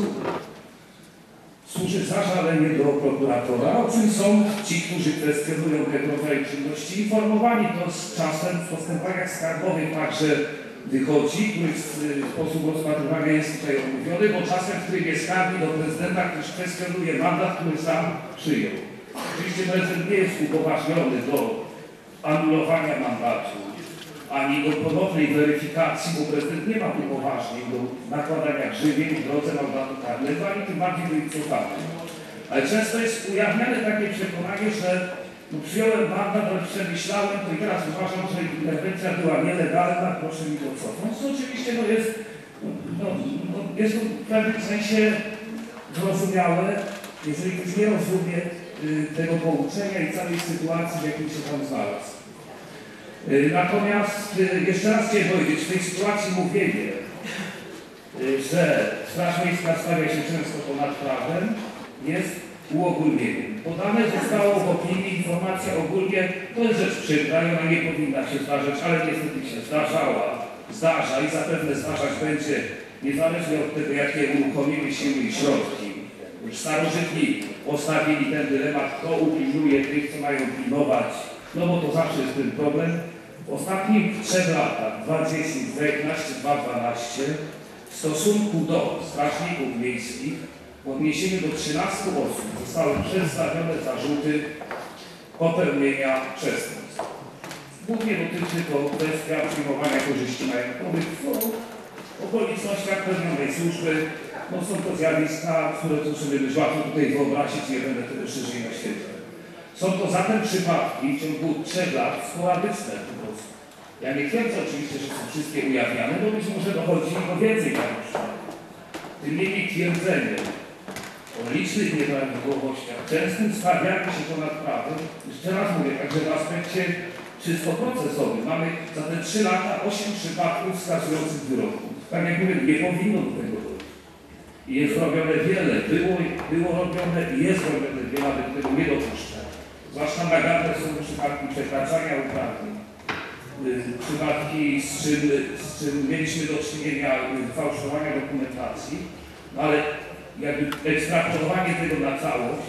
służy zażalenie do prokuratora, o czym są ci, którzy kwestionują tego rodzaju czynności, informowani to z czasem w postępowaniach skarbowych także wychodzi, który sposób rozpatrywania jest tutaj omówiony, bo czasem w trybie skargi do prezydenta, który kwestionuje mandat, który sam przyjął. Oczywiście prezydent nie jest upoważniony do anulowania mandatu, ani do ponownej weryfikacji, bo prezydent nie ma upoważnień do nakładania grzywien w drodze mandatu karnego, ani tym bardziej do ich cofania. Ale często jest ujawniane takie przekonanie, że no, przyjąłem mandat, ale przemyślałem, to i teraz uważam, że interwencja była nielegalna, proszę mi to cofnąć. To oczywiście no, jest, no, no, jest to w pewnym sensie zrozumiałe, jeżeli ktoś nie rozumie y, tego pouczenia i całej sytuacji, w jakiej się tam znalazł. Y, natomiast y, jeszcze raz chciałem powiedzieć, w tej sytuacji mówienie, y, że Straż Miejska stawia się często ponad prawem, jest uogólnieniem. Podane zostało w opinii informacja ogólnie, to jest rzecz przykra i ona nie powinna się zdarzać, ale niestety się zdarzała, zdarza i zapewne zdarzać będzie, niezależnie od tego, jakie uruchomimy siły i środki. Już starożytni postawili ten dylemat, kto upilnuje tych, co mają pilnować, no bo to zawsze jest ten problem. W ostatnich trzech latach, dwa tysiące dziesiątym, dwa tysiące jedenastym, dwa tysiące dwunastym, w stosunku do strażników miejskich w odniesieniu do trzynastu osób zostały przedstawione zarzuty popełnienia przestępstw. Głównie dotyczy to kwestia przyjmowania korzyści majątkowych w okolicznościach pełnionej służby. No są to zjawiska, które to sobie być łatwo tutaj wyobrazić, nie będę tego szerzej naświetlał. Są to zatem przypadki w ciągu trzech lat sporadyczne po prostu. Ja nie twierdzę oczywiście, że są wszystkie ujawniane, bo być może dochodzi do więcej takich przypadków. Tym niemniej twierdzenie o licznych nieprawidłowościach, częstym stawianiu się ponad prawem, jeszcze raz mówię, także w aspekcie czysto procesowym. Mamy za te trzy lata osiem przypadków wskazujących wyroków. Tak jak mówię, nie powinno do tego dojść. I jest robione wiele, było, było robione i jest robione wiele, aby tego nie dopuszczać. Zwłaszcza naganne są przypadki przekraczania uprawnień. Przypadki, z czym, z czym mieliśmy do czynienia fałszowania dokumentacji, no ale jakby ekstrapolowanie tego na całość,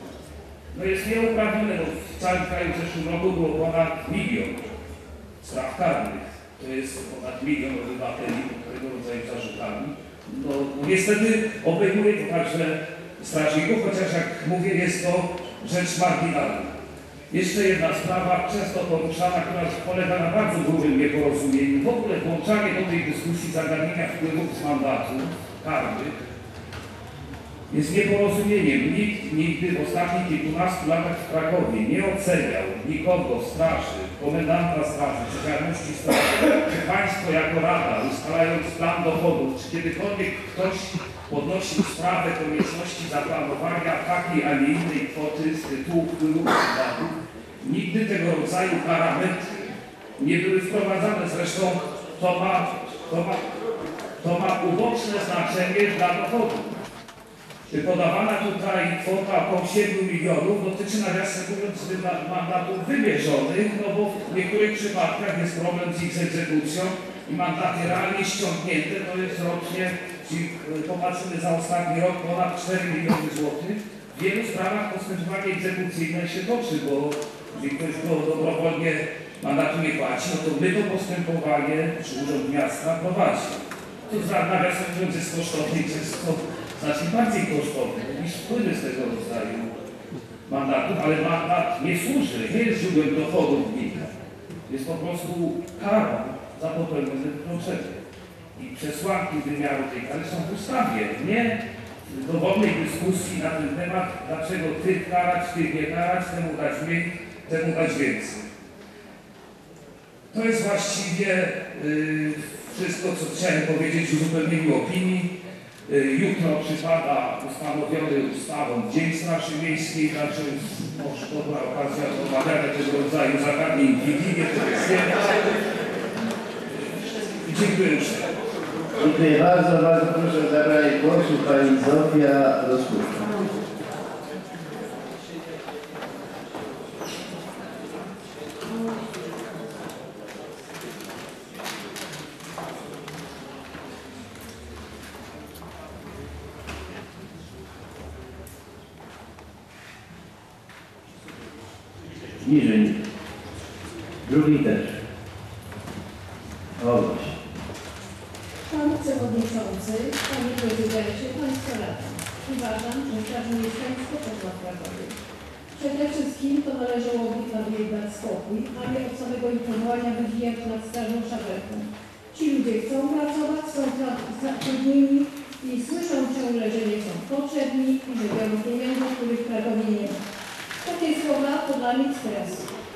no jest nieuprawnione, bo w całym kraju w zeszłym roku było ponad milion spraw karnych. To jest ponad milion obywateli tego rodzaju zarzutami. No, no niestety obejmuje to także strażników, chociaż jak mówię, jest to rzecz marginalna. Jeszcze jedna sprawa, często poruszana, która polega na bardzo dużym nieporozumieniu. W ogóle włączanie do tej dyskusji zagadnienia wpływów z mandatu karnych jest nieporozumieniem. Nikt nigdy w ostatnich kilkunastu latach w Krakowie nie oceniał nikogo w straży, komendanta straży, czy działalności straży, czy państwo jako rada, ustalając plan dochodów, czy kiedykolwiek ktoś podnosił sprawę konieczności zaplanowania takiej, a nie innej kwoty z tytułu wpływów z mandatu. Nigdy tego rodzaju parametry nie były wprowadzane. Zresztą to ma, to ma, to ma uboczne znaczenie dla dochodów. Podawana tutaj kwota około siedmiu milionów dotyczy, nawiasem mówiąc, mandatów wymierzonych, no bo w niektórych przypadkach jest problem z ich egzekucją i mandaty realnie ściągnięte to jest rocznie, jeśli popatrzymy za ostatni rok, ponad cztery miliony złotych. W wielu sprawach postępowanie egzekucyjne się toczy, bo jeżeli ktoś go dobrowolnie mandatu nie płaci, no to my to postępowanie, czy Urząd Miasta prowadzi. To nawiasem mówiąc jest kosztowne i często znacznie bardziej kosztowny niż wpływy z tego rodzaju mandatów, ale mandat nie służy, nie jest źródłem dochodów gminy. Jest po prostu karą za popełnione wykroczenie. I przesłanki wymiaru tej kary są w ustawie, nie w dowolnej dyskusji na ten temat, dlaczego tych karać, tych nie karać, temu dać mniej, temu dać więcej. To jest właściwie yy, wszystko, co chciałem powiedzieć w uzupełnieniu opinii. Jutro przypada ustanowiony ustawą Dzień Straży Miejskiej, także może dobra okazja do omawiania tego rodzaju zagadnień w Wigilię, to jest Dziękuję uprzejmie. Dziękuję bardzo, bardzo proszę o zabranie głosu pani Zofia Rosłuszka. Niżej. Drugi też. O, właśnie. Przewodniczący, Panie Prezydencie, Państwo Rada. Uważam, że Straż Miejska jest potrzebna w Krakowie. Przede wszystkim to należałoby nam jej dać spokój, a nie od samego ich powołania wywijać nad strażą szabelką. Ci ludzie chcą pracować, są zatrudnieni i słyszą ciągle, że nie są potrzebni i że biorą pieniądze, których w Krakowie nie ma. Takie słowa to dla nich stres.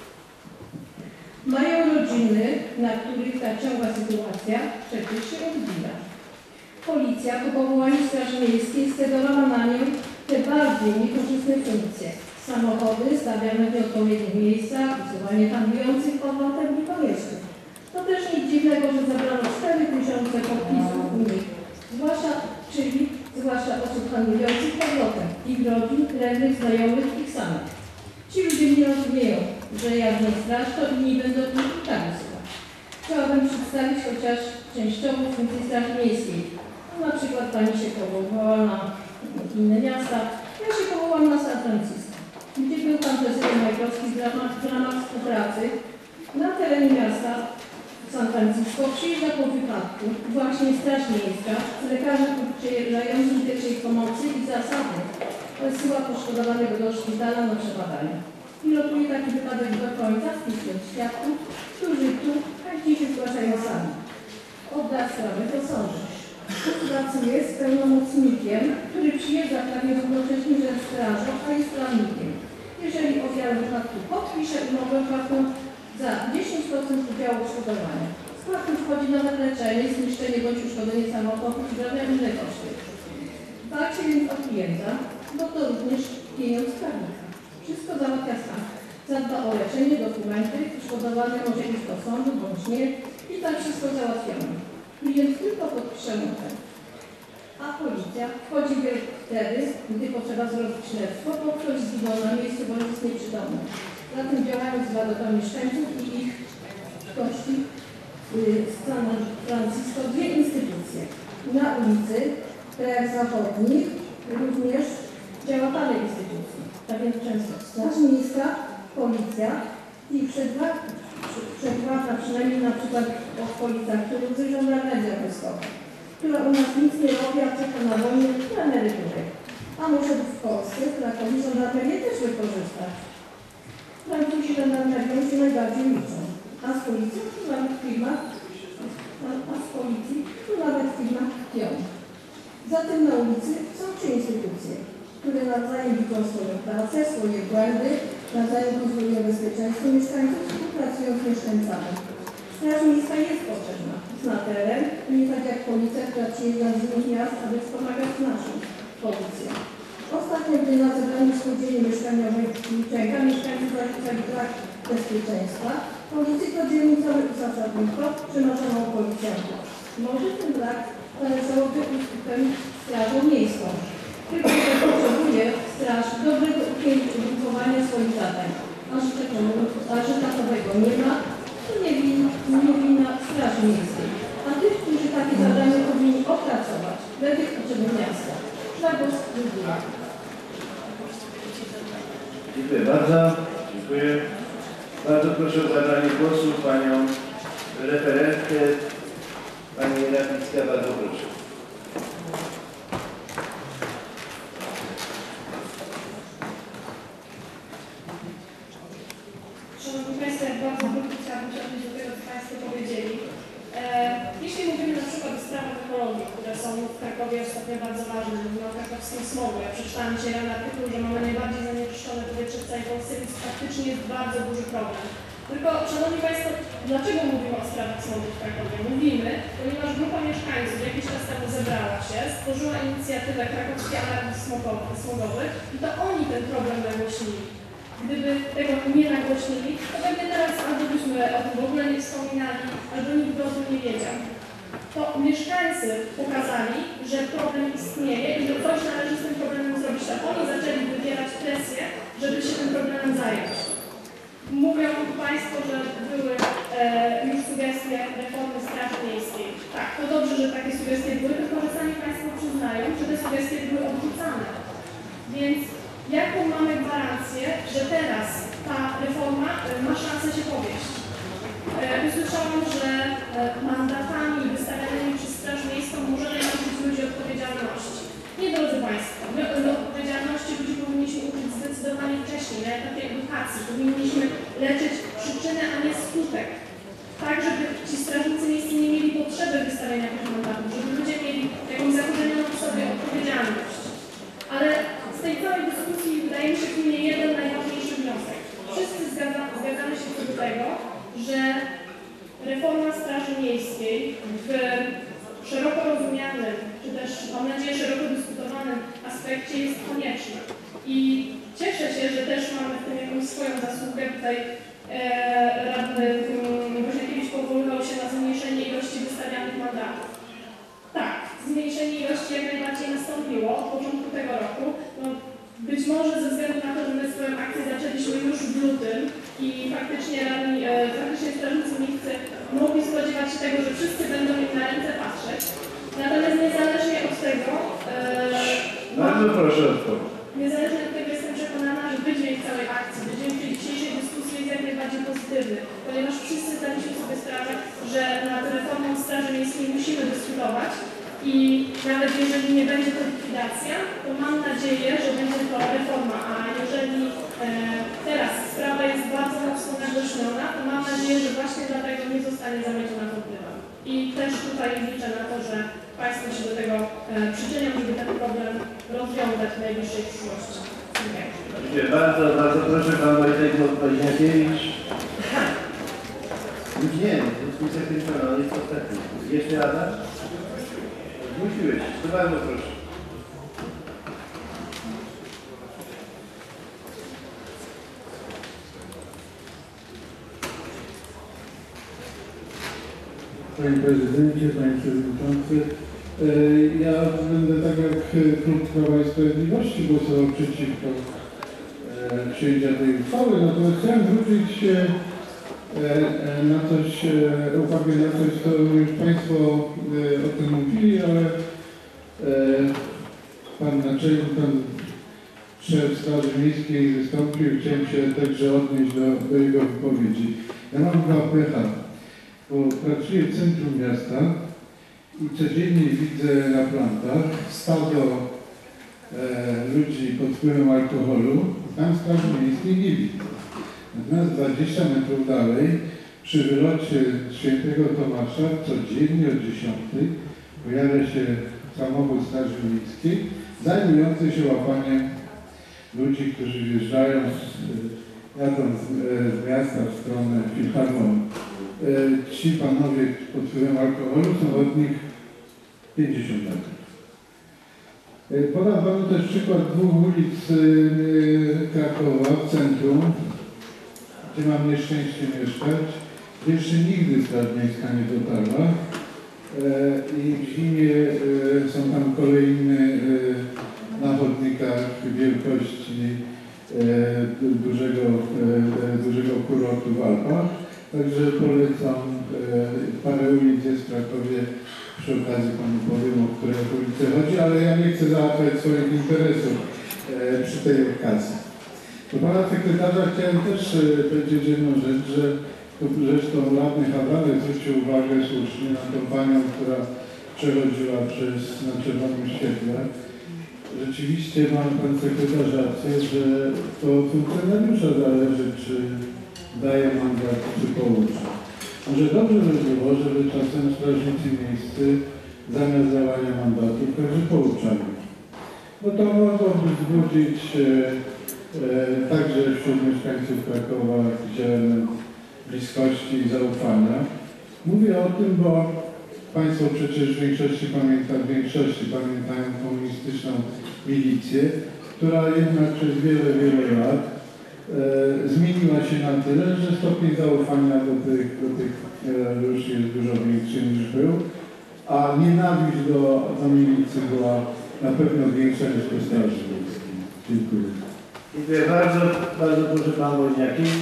Mają rodziny, na których ta ciągła sytuacja przecież się odbija. Policja po powołaniu Straży Miejskiej scedowała na nią te bardziej niekorzystne funkcje. Samochody stawiane w nieodpowiednich miejscach, usuwanie handlujących powrotem i pomieszczeń. To też nic dziwnego, że zabrano cztery tysiące podpisów u nich, zwłaszcza, czyli zwłaszcza osób handlujących powrotem, ich rodzin, krewnych, znajomych, ich samych. Ci ludzie nie rozumieją, że jak nie straż, to inni będą kluczami słuchać. Chciałabym przedstawić chociaż częściowo funkcję Straży Miejskiej. Na przykład Pani się powołała na inne miasta. Ja się powołałam na San Francisco, gdzie był Pan prezydent Majkowski w ramach, w ramach współpracy na terenie miasta San Francisco. Przyjeżdża po wypadku właśnie Straż Miejska z lekarzem przyjeżdżającym pierwszej pomocy i zasady wysyła poszkodowanego do szpitala na przebadanie. Pilotuje taki wypadek do końca, wpisując świadków, którzy tu chętnie się zgłaszają sami. Odda sprawę do sądu. Pracuje z pełnomocnikiem, który przyjeżdża prawie równocześnie ze strażą, a jest prawnikiem. Jeżeli ofiara wypadku podpisze umowę płatną za dziesięć procent udziału odszkodowania. W skład wchodzi nawet leczenie, zniszczenie bądź uszkodzenie samochodu i zdrowia inne koszty. Dbacie więc o klienta, bo to również pieniądz prawnika. Wszystko załatwia sam. Zadba o leczenie, dokumenty, uszkodowany może iść do sądu bądź nie i tak wszystko załatwione. Klient tylko podpisze umowę. A policja wchodzi wtedy, gdy potrzeba zrobić śledztwo, bo ktoś zginął na miejscu bądź jest nieprzytomny. Zatem działając dla dobra mieszkańców i ich gości z San Francisco dwie instytucje. Na ulicy, krajach zachodnich również działa parę instytucji. Tak więc często Straż Miejska, Policja i przedwładna przynajmniej na przykład o policjach, których wyżąda media wojskowe, która u nas nic nie robi, a czeka na wojnę i na emeryturę. A może w Polsce, w Krakowie żandarmerię też wykorzystać. Francuzi żandarmerią się najbardziej liczą, a z policji to nawet w firmach, a, a z policji to nawet w firmach tkwią. Zatem na ulicy są trzy instytucje, które nawzajem widzą swoją pracę, swoje błędy, nawzajem pozwolują bezpieczeństwu mieszkańców, współpracują z mieszkańcami. Straż Miejska jest potrzebna, zna teren, nie tak jak policja, która przyjeżdża z innych miast, aby wspomagać naszą policję. Ostatnio, gdy na zebraniu spółdzielni mieszkaniowej Milczenka mieszkańcy zarzucali brak bezpieczeństwa, policji to dzielnicowy zasadniczo przynoszono policjantów. Może ten brak należałoby uzupełnić Strażą Miejską. Tylko że potrzebuje straż dobrego ukierunkowania swoich zadań. A że, tego, a że takowego nie ma, to nie wina, nie wina Straży Miejskiej. A tych, którzy takie zadania powinni opracować, według potrzeby miasta. Żadus dziękuję. Dziękuję bardzo. Dziękuję. Bardzo proszę o zabranie głosu panią referentkę, pani Rapicka, bardzo proszę. Szanowni Państwo, jak bardzo krótko chciałabym się odnieść do tego, co Państwo powiedzieli. E, jeśli mówimy na przykład o sprawach ekologii, które są w Krakowie ostatnio bardzo ważne, mówimy o krakowskim smogu. Ja przeczytałam dzisiaj rano artykuł, że mamy najbardziej zanieczyszczone powietrze w całej Polsce, więc faktycznie jest bardzo duży problem. Tylko, Szanowni Państwo, dlaczego mówimy o sprawach smogu w Krakowie? Mówimy, ponieważ grupa mieszkańców jakiś czas temu zebrała się, stworzyła inicjatywę Krakowski Alarm Smogowy i to oni ten problem nagłośnili. Gdyby tego nie nagłośnili, to pewnie teraz albo byśmy o tym w ogóle nie wspominali, albo nikt o tym nie wiedział. To mieszkańcy pokazali, że problem istnieje i że coś należy z tym problemem zrobić. To oni zaczęli wywierać presję, żeby się tym problemem zająć. Mówią Państwo, że były e, już sugestie reformy Straży Miejskiej. Tak, to dobrze, że takie sugestie były, tylko że sami Państwo przyznają, że te sugestie były odrzucane. Więc jaką mamy gwarancję, że teraz ta reforma ma szansę się powieść? Usłyszałam, że mandatami wystawianymi przez Straż Miejską możemy nauczyć wydaje mi się w mnie jeden najważniejszy wniosek. Wszyscy zgadza, zgadzamy się co do tego, że reforma Straży Miejskiej w szeroko rozumianym, czy też mam nadzieję szeroko dyskutowanym aspekcie jest konieczna. I cieszę się, że też mamy w tym jakąś swoją zasługę. Tutaj e, radny Woźniakiewicz powoływał się na zmniejszenie ilości wystawianych mandatów. Tak, zmniejszenie ilości jak najbardziej nastąpiło od początku tego roku. No, być może ze względu na to, że my swoją akcję zaczęliśmy już w lutym i faktycznie, radni, e, faktycznie strażnicy miejscy mogli spodziewać się tego, że wszyscy będą im na ręce patrzeć. Natomiast niezależnie od tego, e, Bardzo proszę o odpowiedź. Niezależnie od tego jestem przekonana, że wydźwięk całej akcji, wydźwięk tej dzisiejszej dyskusji jest jak najbardziej pozytywny, ponieważ wszyscy zdaliśmy sobie sprawę, że nad reformą Straży Miejskiej musimy dyskutować i nawet jeżeli nie będzie to likwidacja, to mam nadzieję, że będzie to reforma, a jeżeli e, teraz sprawa jest bardzo mocno nagłośniona, to mam nadzieję, że właśnie dlatego nie zostanie zamierzona wątpliwa. I też tutaj liczę na to, że Państwo się do tego e, przyczynią, żeby ten problem rozwiązać w najbliższej przyszłości. Dziękuję. Dziękuję bardzo, bardzo proszę Pan Wojtek Woźniakiewicz. Już nie, dyskusja skończona, on jest ostatni. Jeszcze Adam? Zmusiłeś, to bardzo proszę. Panie Prezydencie, Panie Przewodniczący, ja będę tak jak Klub Prawa i Sprawiedliwości głosował przeciwko przyjęcia tej uchwały, natomiast chciałem zwrócić na coś, uwagę na coś, co już Państwo o tym mówili, ale Pan Naczelnik, Pan Szef Straży Miejskiej wystąpił, chciałem się także odnieść do, do jego wypowiedzi. Ja mam dwa pecha, bo pracuję w centrum miasta i codziennie widzę na plantach stado e, ludzi pod wpływem alkoholu, tam Straży Miejskiej nie widzę. Natomiast dwadzieścia metrów dalej, przy wylocie Świętego Tomasza, codziennie o dziesiątej pojawia się samochód Straży Miejskiej zajmujący się łapaniem ludzi, którzy wjeżdżają, jadą z, z miasta w stronę Filharmonii. Ci panowie pod wpływem alkoholu są od nich pięćdziesiąt metrów. Podam Panu też przykład dwóch ulic Krakowa w centrum, gdzie mam nieszczęście mieszkać. Jeszcze nigdy Straż Miejska nie dotarła i w zimie są tam kolejne na chodnikach wielkości dużego, dużego kurortu w Alpach. Także polecam, parę ulic jest w Krakowie, przy okazji Panu powiem, o które ulice chodzi, ale ja nie chcę załatwiać swoich interesów przy tej okazji. Do Pana Sekretarza chciałem też powiedzieć jedną rzecz, że zresztą radny Habrany zwrócił uwagę słusznie na tą Panią, która przechodziła przez, na czerwonym świetle. Rzeczywiście ma Pan Sekretarz rację, że to funkcjonariusza zależy, czy daje mandat, czy poucza. Może dobrze by było, żeby czasem strażnicy miejscy zamiast dawania mandatów także pouczali. Bo to mogłoby wzbudzić e, e, także wśród mieszkańców Krakowa jakiś element bliskości i zaufania. Mówię o tym, bo Państwo przecież w większości, pamięta, w większości pamiętają komunistyczną milicję, która jednak przez wiele, wiele lat e, zmieniła się na tyle, że stopień zaufania do tych, do tych e, już jest dużo większy niż był, a nienawiść do, do milicji była na pewno większa niż do Straży Miejskiej. Dziękuję. Dziękuję bardzo. Bardzo proszę Pan Woźniakiewicz.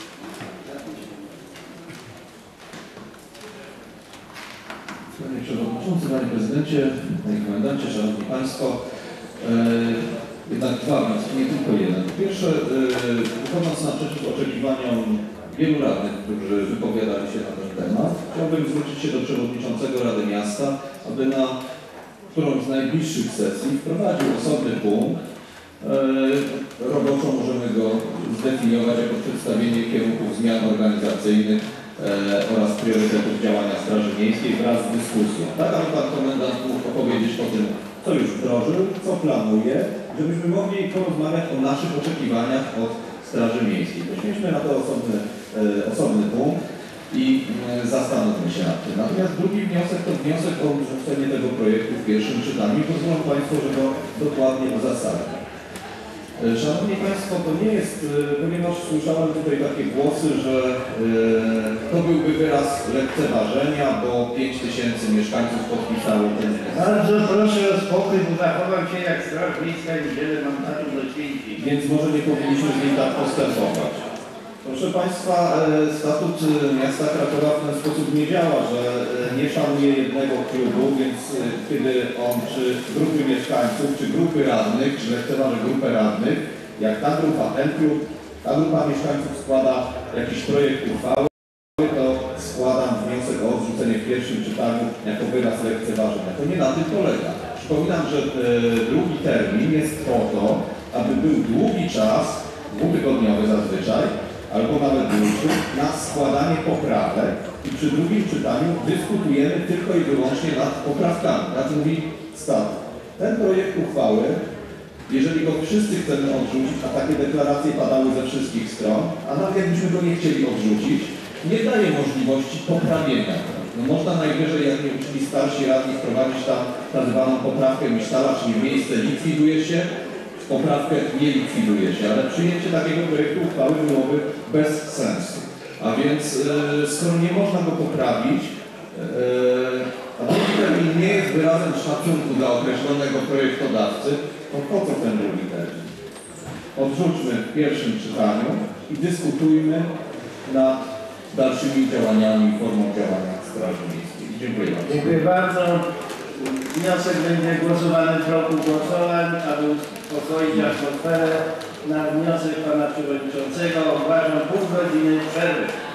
Panie Przewodniczący, Panie Prezydencie, Panie Komendancie, Szanowni Państwo, e, jednak dwa wnioski, nie tylko jeden. Po pierwsze, e, wychodząc naprzeciw oczekiwaniom wielu radnych, którzy wypowiadali się na ten temat, chciałbym zwrócić się do Przewodniczącego Rady Miasta, aby na którąś z najbliższych sesji wprowadził osobny punkt. E, roboczo możemy go zdefiniować jako przedstawienie kierunków zmian organizacyjnych e, oraz priorytetów działania Straży Miejskiej wraz z dyskusją. Tak, aby Pan Komendant mógł opowiedzieć o tym, co już wdrożył, co planuje, żebyśmy mogli porozmawiać o naszych oczekiwaniach od Straży Miejskiej. Poświęćmy na to osobny, osobny punkt i zastanówmy się nad tym. Natomiast drugi wniosek to wniosek o odrzucenie tego projektu w pierwszym czytaniu. Pozwolą Państwo, że go dokładnie uzasadnię. Szanowni Państwo, to nie jest, ponieważ słyszałem tutaj takie głosy, że to byłby wyraz lekceważenia, bo pięć tysięcy mieszkańców podpisało ten wniosek. Bardzo proszę o spokój, bo zachował się jak Straż Miejska i wiele mandatów do święci. Więc może nie powinniśmy z nim tak postępować. Proszę Państwa, statut miasta Krakowa w ten sposób nie działa, że nie szanuje jednego klubu, więc kiedy on czy grupy mieszkańców, czy grupy radnych, czy lekceważy grupę radnych, jak ta grupa, ten klub, ta grupa mieszkańców składa jakiś projekt uchwały, to składam wniosek o odrzucenie w pierwszym czytaniu jako wyraz lekceważenia. To nie na tym polega. Przypominam, że drugi termin jest po to, aby był długi czas, dwutygodniowy zazwyczaj, albo nawet dłuższy, na składanie poprawek i przy drugim czytaniu dyskutujemy tylko i wyłącznie nad poprawkami. Tak mówi statut. Ten projekt uchwały, jeżeli go wszyscy chcemy odrzucić, a takie deklaracje padały ze wszystkich stron, a nawet jakbyśmy go nie chcieli odrzucić, nie daje możliwości poprawienia. No można najwyżej, jak nie uczyli starsi radni, wprowadzić tam nazywaną poprawkę Misztala, czyli miejsce likwiduje się, poprawkę nie likwiduje się, ale przyjęcie takiego projektu uchwały byłoby bez sensu. A więc yy, skoro nie można go poprawić, yy, a drugi termin nie jest wyrazem szacunku dla określonego projektodawcy, to po co ten drugi termin? Odrzućmy w pierwszym czytaniu i dyskutujmy nad dalszymi działaniami i formą działania Straży Miejskiej. Dziękuję bardzo. Dziękuję bardzo. Wniosek będzie głosowany w bloku głosowań, aby uspokoić atmosferę. Na wniosek Pana Przewodniczącego ogłaszam pół godziny przerwy.